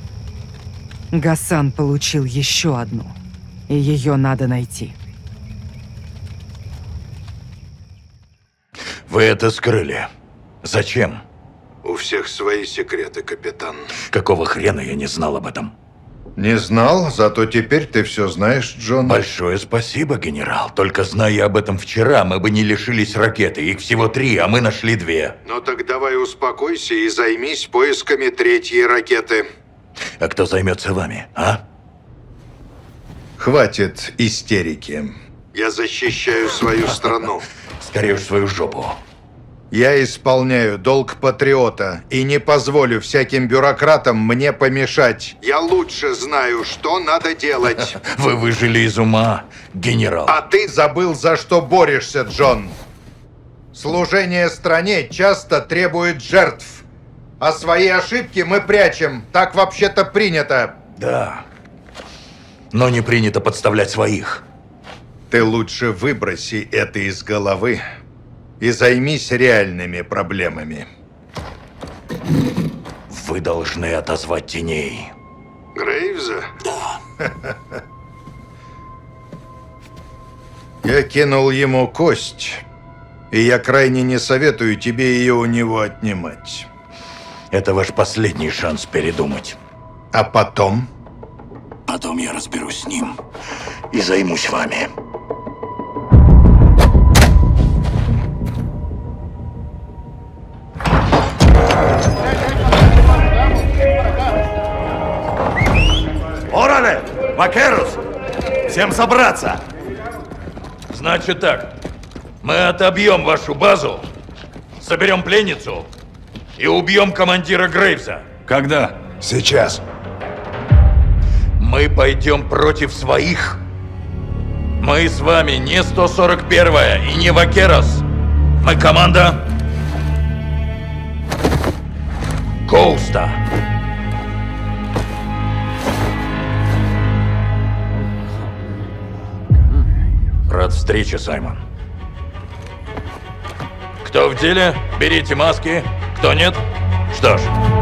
Гасан получил еще одну, и ее надо найти. Вы это скрыли. Зачем? У всех свои секреты, капитан. Какого хрена я не знал об этом? Не знал, зато теперь ты все знаешь, Джон. Большое спасибо, генерал. Только зная об этом вчера, мы бы не лишились ракеты. Их всего 3, а мы нашли 2. Ну так давай успокойся и займись поисками 3-й ракеты. А кто займется вами, а? Хватит истерики. Я защищаю свою страну. Скорее в свою жопу. Я исполняю долг патриота и не позволю всяким бюрократам мне помешать. Я лучше знаю, что надо делать. Вы выжили из ума, генерал. А ты забыл, за что борешься, Джон. Служение стране часто требует жертв. А свои ошибки мы прячем. Так вообще-то принято. Да. Но не принято подставлять своих. Ты лучше выброси это из головы и займись реальными проблемами. Вы должны отозвать теней. Грейвза? Да. Я кинул ему кость, и я крайне не советую тебе ее у него отнимать. Это ваш последний шанс передумать. А потом? Потом я разберусь с ним и займусь вами. Оране! Вакерус! Всем собраться! Значит так, мы отобьем вашу базу, соберем пленницу и убьем командира Грейвза. Когда? Сейчас. Мы пойдем против своих. Мы с вами не 141-я и не Вакерос. Мы команда Гоуста. Рад встрече, Саймон. Кто в деле, берите маски. Кто нет, что ж.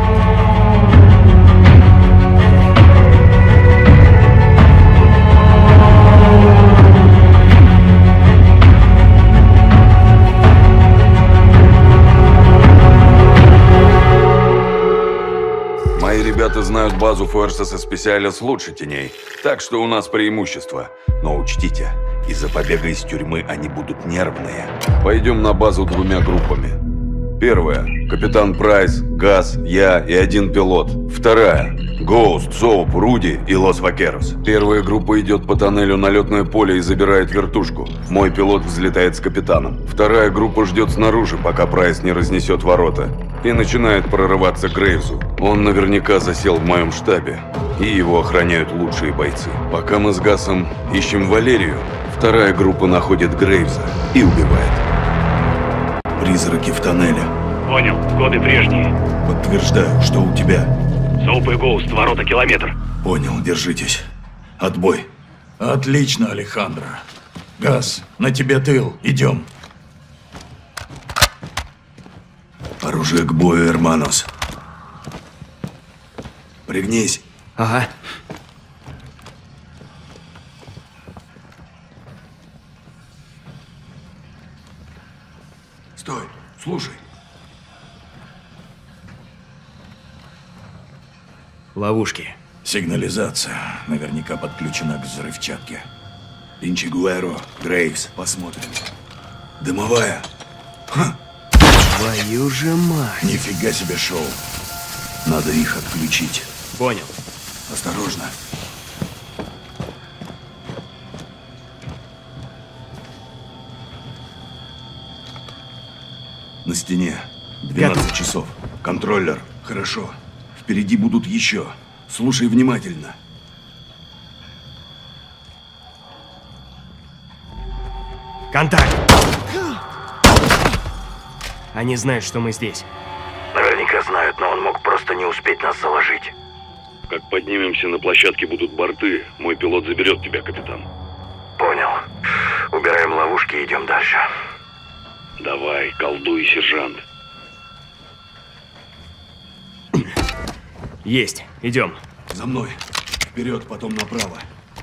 Мои ребята знают базу Fuerzas Especiales лучше теней, так что у нас преимущество. Но учтите, из-за побега из тюрьмы они будут нервные. Пойдем на базу 2 группами. Первая – капитан Прайс, Газ, я и 1 пилот. Вторая – Гоуст, Соуп, Руди и Лос Вакерос. Первая группа идет по тоннелю на летное поле и забирает вертушку. Мой пилот взлетает с капитаном. Вторая группа ждет снаружи, пока Прайс не разнесет ворота. И начинает прорываться к Грейвзу. Он наверняка засел в моем штабе. И его охраняют лучшие бойцы. Пока мы с Гасом ищем Валерию, вторая группа находит Грейвза и убивает. Призраки в тоннеле. Понял, коды прежние. Подтверждаю, что у тебя. Соуп и Гоуст, ворота километр. Понял, держитесь. Отбой. Отлично, Алехандро. Газ, на тебе тыл. Идем. Оружие к бою, Эрманос. Пригнись. Ага. Стой, слушай. Ловушки. Сигнализация наверняка подключена к взрывчатке. Пинчигуэро, Грейвс, посмотрим. Дымовая. Ха. Твою же мать. Нифига себе шоу. Надо их отключить. Понял. Осторожно. На стене. 12 часов. Контроллер. Хорошо. Впереди будут еще. Слушай внимательно. Контакт! Они знают, что мы здесь. Наверняка знают, но он мог просто не успеть нас заложить. Как поднимемся на площадке, будут борты. Мой пилот заберет тебя, капитан. Понял. Убираем ловушки и идем дальше. Давай, колдуй, сержант. Есть. Идем. За мной. Вперед, потом направо.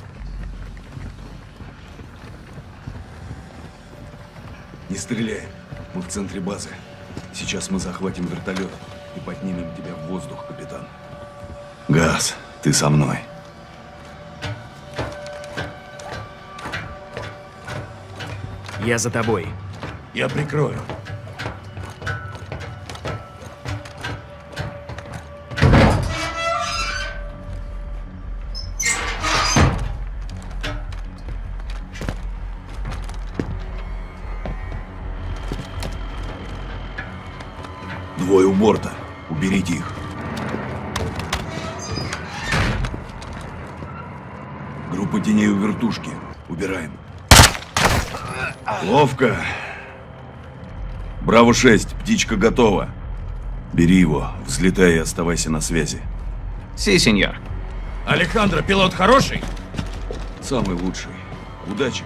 Не стреляй. Мы в центре базы. Сейчас мы захватим вертолет и поднимем тебя в воздух, капитан. Газ, ты со мной. Я за тобой. Я прикрою. Двое у борта. Уберите их. Группа теней у вертушки. Убираем. Ловко. Браво-6, птичка готова. Бери его, взлетай и оставайся на связи. Си, сеньор. Алехандро, пилот хороший? Самый лучший. Удачи,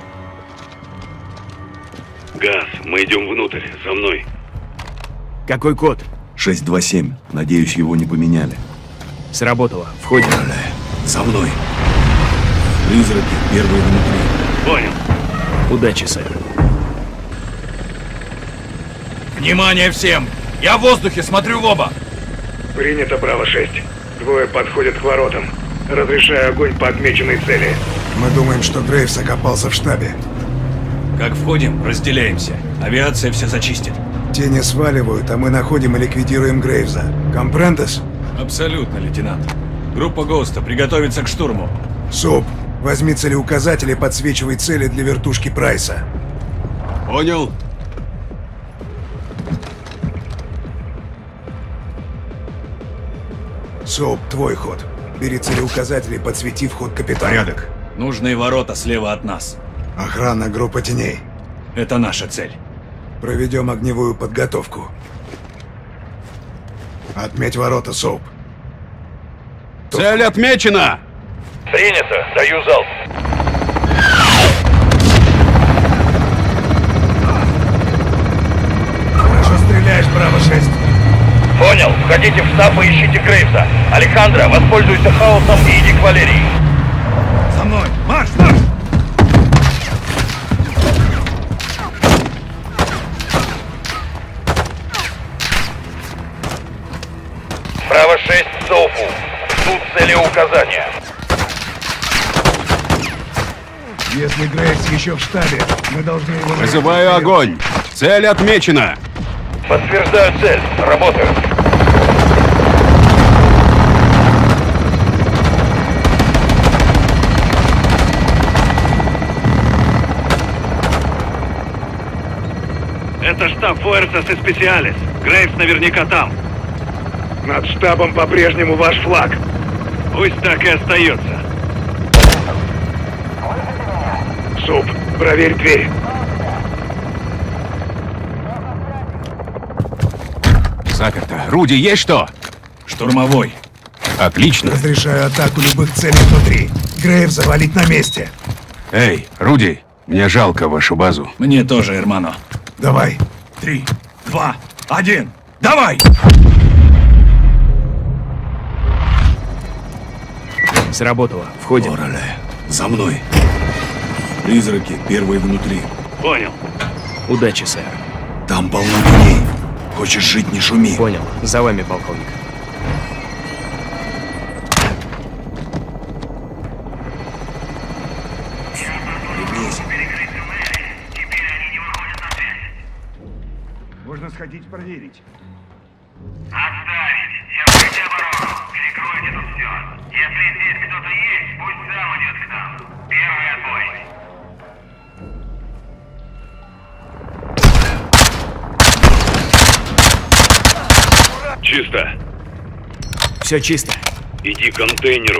капитан. Газ, мы идем внутрь. За мной. Какой код? 627. Надеюсь, его не поменяли. Сработало. Входим. За мной. Призраки, первые внутри. Понял. Удачи, сэр. Внимание всем! Я в воздухе, смотрю в оба! Принято, Браво-6. Двое подходят к воротам. Разрешаю огонь по отмеченной цели. Мы думаем, что Грейвс окопался в штабе. Как входим, разделяемся. Авиация все зачистит. Тени сваливают, а мы находим и ликвидируем Грейвза. Компрендес? Абсолютно, лейтенант. Группа Гоуста приготовится к штурму. Суп, возьми целеуказатель и подсвечивай цели для вертушки Прайса. Понял. Соуп, твой ход. Бери целеуказатель и подсвети вход капитана. Порядок. Нужные ворота слева от нас. Охрана группа теней. Это наша цель. Проведем огневую подготовку. Отметь ворота, Соуп. Цель отмечена! Принято. Даю залп. Хорошо стреляешь, Браво-6. Понял. Входите в штаб и ищите Грейвса. Алехандро, воспользуйся хаосом и иди к Валерии. За мной! Марш, марш! Браво-6, Соуфу. Тут целеуказания. Если Грейвс еще в штабе, мы должны его... Вызываю огонь. Цель отмечена. Подтверждаю цель. Работаю. Это штаб Фуэрсас и Специалис. Грейвс наверняка там. Над штабом по-прежнему ваш флаг. Пусть так и остается. Суп, проверь дверь. Заперто. Руди, есть что? Штурмовой. Отлично. Разрешаю атаку любых целей внутри. Грейв завалить на месте. Эй, Руди, мне жалко вашу базу. Мне тоже, Эрмано. Давай. 3, 2, 1. Давай! Сработало. Входим. Орале, за мной. Призраки, первые внутри. Понял. Удачи, сэр. Там полно теней. Хочешь жить, не шуми. Понял. За вами, полковник. Можно сходить проверить. Отставить! Держите оборону! Перекройте тут все! Если здесь кто-то есть, пусть сам идет к нам! Первый отбой! чисто. Все чисто. Иди к контейнеру.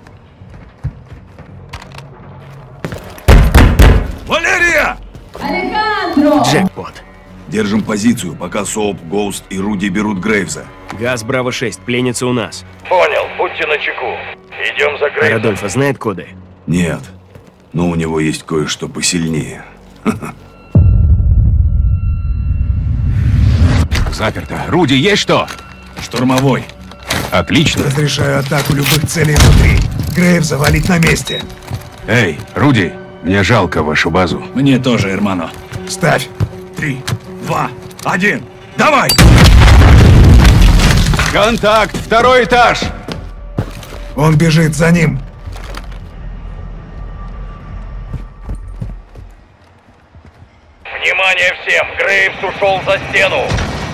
Валерия! Джекпот. Держим позицию, пока Соуп, Гоуст и Руди берут Грейвза. Газ Браво-6, пленница у нас. Понял, будьте начеку. Идем за А Грейвзом. Родольфо знает коды? Нет, но у него есть кое-что посильнее. Заперто. Руди, есть что? Штурмовой. Отлично. Разрешаю атаку любых целей внутри. Грейвза валить на месте. Эй, Руди, мне жалко вашу базу. Мне тоже, Эрмано. Ставь. 3, 2, 1. Давай! Контакт! Второй этаж! Он бежит за ним. Внимание всем! Грейвс ушел за стену!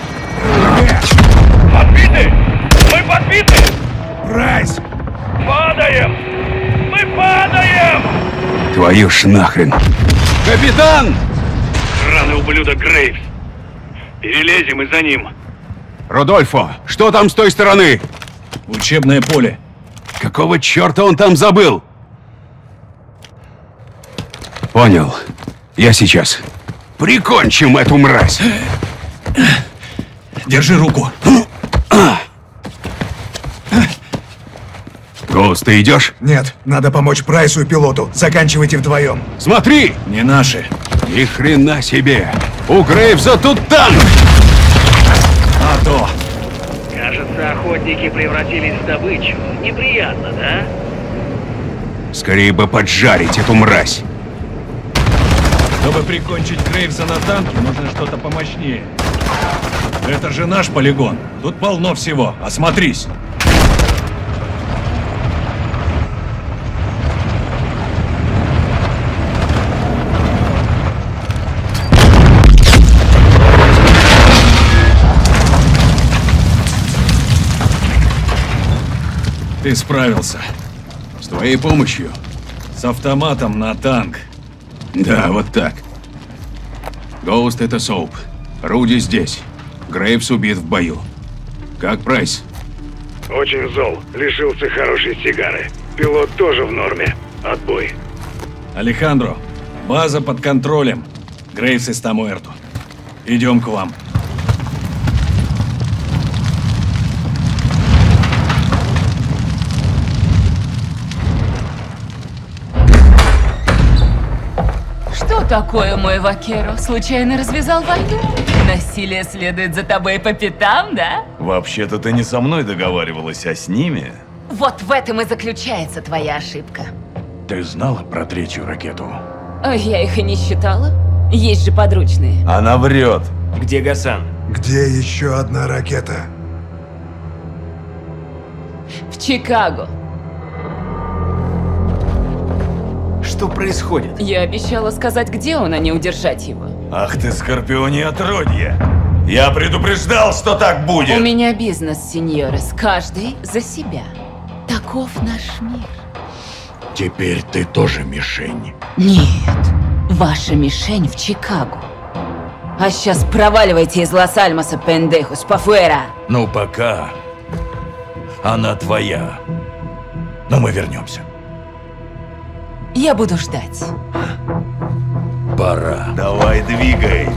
Подбиты! Мы подбиты! Прайс! Падаем! Мы падаем! Твою ж нахрен! Капитан! Сраный ублюдок Грейвс. Перелезем и за ним. Родольфо, что там с той стороны? Учебное поле. Какого черта он там забыл? Понял. Я сейчас. Прикончим эту мразь. Держи руку. Гоуст, ты идешь? Нет, надо помочь Прайсу и пилоту. Заканчивайте вдвоем. Смотри! Не наши. Ни хрена себе! У Грейвза тут танк! А то! Кажется, охотники превратились в добычу. Неприятно, да? Скорее бы поджарить эту мразь. Чтобы прикончить Грейвза на танке, нужно что-то помощнее. Это же наш полигон. Тут полно всего. Осмотрись. Ты справился. С твоей помощью? С автоматом на танк. Да, вот так. Гоуст — это Соуп. Руди здесь. Грейвс убит в бою. Как Прайс? Очень зол. Лишился хорошей сигары. Пилот тоже в норме. Отбой. Алехандро, база под контролем. Грейвс из Тамуэрту. Идем к вам. Что такое, мой вакеро? Случайно развязал войну? Насилие следует за тобой по пятам, да? Вообще-то ты не со мной договаривалась, а с ними. Вот в этом и заключается твоя ошибка. Ты знала про третью ракету? Я их и не считала. Есть же подручные. Она врет. Где Гасан? Где еще одна ракета? В Чикаго. Что происходит? Я обещала сказать, где он, а не удержать его. Ах ты, Скорпионе отродье! Я предупреждал, что так будет! У меня бизнес, сеньорес. Каждый за себя. Таков наш мир. Теперь ты тоже мишень. Нет. Ваша мишень в Чикаго. А сейчас проваливайте из Лос-Альмоса, пендехус, пофуэра. Ну, пока она твоя. Но мы вернемся. Я буду ждать. Пора. Давай, двигай.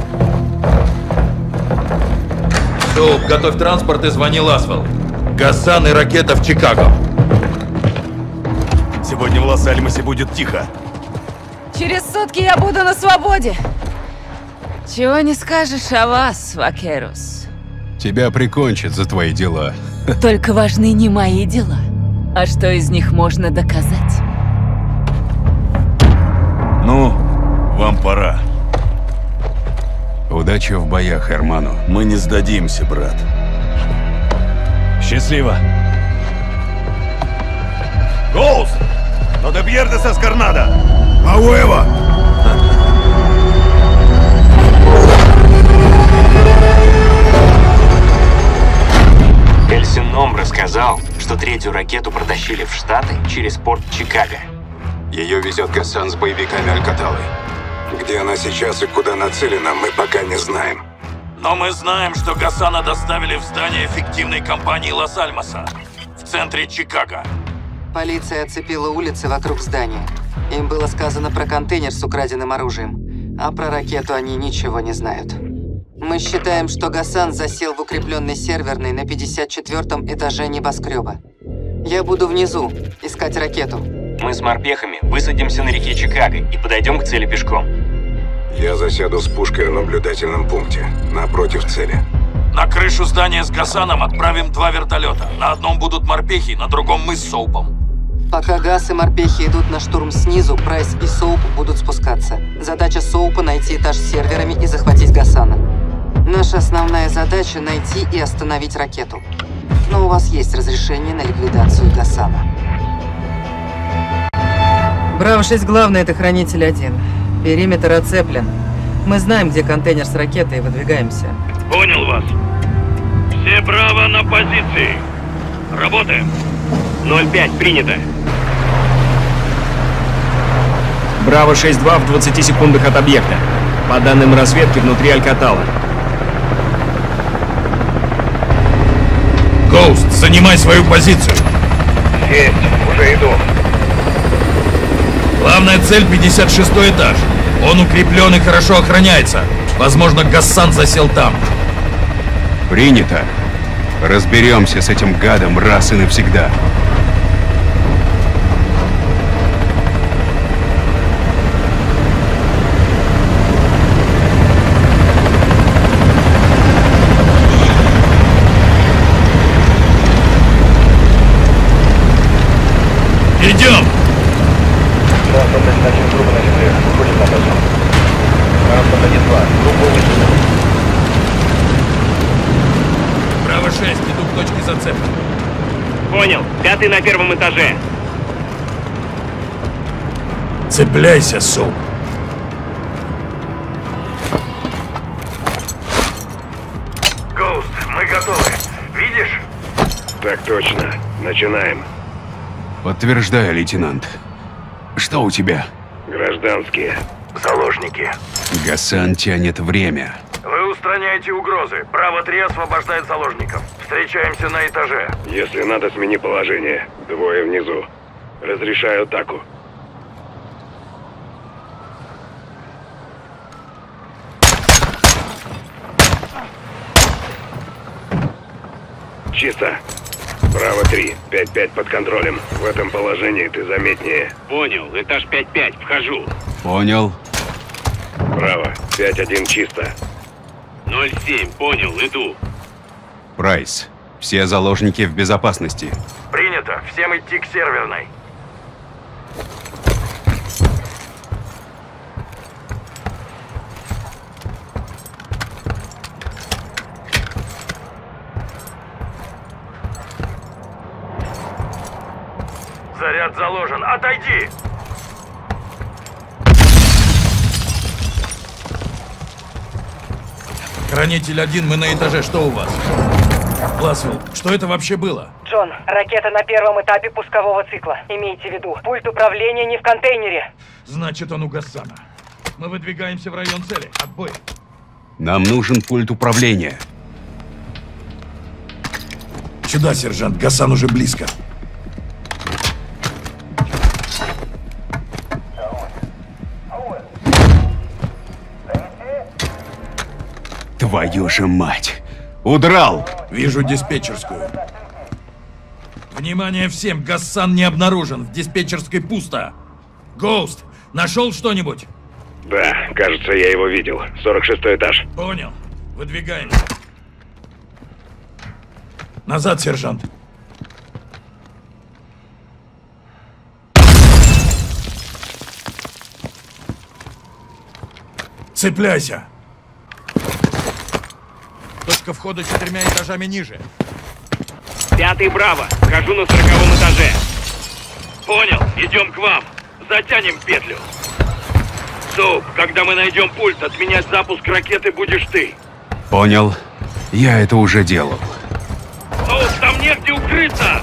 Соуп, готовь транспорт и звони Ласвелл. Гасан и ракета в Чикаго. Сегодня в Лос-Альмосе будет тихо. Через сутки я буду на свободе. Чего не скажешь о вас, вакерус. Тебя прикончат за твои дела. Только важны не мои дела, а что из них можно доказать. Ну, вам пора. Удачи в боях, Эрмано. Мы не сдадимся, брат. Счастливо. Гоуст! Но де пьердес эскарнада! Ауэва! Эльсин Номбре сказал, что третью ракету протащили в Штаты через порт Чикаго. Ее везет Гасан с боевиками Алькаталы. Где она сейчас и куда нацелена, мы пока не знаем. Но мы знаем, что Гасана доставили в здание фиктивной компании Лос-Альмоса в центре Чикаго. Полиция оцепила улицы вокруг здания. Им было сказано про контейнер с украденным оружием, а про ракету они ничего не знают. Мы считаем, что Гасан засел в укрепленной серверной на 54-м этаже небоскреба. Я буду внизу искать ракету. Мы с морпехами высадимся на реке Чикаго и подойдем к цели пешком. Я засяду с пушкой в наблюдательном пункте, напротив цели. На крышу здания с Гасаном отправим 2 вертолета. На одном будут морпехи, на другом мы с Соупом. Пока Гас и морпехи идут на штурм снизу, Прайс и Соуп будут спускаться. Задача Соупа — найти этаж с серверами и захватить Гасана. Наша основная задача — найти и остановить ракету. Но у вас есть разрешение на ликвидацию Гасана. Браво-6 главный — это Хранитель 1. Периметр оцеплен. Мы знаем, где контейнер с ракетой, и выдвигаемся. Понял вас. Все браво на позиции. Работаем. 0-5, принято. Браво 6-2 в 20 секундах от объекта. По данным разведки, внутри Алькатала. Гоуст, занимай свою позицию. Есть, уже иду. Главная цель — 56-й этаж. Он укреплен и хорошо охраняется. Возможно, Гасан засел там. Принято. Разберемся с этим гадом раз и навсегда. Идем! Транспорт 1 группа на земле. Выходим на базу. Транспорт 1-2. Группа высадка. Браво 6, иду к точке зацепки. Понял. 5-й на 1-м этаже. Цепляйся, Соуп. Гоуст, мы готовы. Видишь? Так точно. Начинаем. Подтверждаю, лейтенант. Что у тебя? Гражданские. Заложники. Гасан тянет время. Вы устраняете угрозы. Браво 3 освобождает заложников. Встречаемся на этаже. Если надо, смени положение. 2 внизу. Разрешаю атаку. Чисто. Браво 3. 5-5 под контролем. В этом положении ты заметнее. Понял. Этаж 5-5. Вхожу. Понял. Браво. 5-1 чисто. 0-7. Понял. Иду. Прайс, все заложники в безопасности. Принято. Всем идти к серверной. Заряд заложен. Отойди! Хранитель 1, мы на этаже. Что у вас? Ласвелл, что это вообще было? Джон, ракета на 1-м этапе пускового цикла. Имейте в виду, пульт управления не в контейнере. Значит, он у Гасана. Мы выдвигаемся в район цели. Отбой. Нам нужен пульт управления. Сюда, сержант. Гасан уже близко. Твою же мать! Удрал! Вижу диспетчерскую. Внимание всем! Гасан не обнаружен. В диспетчерской пусто. Гоуст, нашел что-нибудь? Да, кажется, я его видел. 46-й этаж. Понял. Выдвигаемся. Назад, сержант. Цепляйся. Точка входа 4 этажами ниже. 5-й Браво. Вхожу на 40-м этаже. Понял. Идем к вам. Затянем петлю. Соуп, когда мы найдем пульт, отменять запуск ракеты будешь ты. Понял. Я это уже делал. Соуп, там негде укрыться!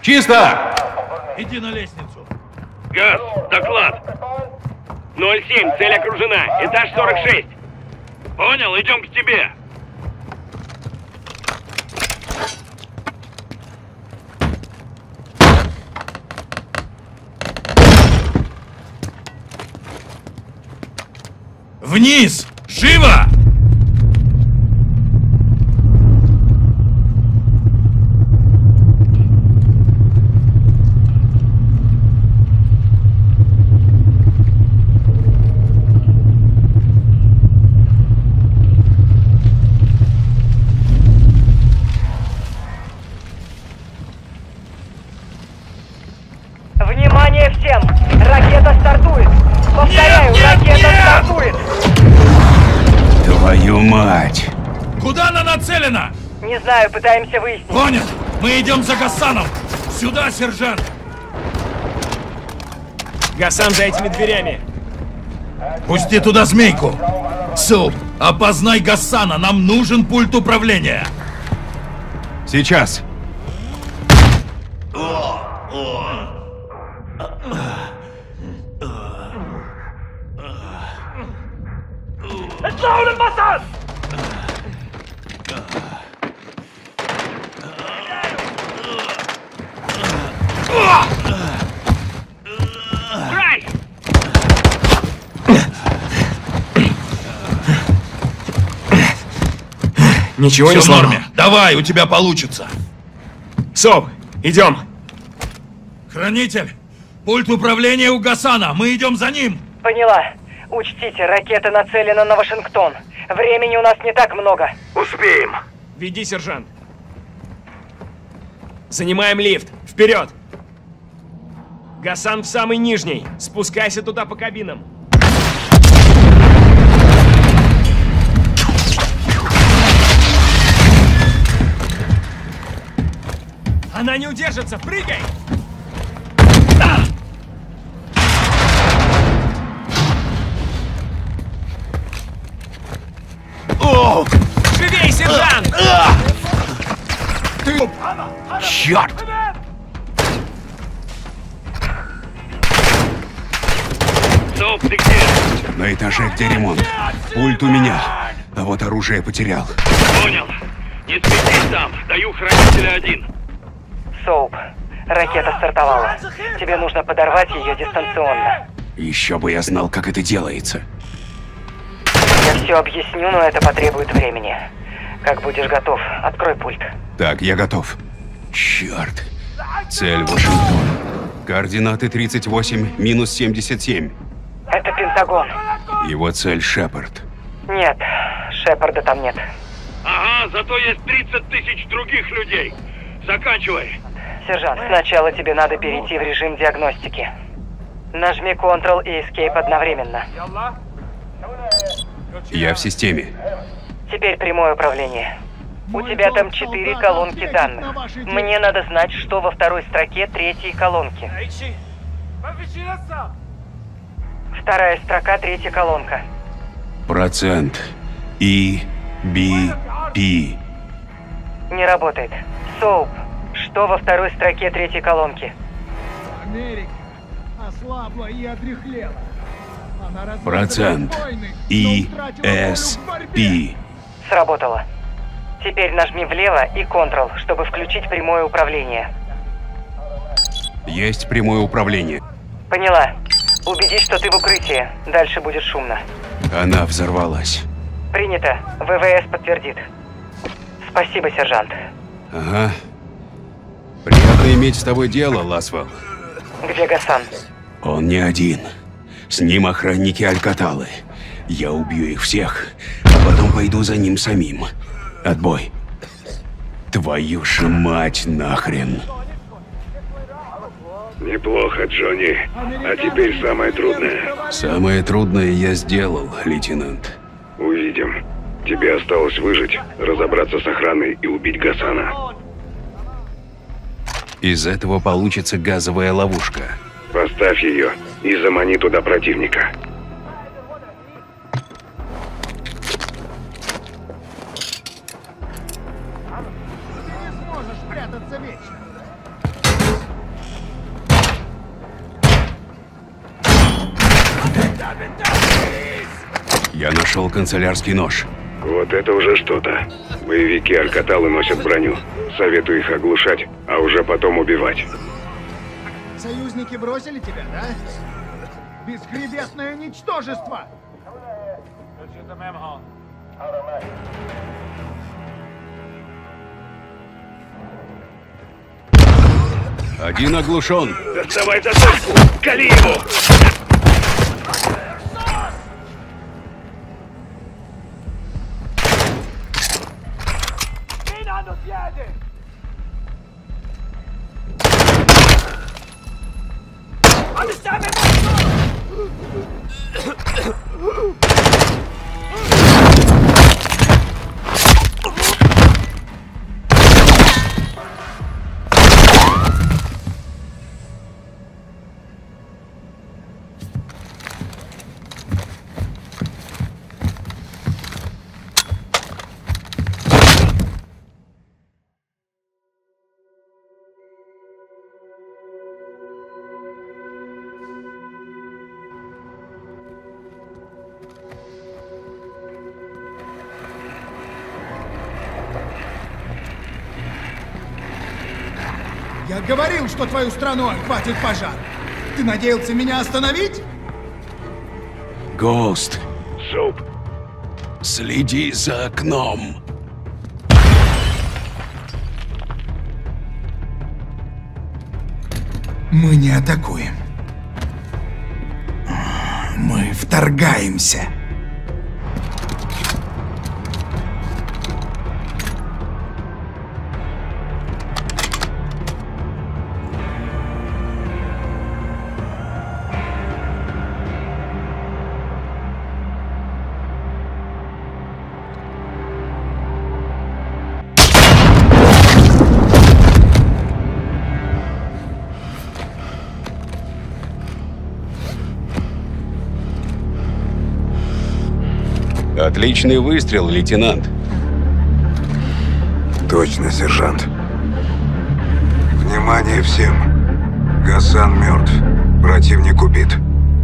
Чисто! Иди на лестницу. Газ, доклад. 07, цель окружена. Этаж 46. Понял, идем к тебе. Вниз! Живо! Внимание всем! Ракета стартует! Повторяю, ракета стартует! Твою мать! Куда она нацелена? Не знаю, пытаемся выяснить. Понял. Мы идем за Гасаном. Сюда, сержант. Гасан за этими дверями. Пусти туда змейку. Соуп, опознай Гасана. Нам нужен пульт управления. Сейчас. Ничего не Всё в сломал. норме. Давай, у тебя получится. Соп, идем. Хранитель, пульт управления у Гасана. Мы идем за ним. Поняла. Учтите, ракета нацелена на Вашингтон. Времени у нас не так много. Успеем. Веди, сержант. Занимаем лифт. Вперед! Гасан в самый нижний. Спускайся туда по кабинам. Она не удержится! Прыгай! Живей, сержант! Ты... Черт! Соуп, ты где? На этаже, где ремонт. Пульт у меня, а вот оружие потерял. Понял. Не светись там. Даю хранителя один. Соуп, ракета стартовала. Тебе нужно подорвать ее дистанционно. Еще бы я знал, как это делается. Я все объясню, но это потребует времени. Как будешь готов, открой пульт. Так, я готов. Черт. Цель Вашингтон. Координаты 38 минус 77. Это Пентагон. Его цель Шепард. Нет, Шепарда там нет. Ага, зато есть 30 тысяч других людей. Заканчивай. Сержант, сначала тебе надо перейти в режим диагностики. Нажми Ctrl и Escape одновременно. Я в системе. Теперь прямое управление. У тебя там 4 колонки данных. Мне надо знать, что во второй строке третьей колонки. Вторая строка, третья колонка. Процент. EBP. Не работает. Соуп, что во второй строке третьей колонки? Америка ослабла и отряхлела. Она Процент. ESP. Сработало. Теперь нажми влево и Ctrl, чтобы включить прямое управление. Есть прямое управление. Поняла. Убедись, что ты в укрытии. Дальше будет шумно. Она взорвалась. Принято. ВВС подтвердит. Спасибо, сержант. Ага. Приятно иметь с тобой дело, Ласвелл. Где Гасан? Он не один. С ним охранники Алькаталы. Я убью их всех, а потом пойду за ним самим. Отбой. Твою же мать нахрен. Неплохо, Джонни. А теперь самое трудное. Самое трудное я сделал, лейтенант. Увидим. Тебе осталось выжить, разобраться с охраной и убить Гасана. Из этого получится газовая ловушка. Поставь ее и замани туда противника. Ты не сможешь прятаться вечно. Я нашел канцелярский нож. Вот это уже что-то. Боевики Алькаталы носят броню. Советую их оглушать, а уже потом убивать. Союзники бросили тебя, да? Бесхребетное ничтожество! Один оглушен. Доставай заточку! Кали его! Я говорил, что твою страну охватит пожар. Ты надеялся меня остановить? Гоуст. Соуп. Следи за окном. Мы не атакуем. Мы вторгаемся. Отличный выстрел, лейтенант. Точно, сержант. Внимание всем. Гасан мертв. Противник убит.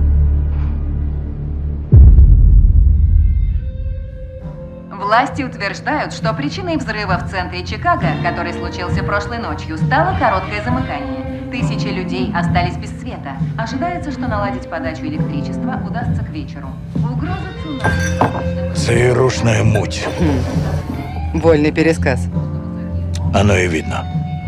Власти утверждают, что причиной взрыва в центре Чикаго, который случился прошлой ночью, стало короткое замыкание. Тысячи людей остались без света. Ожидается, что наладить подачу электричества удастся к вечеру. Угроза цунами. ЦРУшная муть. Вольный пересказ. Оно и видно.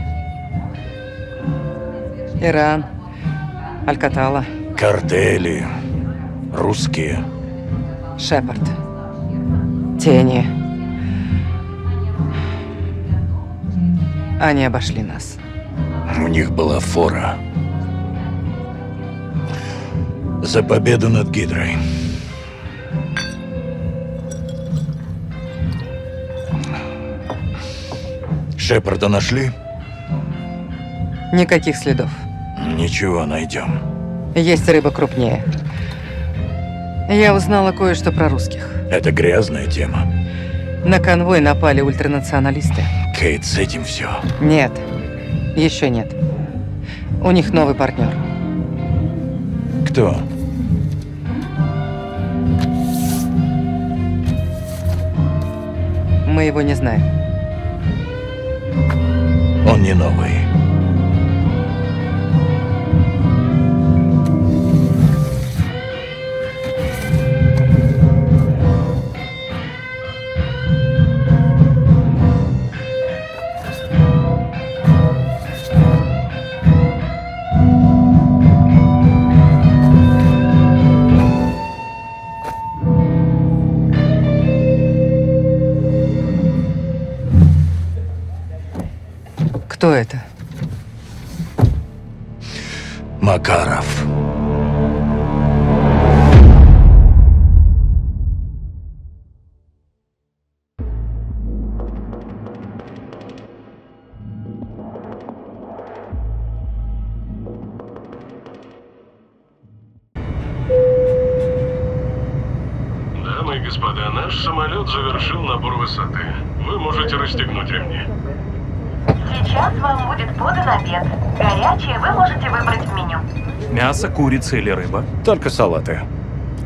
Иран. Алькатала. Картели. Русские. Шепард. Тени. Они обошли нас. У них была фора. За победу над Гидрой. Шепарда нашли? Никаких следов. Ничего, найдем. Есть рыба крупнее. Я узнала кое-что про русских. Это грязная тема. На конвой напали ультранационалисты. Кейт, с этим все. Нет. Еще нет. У них новый партнер. Кто? Мы его не знаем. Он не новый. Кто это? Макаров. Дамы и господа, наш самолет завершил набор высоты. Вы можете расстегнуть ремни. Сейчас вам будет подан обед. Горячее вы можете выбрать в меню. Мясо, курица или рыба? Только салаты.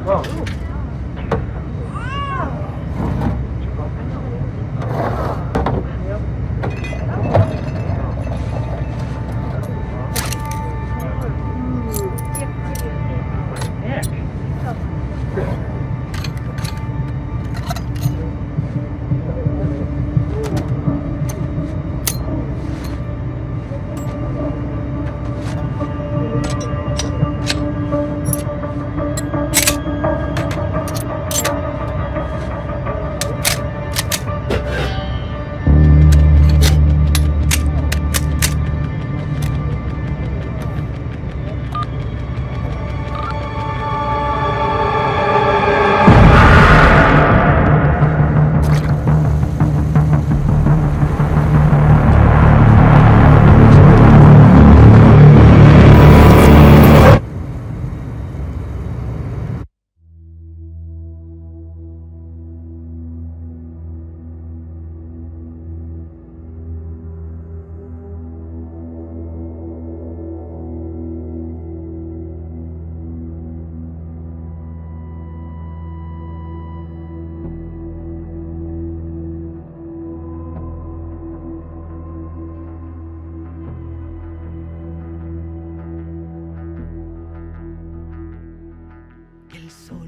El sol